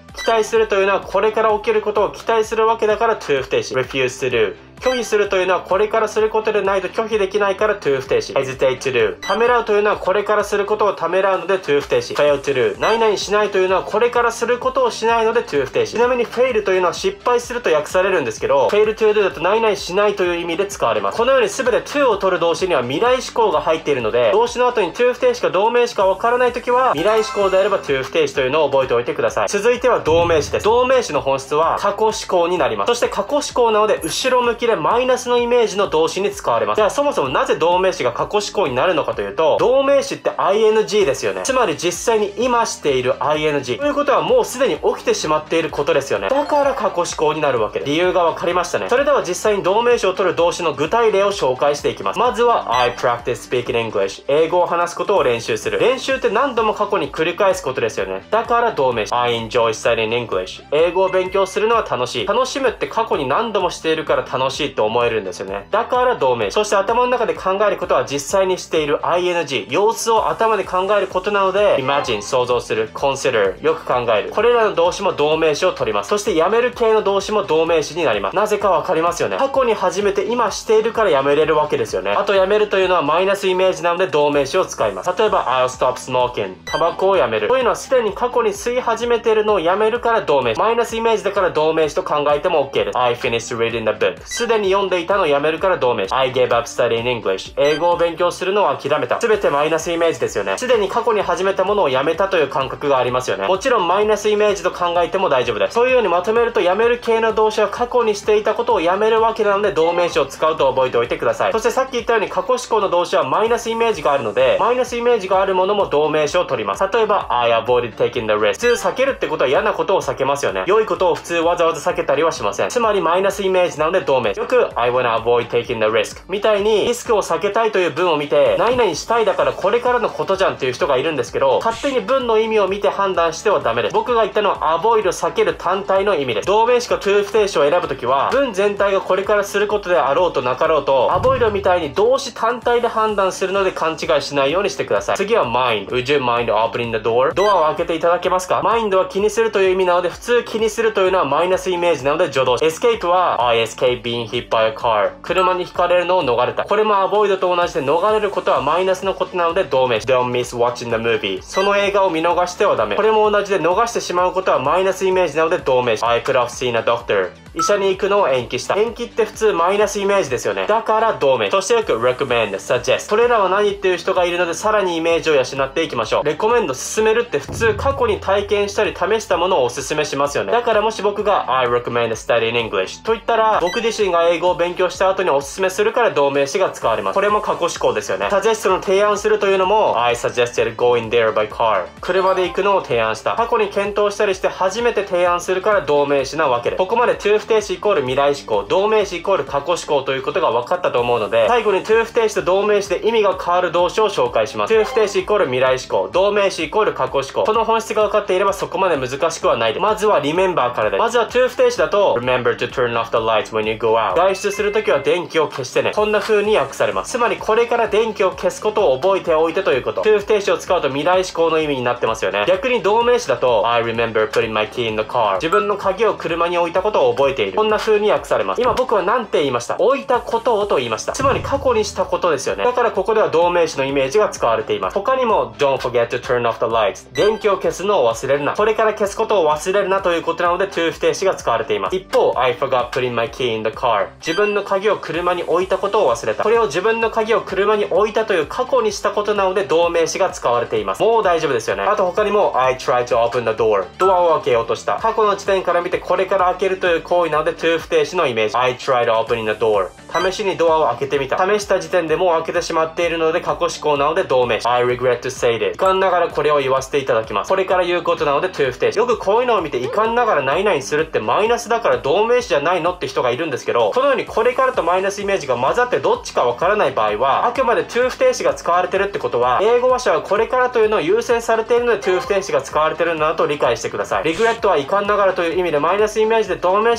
期待するというのはこれから起きることを期待するわけだから to 不定詞。refuse to do。拒否するというのはこれからすることでないと拒否できないから to 不定詞。hesitate to do。ためらうというのはこれからすることをためらうので to 不定詞。fail to do。何々しないというのはこれからすることをしないので to 不定詞。ちなみに fail というのは失敗すると訳されるんですけど、fail to do だと何々しないという意味で使われます。このように全て to を取る動詞には未来思考が入っているので、動詞の後に to 不定詞か動名詞かわからないときは未来思考であれば to 不定詞というのを覚えておいてください。続いては動名詞です。動名詞の本質は過去思考になります。そして過去思考なので後ろ向きでマイナスの意味イメージの動詞に使われます。じゃあそもそもなぜ動名詞が過去思考になるのかというと、動名詞って アイエヌジー ですよね。つまり実際に今している アイエヌジー ということはもうすでに起きてしまっていることですよね。だから過去思考になるわけです。理由が分かりましたね。それでは実際に動名詞を取る動詞の具体例を紹介していきます。まずは I practice speaking English。 英語を話すことを練習する。練習って何度も過去に繰り返すことですよね。だから動名詞 I enjoy studying English。 英語を勉強するのは楽しい。楽しむって過去に何度もしているから楽しいって思えるんですよね。だから動名詞。そして頭の中で考えることは実際にしている アイエヌジー。 様子を頭で考えることなので imagine 想像する、 consider よく考える。これらの動詞も動名詞を取ります。そしてやめる系の動詞も動名詞になります。なぜかわかりますよね。過去に始めて今しているからやめれるわけですよね。あとやめるというのはマイナスイメージなので動名詞を使います。例えば I'll stop smoking。 タバコをやめる。こういうのはすでに過去に吸い始めているのをやめるから動名詞。マイナスイメージだから動名詞と考えても OK です。I finished reading the book。 すでに読んでいたのをやめるから動名詞。I gave up studying English。 英語を勉強するのを諦めた。すべてマイナスイメージですよね。すでに過去に始めたものをやめたという感覚がありますよね。もちろんマイナスイメージと考えても大丈夫です。そういうようにまとめると、やめる系の動詞は過去にしていたことをやめるわけなので動名詞を使うと覚えておいてください。そしてさっき言ったように過去思考の動詞はマイナスイメージがあるので、マイナスイメージがあるものも動名詞を取ります。例えば I avoided taking the risk。 普通避けるってことは嫌なことを避けますよね。良いことを普通わざわざ避けたりはしません。つまりマイナスイメージなので動名詞。よく I wanna avoid taking the risk みたいにリスクを避けたいという文を見て、何々したいだからこれからのことじゃんっていう人がいるんですけど、勝手に文の意味を見て判断してはダメです。僕が言ったのは avoid 避ける単体の意味です。動名詞か to 不定詞を選ぶときは、文全体がこれからすることであろうとなかろうと avoid みたいに動詞単体で判断するので勘違いしないようにしてください。次は mind。 Would you mind opening the door？ ドアを開けていただけますか？ mind は気にするという意味なので、普通気にするというのはマイナスイメージなので助動詞。escape は I escape being hit by a car。 車にひかれるのを逃れた。これも avoid と同じで逃れることはマイナスのことなので動名詞。 Don't miss watching the movie。 その映画を見逃してはダメ。これも同じで逃してしまうことはマイナスイメージなので動名詞。 I could have seen a doctor。 医者に行くのを延期した。延期って普通マイナスイメージですよね。だから動名詞。そしてよく recommend、suggest。 これらは何っていう人がいるので、さらにイメージを養っていきましょう。レコメンド、勧めるって普通過去に体験したり試したものをおすすめしますよね。だからもし僕が I recommend studying English と言ったら、僕自身が英語を勉強した後におすすめするから動名詞が使われます。これも過去思考ですよね。suggest の提案するというのも I suggested going there by car。 車で行くのを提案した。過去に検討したりして初めて提案するから動名詞なわけです。ここまで to 不定詞イコール未来思考、動名詞イコール過去思考ということが分かったと思うので、最後に to 不定詞と動名詞で意味が変わる動詞を紹介します。to 不定詞イコール未来思考、動名詞イコール過去思考。この本質が分かっていればそこまで難しくはないです。まずは remember からです。まずは to 不定詞だと remember to turn off the lights when you go out。 外出するときは電気を消してね。こんな風に訳されます。つまりこれから電気を消すことを覚えておいてということ。to 不定詞を使うと未来思考の意味になってますよね。逆に動名詞だと I remember putting my key in the car。 自分の鍵を車に置いたことを覚えている。こんな風に訳されます。今僕は何て言いました？置いたことをと言いました。つまり過去にしたことですよね。だからここでは動名詞のイメージが使われています。他にも Don't forget to turn off the lights。 電気を消すのを忘れるな。これから消すことを忘れるなということなので to 不定詞が使われています。一方 I forgot putting my key in the car。 自分の鍵を車に置いたことを忘れた。これを自分の鍵を車に置いたという過去にしたことなので動名詞が使われています。もう大丈夫ですよね。あと他にも I tried to open the door。 ドアを開けようとした。過去の時点から見てこれから開けるという行為なので to 不定詞のイメージ。 I tried opening the door。 試しにドアを開けてみた。試した時点でもう開けてしまっているので過去思考なので動名詞。 I regret to say this。 遺憾ながらこれを言わせていただきます。これから言うことなので to 不定詞。よくこういうのを見て遺憾ながら何々するってマイナスだから動名詞じゃないのって人がいるんですけど、このようにこれからとマイナスイメージが混ざってどっちかわからない場合は、あくまで to 不定詞が使われてるってことは、英語話者はこれからというのを優先されているので to 不定詞が使われてるんだなと理解してください。regret は遺憾ながらという意味でマイナスイメージで動名詞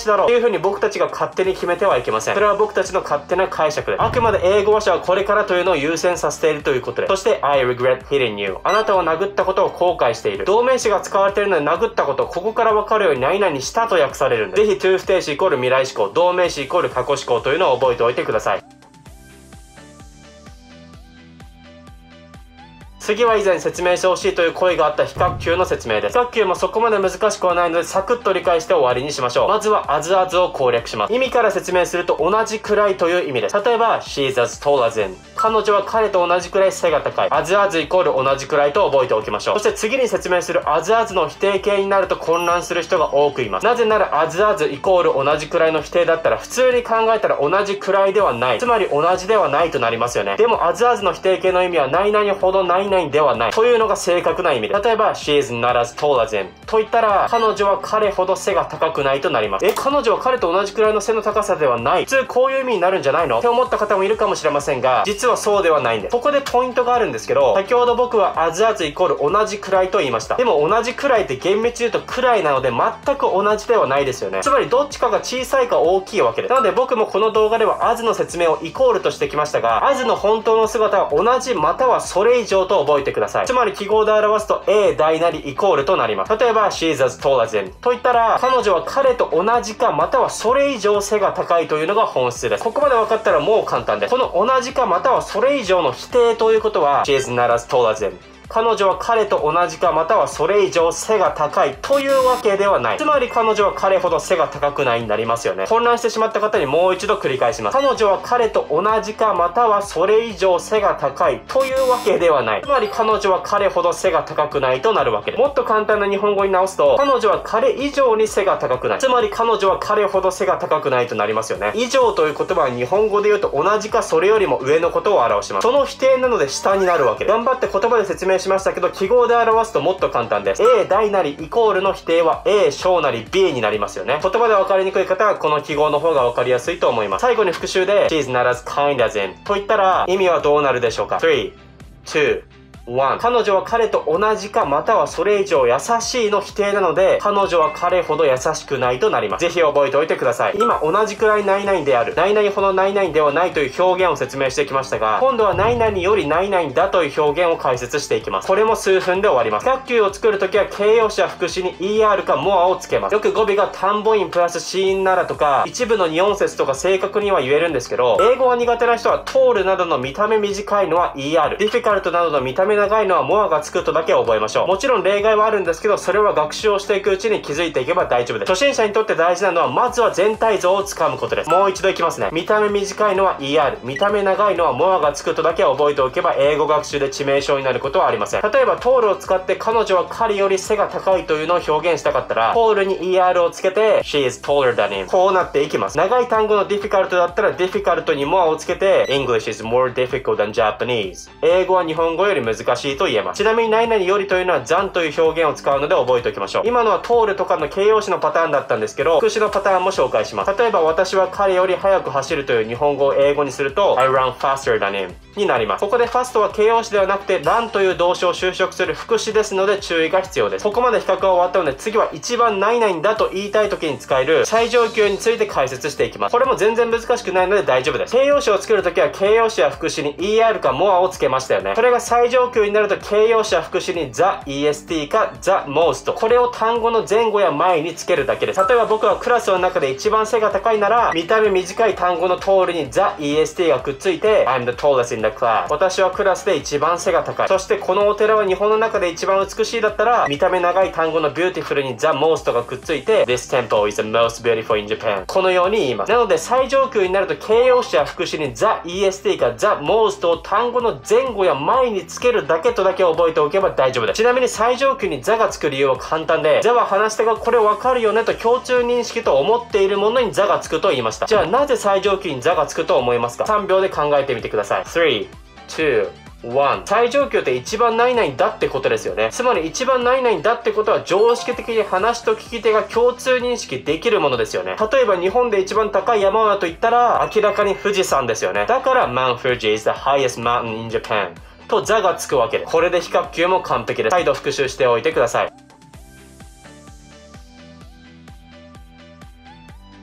だろうっていう風に僕たちが勝手に決めてはいけません。それは僕たちの勝手な解釈です。あくまで英語話者はこれからというのを優先させているということで。そして、I regret hitting you。あなたを殴ったことを後悔している。動名詞が使われているので殴ったこと、ここからわかるように何々したと訳されるんで、ぜひ to 不定詞イコール未来思考、動名詞イコール過去思考というのを覚えておいてください。次は以前説明してほしいという声があった比較級の説明です。比較級もそこまで難しくはないのでサクッと理解して終わりにしましょう。まずは as as を攻略します。意味から説明すると同じくらいという意味です。例えば she's as tall as in。彼女は彼と同じくらい背が高い。as as イコール同じくらいと覚えておきましょう。そして次に説明する as as の否定形になると混乱する人が多くいます。なぜなら as as イコール同じくらいの否定だったら普通に考えたら同じくらいではない。つまり同じではないとなりますよね。でも as as の否定形の意味は何々ほど何々ではない。というのが正確な意味で。例えば she is not as tall as him と言ったら彼女は彼ほど背が高くないとなります。え、彼女は彼と同じくらいの背の高さではない。普通こういう意味になるんじゃないのって思った方もいるかもしれませんが、実はそうではないんです。ここでポイントがあるんですけど、先ほど僕は as as イコール同じくらいと言いました。でも同じくらいって厳密に言うとくらいなので全く同じではないですよね。つまりどっちかが小さいか大きいわけです。なので僕もこの動画では as の説明をイコールとしてきましたが、as の本当の姿は同じまたはそれ以上と覚えてください。つまり記号で表すと A 大なりイコールとなります。例えば she's as tall as him と言ったら彼女は彼と同じかまたはそれ以上背が高いというのが本質です。ここまで分かったらもう簡単です。この同じかまたはそれ以上の否定ということは she's not as tall as him。彼女は彼と同じかまたはそれ以上背が高いというわけではない。つまり彼女は彼ほど背が高くないになりますよね。混乱してしまった方にもう一度繰り返します。彼女は彼と同じかまたはそれ以上背が高いというわけではない。つまり彼女は彼ほど背が高くないとなるわけです。もっと簡単な日本語に直すと、彼女は彼以上に背が高くない。つまり彼女は彼ほど背が高くないとなりますよね。以上という言葉は日本語で言うと同じかそれよりも上のことを表します。その否定なので下になるわけです。頑張って言葉で説明しましたけど、記号で表すともっと簡単です。A 大なりイコールの否定は A 小なり B になりますよね。言葉で分かりにくい方はこの記号の方が分かりやすいと思います。最後に復習で She's not as kind as in と言ったら意味はどうなるでしょうか。さん、に、彼女は彼と同じかまたはそれ以上優しいの否定なので、彼女は彼ほど優しくないとなります。ぜひ覚えておいてください。今同じくらい何々である、何々ほど何々ではないという表現を説明してきましたが、今度は何々より何々だという表現を解説していきます。これも数分で終わります。比較級を作るときは形容詞や副詞に イーアール か more をつけます。よく語尾が単母音プラス子音ならとか、一部の二音節とか正確には言えるんですけど、英語が苦手な人は tall などの見た目短いのは イーアール、difficult などの見た目長いのは more がつくとだけ覚えましょう。もちろん例外はあるんですけど、それは学習をしていくうちに気づいていけば大丈夫です。初心者にとって大事なのはまずは全体像をつかむことです。もう一度いきますね。見た目短いのは イーアール、見た目長いのは more がつくとだけ覚えておけば英語学習で致命傷になることはありません。例えば tall を使って彼女は彼より背が高いというのを表現したかったら tall に イーアール をつけて she is taller than him こうなっていきます。長い単語の difficult だったら difficult に more をつけて English is more difficult than Japanese 英語は日本語より難しいと言えます。ちなみに何々よりというのは than という表現を使うので覚えておきましょう。今のは tall とかの形容詞のパターンだったんですけど、副詞のパターンも紹介します。例えば私は彼より速く走るという日本語を英語にすると I run faster than him になります。ここで fast は形容詞ではなくて run という動詞を修飾する副詞ですので注意が必要です。ここまで比較が終わったので次は一番何々だと言いたい時に使える最上級について解説していきます。これも全然難しくないので大丈夫です。形容詞を作るときは形容詞や副詞に イーアール か more をつけましたよね。それが最上級になると形容詞や副詞に the イーエスティー か the most これを単語の前後や前につけるだけです。例えば僕はクラスの中で一番背が高いなら見た目短い単語の tall に the イーエスティー がくっついて I'm the tallest in the class 私はクラスで一番背が高い。そしてこのお寺は日本の中で一番美しいだったら見た目長い単語の beautiful に the most がくっついて This temple is the most beautiful in Japan このように言います。なので最上級になると形容詞や副詞に the イーエスティー か the most を単語の前後や前につけるだけとだけ覚えておけば大丈夫です。ちなみに最上級に the がつく理由は簡単で、the は話し手がこれわかるよねと共通認識と思っているものに the がつくと言いました。じゃあなぜ最上級に the がつくと思いますか。さんびょうで考えてみてください。さん、に、いち最上級って一番何々だってことですよね。つまり一番何々だってことは常識的に話と聞き手が共通認識できるものですよね。例えば日本で一番高い山はと言ったら明らかに富士山ですよね。だから Mount Fuji is the highest mountain in Japan と the がつくわけです。これで比較級も完璧です。再度復習しておいてください。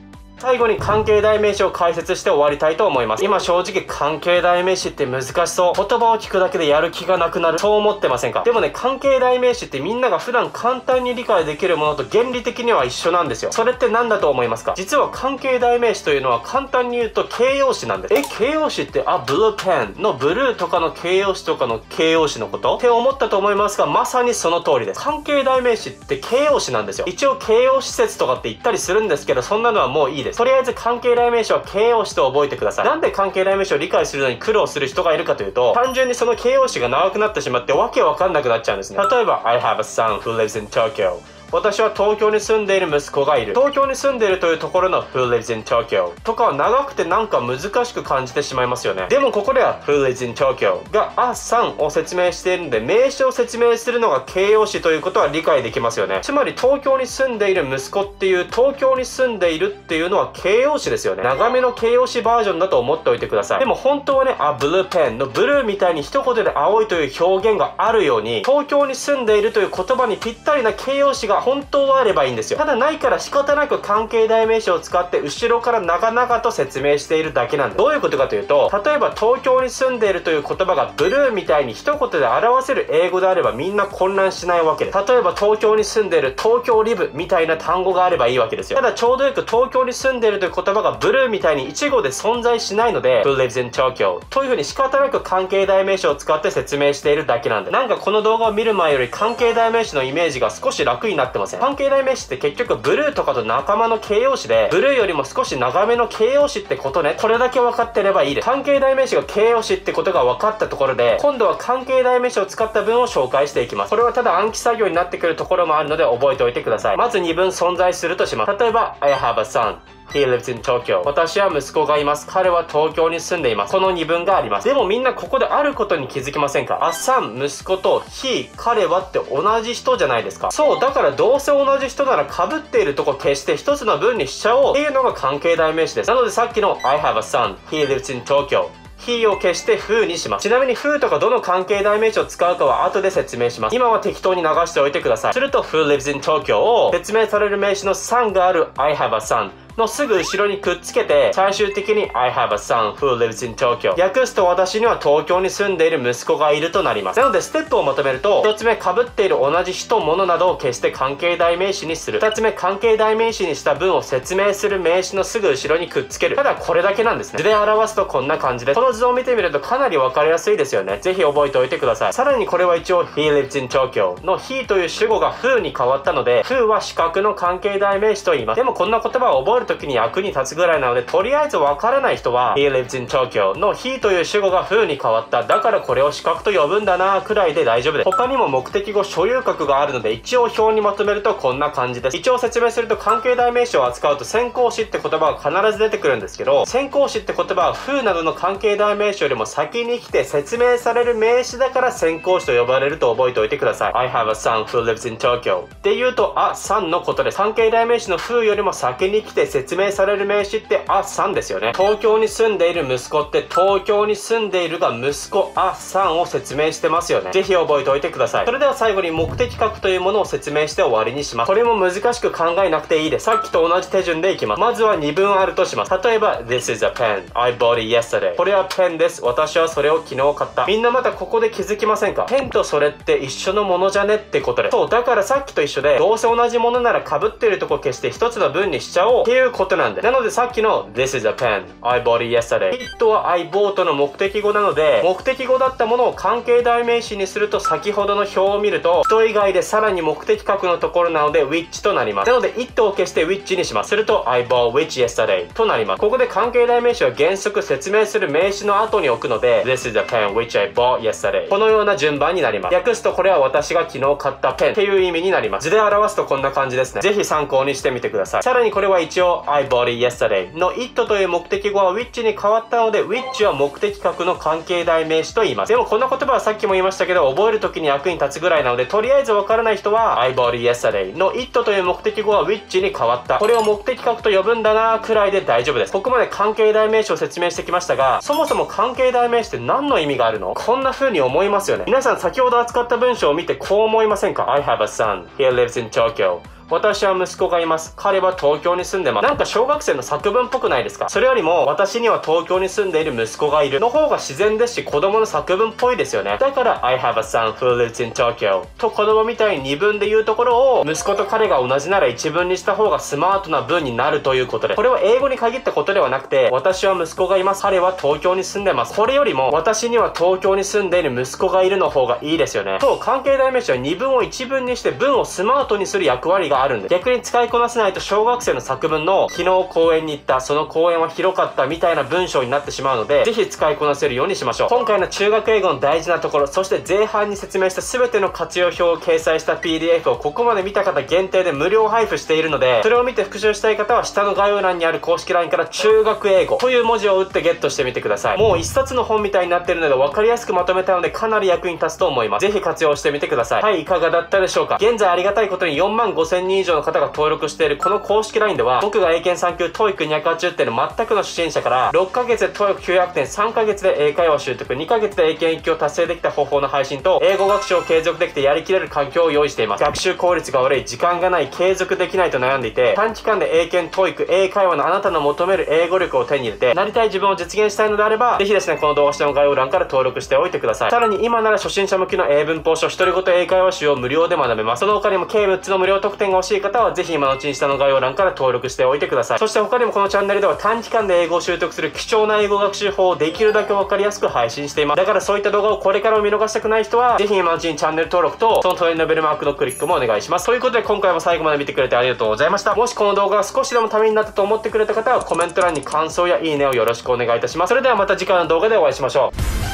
最後に関係代名詞を解説して終わりたいと思います。今正直関係代名詞って難しそう。言葉を聞くだけでやる気がなくなる。そう思ってませんか？でもね、関係代名詞ってみんなが普段簡単に理解できるものと原理的には一緒なんですよ。それって何だと思いますか？実は関係代名詞というのは簡単に言うと形容詞なんです。え、形容詞ってあ、ブルーペンのブルーとかの形容詞とかの形容詞のことって思ったと思いますが、まさにその通りです。関係代名詞って形容詞なんですよ。一応形容詞説とかって言ったりするんですけど、そんなのはもういいです。とりあえず関係代名詞は形容詞と覚えてください。なんで関係代名詞を理解するのに苦労する人がいるかというと、単純にその形容詞が長くなってしまってわけわかんなくなっちゃうんですね。例えば I have a son who lives in Tokyo。私は東京に住んでいる息子がいる。東京に住んでいるというところの Who lives in Tokyo とかは長くてなんか難しく感じてしまいますよね。でもここでは Who lives in Tokyo があ、さんを説明しているので、名詞を説明するのが形容詞ということは理解できますよね。つまり東京に住んでいる息子っていう東京に住んでいるっていうのは形容詞ですよね。長めの形容詞バージョンだと思っておいてください。でも本当はね、あ、ブルーペンのブルーみたいに一言で青いという表現があるように、東京に住んでいるという言葉にぴったりな形容詞が本当はあればいいんですよ。ただないから仕方なく関係代名詞を使って後ろから長々と説明しているだけなんです。どういうことかというと、例えば東京に住んでいるという言葉がブルーみたいに一言で表せる英語であればみんな混乱しないわけです。例えば東京に住んでいる東京リブみたいな単語があればいいわけですよ。ただちょうどよく東京に住んでいるという言葉がブルーみたいに一語で存在しないので Who lives in Tokyo という風に仕方なく関係代名詞を使って説明しているだけなんで、なんかこの動画を見る前より関係代名詞のイメージが少し楽になってません？関係代名詞って結局ブルーとかと仲間の形容詞で、ブルーよりも少し長めの形容詞ってことね。これだけ分かってればいいです。関係代名詞が形容詞ってことが分かったところで、今度は関係代名詞を使った文を紹介していきます。これはただ暗記作業になってくるところもあるので覚えておいてください。まずにぶん存在するとします。例えば I have a son。He lives in Tokyo。私は息子がいます。彼は東京に住んでいます。このにぶんがあります。でもみんなここであることに気づきませんか？あ、さん、息子と He、彼はって同じ人じゃないですか。そう、だからどうせ同じ人なら被っているとこ消して一つの文にしちゃおうっていうのが関係代名詞です。なのでさっきの I have a son。He lives in Tokyo。He を消して Who にします。ちなみに Who とかどの関係代名詞を使うかは後で説明します。今は適当に流しておいてください。すると Who lives in Tokyo を説明される名詞の son がある I have a sonのすぐ後ろにくっつけて、最終的に I have a son who lives in Tokyo。訳すと私には東京に住んでいる息子がいるとなります。なのでステップをまとめると、ひとつめ被っている同じ人物などを消して関係代名詞にする。ふたつめ関係代名詞にした文を説明する名詞のすぐ後ろにくっつける。ただこれだけなんですね。図で表すとこんな感じです。この図を見てみるとかなり分かりやすいですよね。ぜひ覚えておいてください。さらにこれは一応 He lives in Tokyo の He という主語が Who に変わったので、Who は視覚の関係代名詞と言います。でもこんな言葉を覚えるときに役に立つぐらいなので、とりあえずわからない人は He lives in Tokyo の He という主語が Who に変わった、だからこれを視覚と呼ぶんだなくらいで大丈夫です。他にも目的語所有格があるので、一応表にまとめるとこんな感じです。一応説明すると、関係代名詞を扱うと先行詞って言葉が必ず出てくるんですけど、先行詞って言葉は Who などの関係代名詞よりも先に来て説明される名詞だから先行詞と呼ばれると覚えておいてください。 I have a son who lives in Tokyo って言うとあ、さんのことです。関係代名詞の Who よりも先に来て説明される名詞ってあ、さんですよね。東京に住んでいる息子って東京に住んでいるが息子あ、さんを説明してますよね。ぜひ覚えておいてください。それでは最後に目的格というものを説明して終わりにします。これも難しく考えなくていいです。さっきと同じ手順でいきます。まずはにぶんあるとします。例えば This is a pen I bought it yesterday。 これはペンです。私はそれを昨日買った。みんなまたここで気づきませんか？ペンとそれって一緒のものじゃねってことで。そう、だからさっきと一緒で、どうせ同じものなら被っているとこ消して一つの文にしちゃおうっていうことなんで。なのでさっきの This is a pen I bought it yesterday。 it は I bought の目的語なので、目的語だったものを関係代名詞にすると、先ほどの表を見ると人以外でさらに目的格のところなので which となります。なので it を消して which にします。すると I bought which yesterday となります。ここで関係代名詞は原則説明する名詞の後に置くので This is a pen which I bought yesterday。 このような順番になります。訳すとこれは私が昨日買ったペンっていう意味になります。図で表すとこんな感じですね。ぜひ参考にしてみてください。さらにこれは一応 I bought it yesterday の it という目的語は which に変わったので which は目的格の関係代名詞と言います。でもこんな言葉はさっきも言いましたけど、覚える時に役に立つぐらいなので、とりあえずわからない人は I bought it yesterday の it という目的語は which に変わった、これを目的格と呼ぶんだなくらいで大丈夫です。ここまで関係代名詞を説明してきましたが、そもそも関係代名詞って何の意味があるの？こんな風に思いますよね。皆さん先ほど扱った文章を見てこう思いませんか？ I have a son He lives in Tokyo 私は息子がいます。彼は東京に住んでます。なんか小学生の作文っぽくないですか？それよりも、私には東京に住んでいる息子がいるの方が自然ですし、子供の作文っぽいですよね。だから、I have a son who lives in Tokyo と子供みたいににぶんで言うところを、息子と彼が同じならいちぶんにした方がスマートな文になるということで、これは英語に限ったことではなくて、私は息子がいます。彼は東京に住んでます。これよりも、私には東京に住んでいる息子がいるの方がいいですよね。そう、関係代名詞はにぶんをいちぶんにして文をスマートにする役割があるんで、逆に使いこなせないと小学生の作文の昨日公園に行った、その公園は広かったみたいな文章になってしまうので、ぜひ使いこなせるようにしましょう。今回の中学英語の大事なところ、そして前半に説明した全ての活用表を掲載した ピーディーエフ をここまで見た方限定で無料配布しているので、それを見て復習したい方は下の概要欄にある公式 ライン から中学英語という文字を打ってゲットしてみてください。もう一冊の本みたいになっているので分かりやすくまとめたのでかなり役に立つと思います。ぜひ活用してみてください。はい、いかがだったでしょうか。現在ありがたいことによんまんごせんにん以上の方が登録しているこの公式 ライン では、僕が英検さん級 トーイックにひゃくはちじゅってんの全くの初心者からろっかげつで トーイックきゅうひゃくてん、さんかげつで英会話習得、にかげつで英検いっ級を達成できた方法の配信と、英語学習を継続できてやりきれる環境を用意しています。学習効率が悪い、時間がない、継続できないと悩んでいて、短期間で英検、トーイック、英会話のあなたの求める英語力を手に入れて、なりたい自分を実現したいのであれば、ぜひですね、この動画下の概要欄から登録しておいてください。さらに今なら初心者向きの英文法書、独り言英会話集を無料で学べます。その他にも計むっつの無料特典が欲しい方は、ぜひ今のうちに下の概要欄から登録しておいてください。そして他にもこのチャンネルでは短期間で英語を習得する貴重な英語学習法をできるだけわかりやすく配信しています。だからそういった動画をこれからも見逃したくない人は、ぜひ今のうちにチャンネル登録と、その隣のベルマークのクリックもお願いします。ということで今回も最後まで見てくれてありがとうございました。もしこの動画が少しでもためになったと思ってくれた方は、コメント欄に感想やいいねをよろしくお願いいたします。それではまた次回の動画でお会いしましょう。